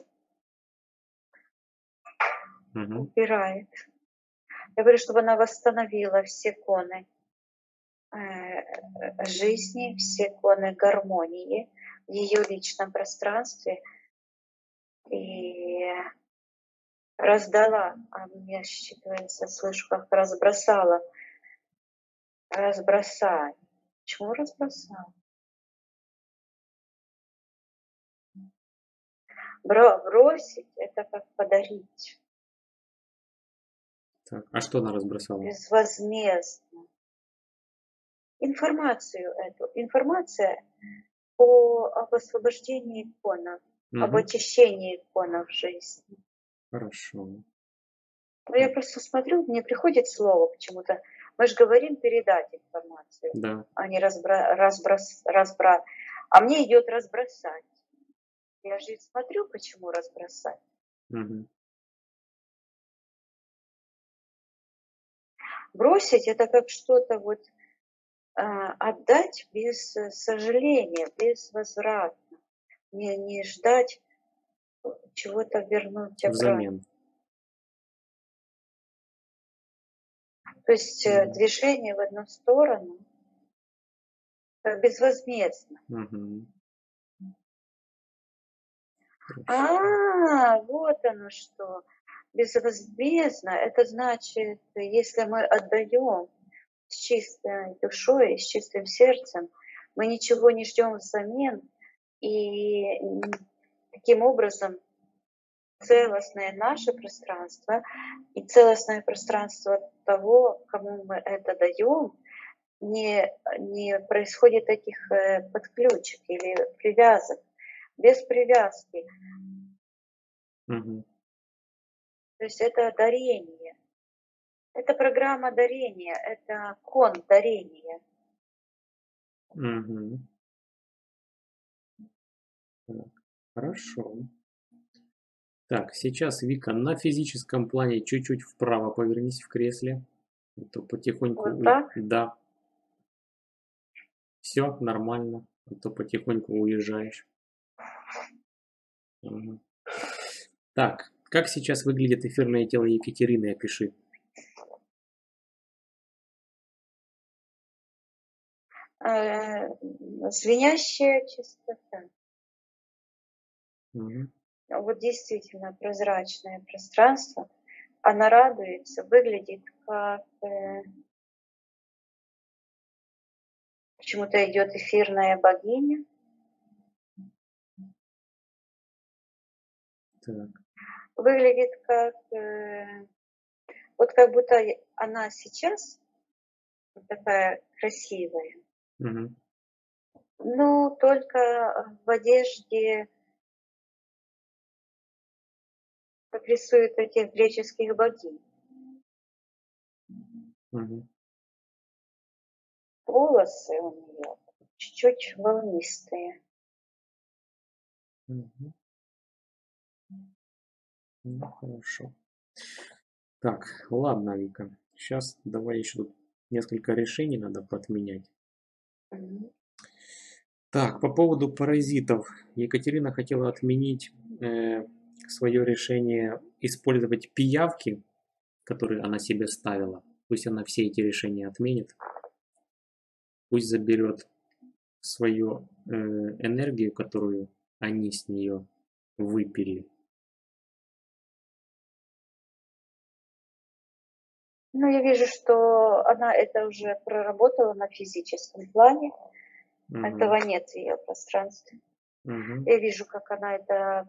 S2: Угу.
S3: убирает. Я говорю, чтобы она восстановила все коны э, жизни, все коны гармонии в ее личном пространстве и раздала, а мне считывается, слышу, как разбросала, разбросай. Почему разбросала? Бро- бросить — это как подарить,
S2: Так, а что она разбросала?
S3: безвозмездно. Информацию эту. Информация о, об освобождении иконов, об
S2: Угу.
S3: очищении иконов жизни.
S2: Хорошо.
S3: Но я просто смотрю, мне приходит слово почему-то. Мы же говорим передать информацию,
S2: Да.
S3: а не разбра- разброс, разбра... А мне идет разбросать. Я же смотрю, почему разбросать.
S2: Угу.
S3: Бросить — это как что-то вот а, отдать без э, сожаления, без возврата. Не, не ждать чего-то вернуть обратно.
S2: Взамен.
S3: То есть э,
S2: Мгм.
S3: движение в одну сторону как безвозмездно.
S2: Угу.
S3: А, вот оно что. Безвозмездно — это значит, если мы отдаем с чистой душой, с чистым сердцем, мы ничего не ждем взамен, и м, таким образом целостное наше пространство и целостное пространство того, кому мы это даем, не, не происходит таких э, подключек или привязок, без привязки.
S2: Угу.
S3: То есть это дарение. Это программа дарения, это кон дарения.
S2: Угу. Хорошо. Так, сейчас, Вика, на физическом плане чуть-чуть вправо повернись в кресле. А то потихоньку...
S3: Вот
S2: уй-
S3: так.
S2: Да. Все нормально. А то потихоньку уезжаешь. Ага. Так, как сейчас выглядит эфирное тело Екатерины, опиши.
S3: Э, звенящая чистота.
S2: Угу.
S3: Вот действительно прозрачное пространство. Она радуется, выглядит как э, почему-то идет эфирная богиня.
S2: Так.
S3: Выглядит как э, вот как будто она сейчас вот такая красивая,
S2: Угу.
S3: но только в одежде, как рисуют этих греческих богинь.
S2: Угу.
S3: Волосы у нее чуть-чуть волнистые.
S2: Угу. Ну, хорошо. Так, ладно, Вика. Сейчас давай еще тут несколько решений надо подменять.
S3: Мгм.
S2: Так, по поводу паразитов. Екатерина хотела отменить э, свое решение использовать пиявки, которые она себе ставила. Пусть она все эти решения отменит. Пусть заберет свою э, энергию, которую они с нее выпили.
S3: Ну, я вижу, что она это уже проработала на физическом плане.
S2: Угу.
S3: Этого нет в ее пространстве.
S2: Угу.
S3: Я вижу, как она это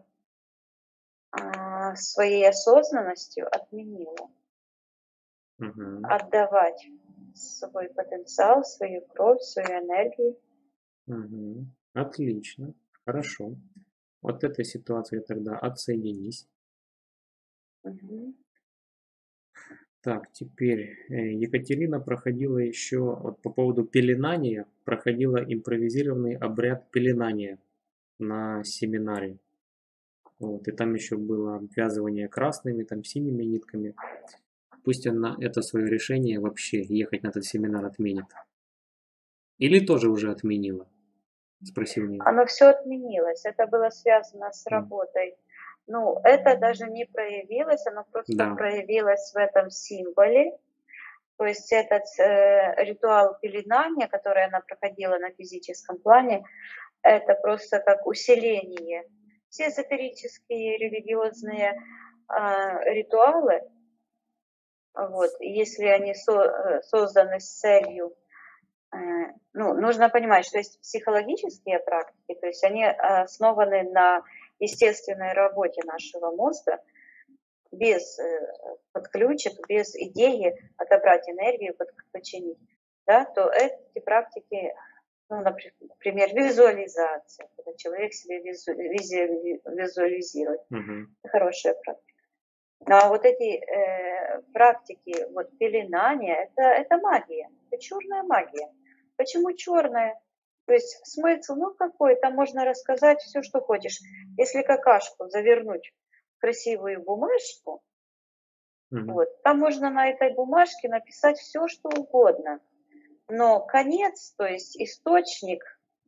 S3: а, своей осознанностью отменила.
S2: Угу.
S3: Отдавать свой потенциал, свою кровь, свою энергию.
S2: Угу. Отлично. Хорошо. Вот этой ситуации тогда отсоединись.
S3: Мгм.
S2: Так, теперь э, Екатерина проходила еще, вот по поводу пеленания, проходила импровизированный обряд пеленания на семинаре. Вот, и там еще было обвязывание красными, там синими нитками. Пусть она это свое решение вообще ехать на этот семинар отменит. Или тоже уже отменила? Спросил меня.
S3: Оно все отменилось. Это было связано с
S2: М.
S3: работой. Ну, это даже не проявилось, оно просто
S2: Да.
S3: проявилось в этом символе. То есть этот э, ритуал пеленания, который она проходила на физическом плане, это просто как усиление. Все эзотерические религиозные э, ритуалы, вот, если они со, э, созданы с целью, э, ну, нужно понимать, что есть психологические практики, то есть они основаны на естественной работе нашего мозга, без э, подключек, без идеи отобрать энергию, подключить, да, то эти практики, ну, например, визуализация, когда человек себе визу, визу, визуализирует,
S2: Угу.
S3: хорошая практика. Ну, а вот эти э, практики, вот пеленания, это, это магия, это черная магия. Почему черная? То есть смысл, ну какой, там можно рассказать все, что хочешь. Если какашку завернуть в красивую бумажку,
S2: Угу.
S3: вот, там можно на этой бумажке написать все, что угодно. Но конец, то есть источник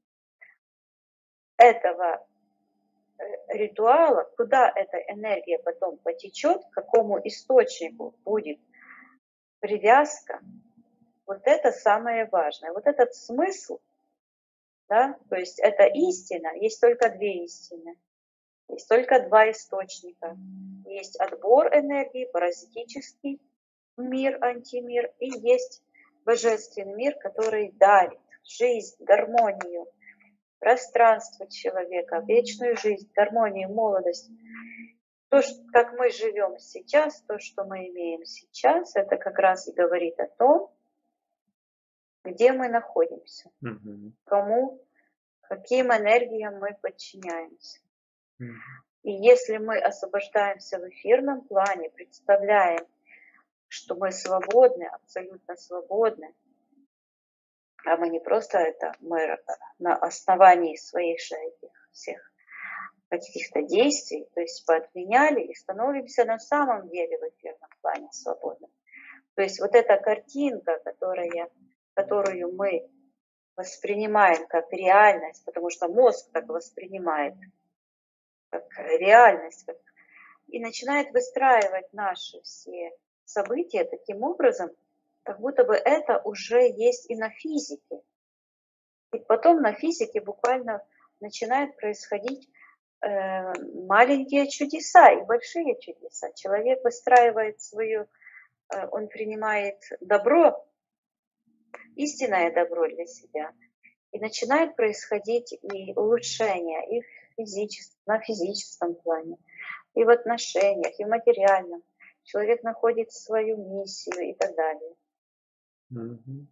S3: этого ритуала, куда эта энергия потом потечет, к какому источнику будет привязка, вот это самое важное. Вот этот смысл, да, то есть это истина, есть только две истины, есть только два источника. Есть отбор энергии, паразитический мир, антимир, и есть божественный мир, который дарит жизнь, гармонию, пространство человека, вечную жизнь, гармонию, молодость. То, как мы живем сейчас, то, что мы имеем сейчас, это как раз и говорит о том, где мы находимся,
S2: Угу.
S3: кому, каким энергиям мы подчиняемся.
S2: Угу.
S3: И если мы освобождаемся в эфирном плане, представляем, что мы свободны, абсолютно свободны, а мы не просто это, мы на основании своих же этих всех каких-то действий, то есть поотменяли и становимся на самом деле в эфирном плане свободны. То есть вот эта картинка, которая, которую мы воспринимаем как реальность, потому что мозг так воспринимает, как реальность, как, и начинает выстраивать наши все события таким образом, как будто бы это уже есть и на физике. И потом на физике буквально начинают происходить э, маленькие чудеса и большие чудеса. Человек выстраивает свою, э, он принимает добро, истинное добро для себя, и начинает происходить и улучшение и в физическом, на физическом плане, и в отношениях, и в материальном. Человек находит свою миссию и так далее.
S2: Угу.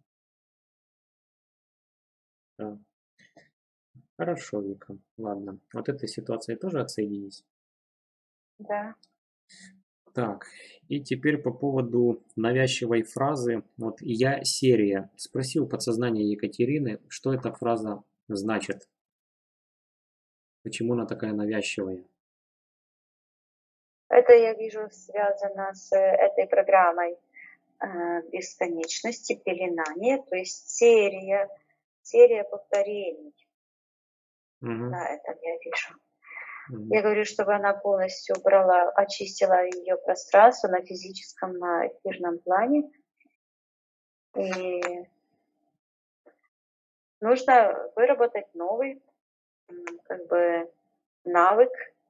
S2: Да. Хорошо, Вика. Ладно. Вот этой ситуацией тоже отсоединись.
S3: Да.
S2: Так, и теперь по поводу навязчивой фразы. Вот я серия. Спросил подсознание Екатерины, что эта фраза значит. Почему она такая навязчивая?
S3: Это, я вижу, связано с этой программой э, бесконечности, пеленания, то есть серия, серия повторений.
S2: Угу.
S3: Да, это я вижу.
S2: Угу.
S3: Я говорю, чтобы она полностью убрала, очистила ее пространство на физическом, на эфирном плане. И нужно выработать новый, как бы, навык.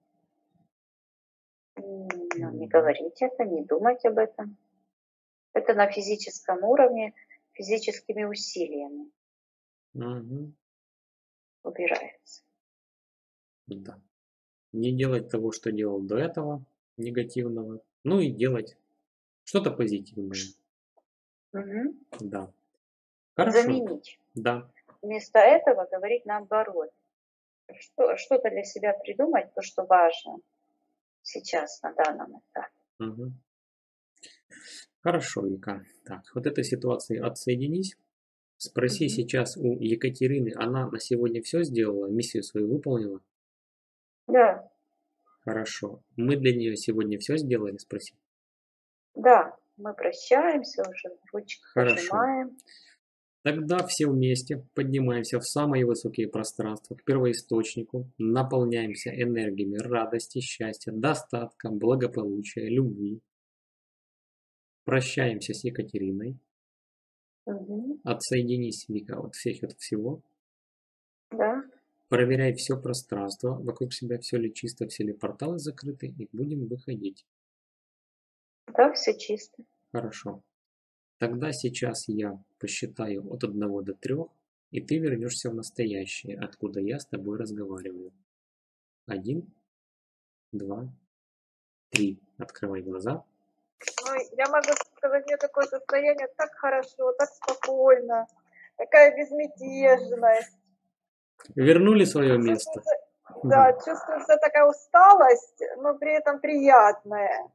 S3: Ну, не говорить это, не думать об этом. Это на физическом уровне, физическими усилиями
S2: Угу.
S3: убирается.
S2: Да. Не делать того, что делал до этого, негативного. Ну и делать что-то позитивное.
S3: Угу.
S2: Да. Хорошо.
S3: Заменить.
S2: Да.
S3: Вместо этого говорить наоборот. Что, что-то для себя придумать, то, что важно сейчас, на данном этапе.
S2: Угу. Хорошо, Вика. Так, вот этой ситуации отсоединись. Спроси
S3: Мгм.
S2: сейчас у Екатерины, она на сегодня все сделала, миссию свою выполнила?
S3: Да,
S2: Хорошо. Мы для нее сегодня все сделали? Спроси.
S3: да, мы прощаемся уже, ручки
S2: Хорошо.
S3: пожимаем.
S2: Тогда все вместе поднимаемся в самые высокие пространства, к первоисточнику, наполняемся энергиями радости, счастья, достатка, благополучия, любви. Прощаемся с Екатериной.
S3: Мгм.
S2: Отсоединись, Вика, от всех от всего.
S3: Да,
S2: Проверяй все пространство вокруг себя, все ли чисто, все ли порталы закрыты, и будем выходить.
S3: да, все чисто.
S2: Хорошо. Тогда сейчас я посчитаю от одного до трех, и ты вернешься в настоящее, откуда я с тобой разговариваю. Один, два, три. Открывай глаза.
S1: Ой, я могу сказать, мне такое состояние так хорошо, так спокойно, такая безмятежность.
S2: Вернули свое место.
S1: Чувствуется, да, чувствуется такая усталость, но при этом приятная.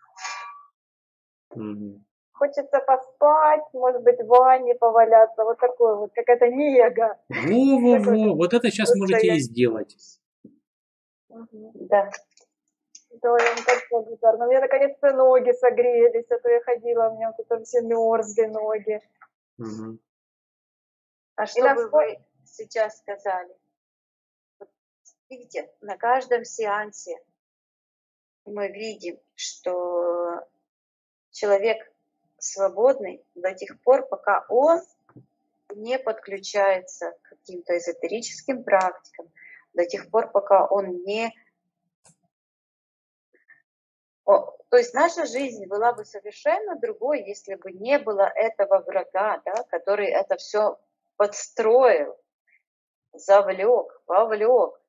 S2: Мгм.
S1: Хочется поспать, может быть, в ванне поваляться, вот такое вот, какая-то нега. Такое
S2: Во-во-во, вот это сейчас можете и
S1: состояние.
S2: сделать.
S1: Мгм.
S3: Да.
S1: Да, я вам так благодарна. У меня наконец-то ноги согрелись, а то я ходила, у меня вот это все мерзли ноги.
S2: Мгм.
S3: А
S1: И
S3: что бы
S1: насколько...
S3: вы сейчас сказали? Вот видите, на каждом сеансе мы видим, что человек свободный до тех пор, пока он не подключается к каким-то эзотерическим практикам, до тех пор, пока он не... О, то есть наша жизнь была бы совершенно другой, если бы не было этого врага, да, который это все подстроил, завлек, вовлек.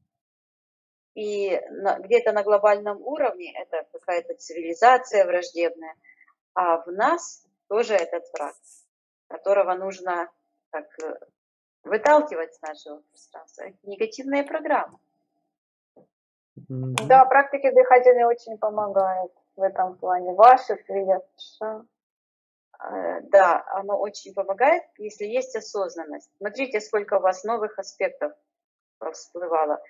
S3: И на, где-то на глобальном уровне это какая-то цивилизация враждебная, а в нас тоже этот враг, которого нужно так, э, выталкивать с нашего пространства. Это негативные программы.
S2: Мгм.
S1: Да, практики дыхательные очень помогают в этом плане. Ваши привет.
S3: Э, Да, оно очень помогает, если есть осознанность. Смотрите, сколько у вас новых аспектов всплывало.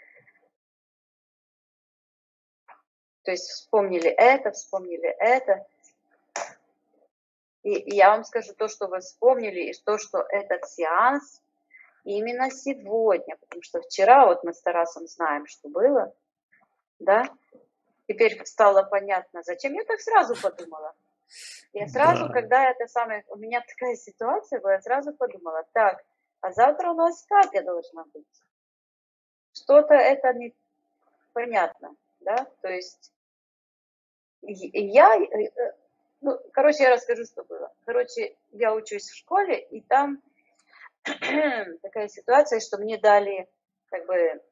S3: То есть вспомнили это, вспомнили это. И, и я вам скажу то, что вы вспомнили, и то, что этот сеанс именно сегодня, потому что вчера вот мы с Тарасом знаем, что было, да, теперь стало понятно, зачем я так сразу подумала. Я сразу,
S2: Да.
S3: когда это самое, у меня такая ситуация была, я сразу подумала, так, а завтра у нас Катя должна быть. Что-то это непонятно, да, то есть я, ну, короче, я расскажу, что было. Короче, я учусь в школе, и там такая ситуация, что мне дали, как бы,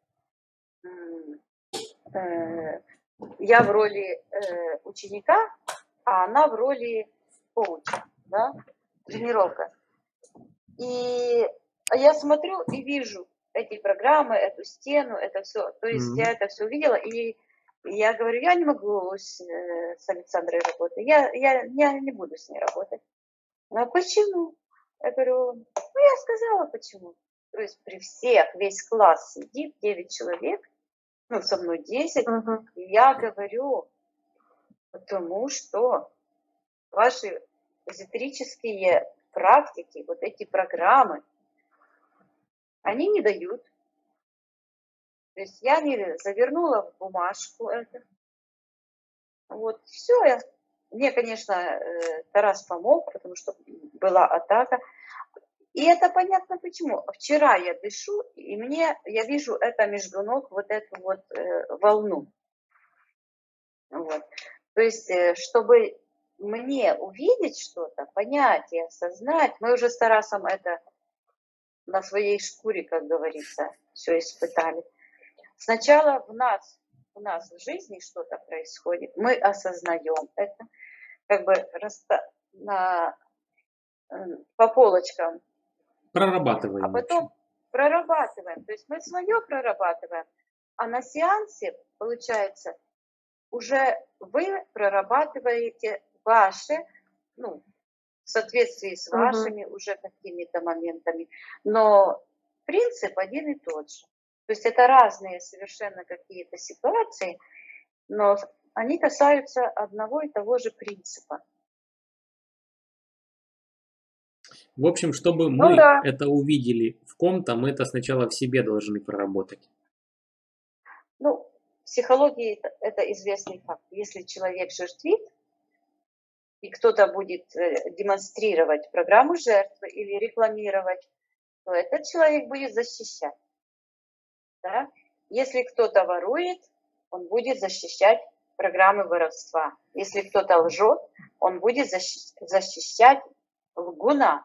S3: э, я в роли э, ученика, а она в роли коуча, да, тренировка. И я смотрю и вижу эти программы, эту стену, это все. То есть
S2: Мгм.
S3: я это все увидела, и я говорю, я не могу с, э, с Александрой работать, я, я, я не буду с ней работать. Ну, а почему? Я говорю, ну, я сказала, почему. То есть при всех, весь класс сидит, девять человек, ну, со мной десять,
S1: Угу.
S3: и я говорю, потому что ваши эзотерические практики, вот эти программы, они не дают. То есть я не завернула в бумажку это. Вот, все. Я... Мне, конечно, э, Тарас помог, потому что была атака. И это понятно почему. Вчера я дышу, и мне, я вижу это между ног, вот эту вот э, волну. Вот. То есть, э, чтобы мне увидеть что-то, понять и осознать, мы уже с Тарасом это на своей шкуре, как говорится, все испытали. Сначала в нас, у нас в жизни что-то происходит, мы осознаем это, как бы раста- на, э, по полочкам,
S2: Прорабатываем,
S3: а
S2: в
S3: потом
S2: общем.
S3: прорабатываем. То есть мы свое прорабатываем, а на сеансе, получается, уже вы прорабатываете ваши ну, в соответствии с
S1: Мгм.
S3: вашими уже какими-то моментами. Но принцип один и тот же. То есть это разные совершенно какие-то ситуации, но они касаются одного и того же принципа.
S2: В общем, чтобы
S1: Ну
S2: мы
S1: да,
S2: это увидели в ком-то, мы это сначала в себе должны проработать.
S3: Ну, в психологии это, это известный факт. Если человек жертвит, и кто-то будет э, демонстрировать программу жертвы или рекламировать, то этот человек будет защищать. Да? Если кто-то ворует, он будет защищать программы воровства. Если кто-то лжет, он будет защи- защищать лгуна.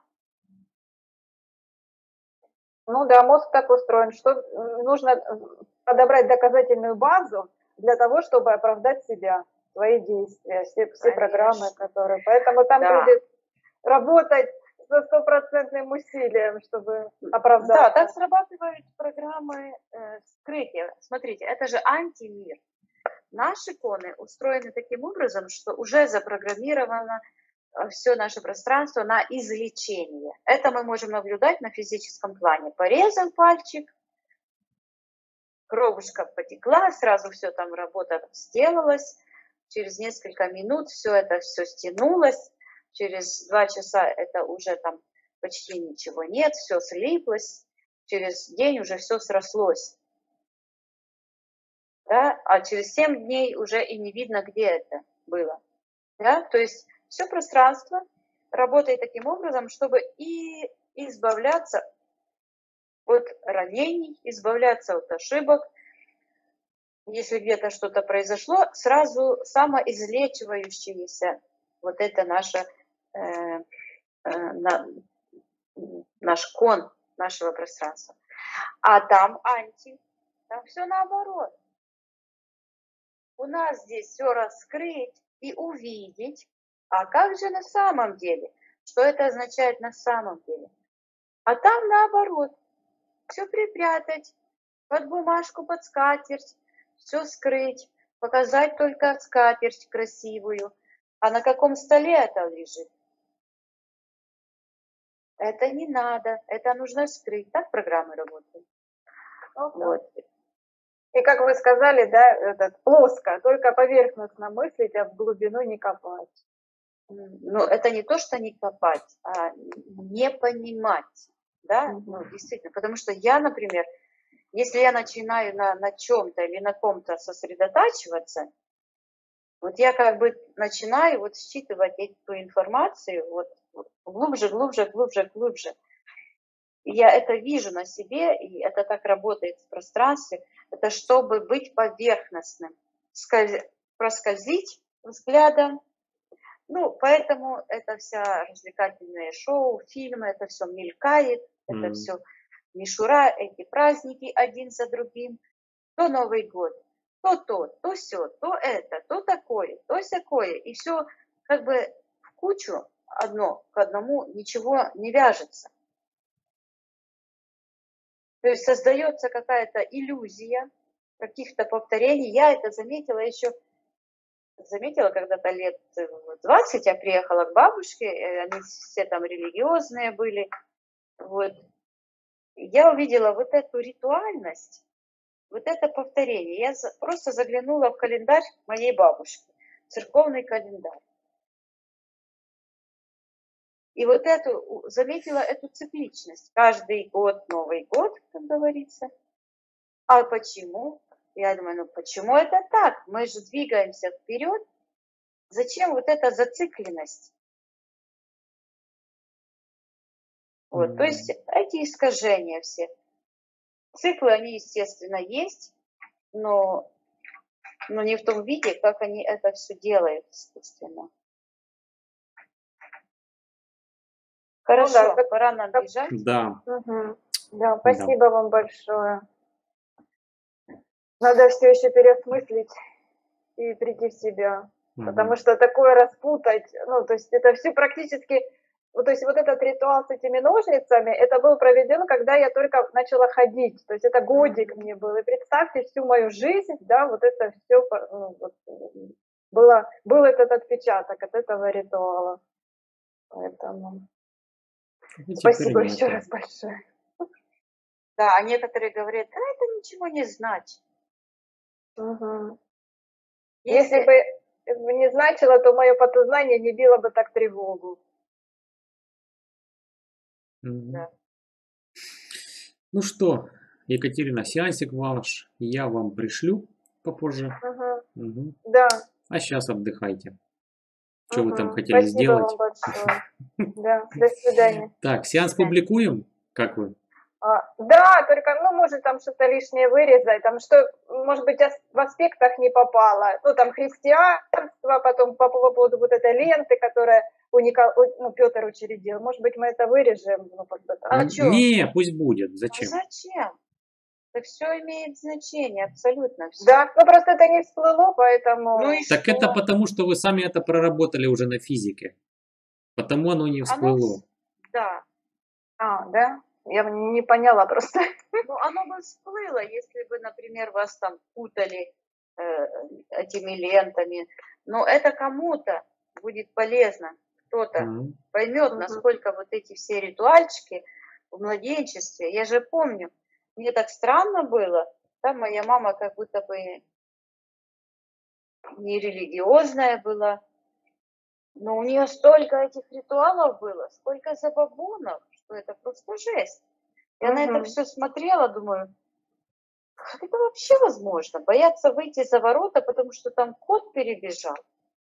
S1: ну да, мозг так устроен, что э, нужно э, подобрать доказательную базу для того, чтобы оправдать себя, свои действия, все, все программы,
S3: Конечно.
S1: которые... Поэтому там
S3: Да.
S1: будет работать со стопроцентным усилием, чтобы
S3: Да,
S1: оправдаться.
S3: так срабатывают программы э, скрытия. Смотрите, это же антимир. Наши коны устроены таким образом, что уже запрограммировано все наше пространство на излечение. Это мы можем наблюдать на физическом плане. Порезал пальчик, кровушка потекла, сразу все там работа сделалась. Через несколько минут все это все стянулось. Через два часа это уже там почти ничего нет, все слиплось. Через день уже все срослось. Да? А через семь дней уже и не видно, где это было. Да? То есть все пространство работает таким образом, чтобы и избавляться от ранений, избавляться от ошибок. Если где-то что-то произошло, сразу самоизлечивающееся вот это наше, э, э, на, наш кон нашего пространства. А там анти, там все наоборот. У нас здесь все раскрыть и увидеть. А как же на самом деле? Что это означает на самом деле? А там наоборот. Все припрятать, под бумажку, под скатерть, все скрыть, показать только скатерть красивую. А на каком столе это лежит? Это не надо, это нужно скрыть. Так программы работают.
S1: Ну да.
S3: Вот.
S1: И как вы сказали, да, этот, плоско, только поверхностно мыслить, а в глубину не копать.
S3: Но это не то, что не копать, а не понимать. Да,
S1: Мгм.
S3: ну, действительно, потому что я, например, если я начинаю на, на чем-то или на ком-то сосредотачиваться, вот я как бы начинаю вот считывать эту информацию вот, вот глубже, глубже, глубже, глубже. И я это вижу на себе, и это так работает в пространстве. Это чтобы быть поверхностным, скольз... проскользить взглядом. Ну, поэтому это вся развлекательные шоу, фильмы, это все мелькает, это
S2: М.
S3: все мишура, эти праздники один за другим. То Новый год, то то, то сё, то это, то такое, то сякое. И все как бы в кучу одно к одному ничего не вяжется. То есть создается какая-то иллюзия каких-то повторений. Я это заметила еще, заметила когда-то лет двадцать, я приехала к бабушке, они все там религиозные были. Вот. Я увидела вот эту ритуальность, вот это повторение. Я просто заглянула в календарь моей бабушки, церковный календарь. И вот эту, заметила эту цикличность. Каждый год Новый год, как говорится. А почему? Я думаю, ну почему это так? Мы же двигаемся вперед. Зачем вот эта зацикленность? Вот,
S2: М.
S3: то есть эти искажения все. Циклы, они, естественно, есть, но, но не в том виде, как они это все делают, естественно. Хорошо,
S1: Ну да, как-
S3: пора нам
S1: как-
S3: бежать.
S2: Да,
S1: Мгм. Да, спасибо вам большое. Надо все еще переосмыслить и прийти в себя.
S2: Мгм.
S1: Потому что такое распутать, ну, то есть это все практически, ну, то есть вот этот ритуал с этими ножницами, это был проведен, когда я только начала ходить, то есть это годик мне был, и представьте всю мою жизнь, да, вот это все, ну, вот, было, был этот отпечаток от этого ритуала. Поэтому
S2: Ну,
S1: спасибо
S2: теперь
S1: еще
S2: нету.
S1: раз большое.
S3: Да, а некоторые говорят, да, это ничего не значит.
S1: Мгм.
S3: Если,
S1: Если бы не значило, то мое подсознание не било бы так тревогу.
S2: Мгм.
S3: да.
S2: Ну что, Екатерина, сеансик ваш я вам пришлю попозже.
S1: Мгм.
S2: Мгм.
S1: Да.
S2: А сейчас отдыхайте. Что вы там
S1: Мгм.
S2: хотели
S1: Спасибо вам
S2: сделать?
S1: большое. Да, до свидания.
S2: Так, сеанс
S3: свидания.
S2: публикуем? Как вы?
S1: А, да, только, ну, может, там что-то лишнее вырезать, там что, может быть, ас- в аспектах не попало. Ну, там христианство, потом по поводу вот этой ленты, которая у Никол... у- ну, Петр учредил. Может быть, мы это вырежем, ну, как бы
S3: А
S1: так.
S2: Н-
S3: чё?
S2: Не, пусть будет.
S3: А
S2: Зачем?
S3: зачем? Это все имеет значение, абсолютно все.
S1: Да, ну, просто это не всплыло, поэтому...
S3: Ну и
S2: Так
S3: что?
S2: это потому, что вы сами это проработали уже на физике. Потому оно не
S3: Оно,
S2: всплыло.
S3: вс- да,
S1: А, да? Я не поняла просто.
S3: ну оно бы всплыло, если бы, например, вас там путали э, этими лентами. Но это кому-то будет полезно, кто-то
S2: Мгм.
S3: поймет,
S1: Мгм.
S3: насколько вот эти все ритуальчики в младенчестве. Я же помню, мне так странно было, там моя мама как будто бы не религиозная была, но у нее столько этих ритуалов было, столько забабонов, что это просто жесть. Я на это
S1: Мгм.
S3: все смотрела, думаю, как это вообще возможно? Бояться выйти за ворота, потому что там кот перебежал.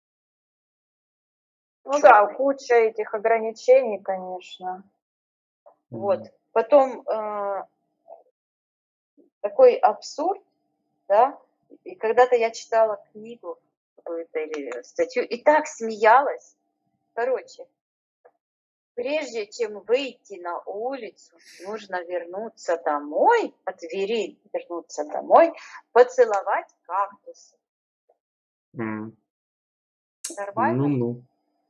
S1: Ну да,
S3: Чёрный.
S1: куча этих ограничений, конечно.
S3: Вот.
S2: Мгм.
S3: Потом э, такой абсурд, да, и когда-то я читала книгу какую-то или статью, и так смеялась. Короче, прежде чем выйти на улицу, нужно вернуться домой, от двери вернуться домой, поцеловать кактусы.
S2: М.
S3: Нормально?
S2: Ну-ну.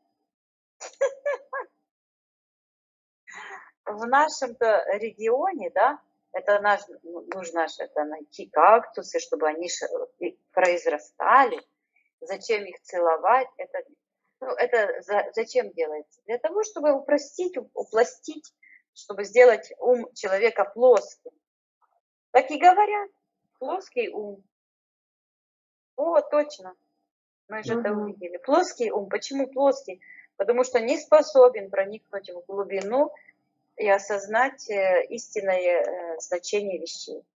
S3: В нашем-то регионе, да, это наш, ну, нужно же это найти кактусы, чтобы они ш- и произрастали. Зачем их целовать? Это, ну, это за- зачем делается? Для того, чтобы упростить, у- упластить, чтобы сделать ум человека плоским. Так и говорят, плоский ум. О, точно, мы же это
S1: Мгм.
S3: увидели. Плоский ум. Почему плоский? Потому что не способен проникнуть в глубину и осознать э, истинное э, значение вещей.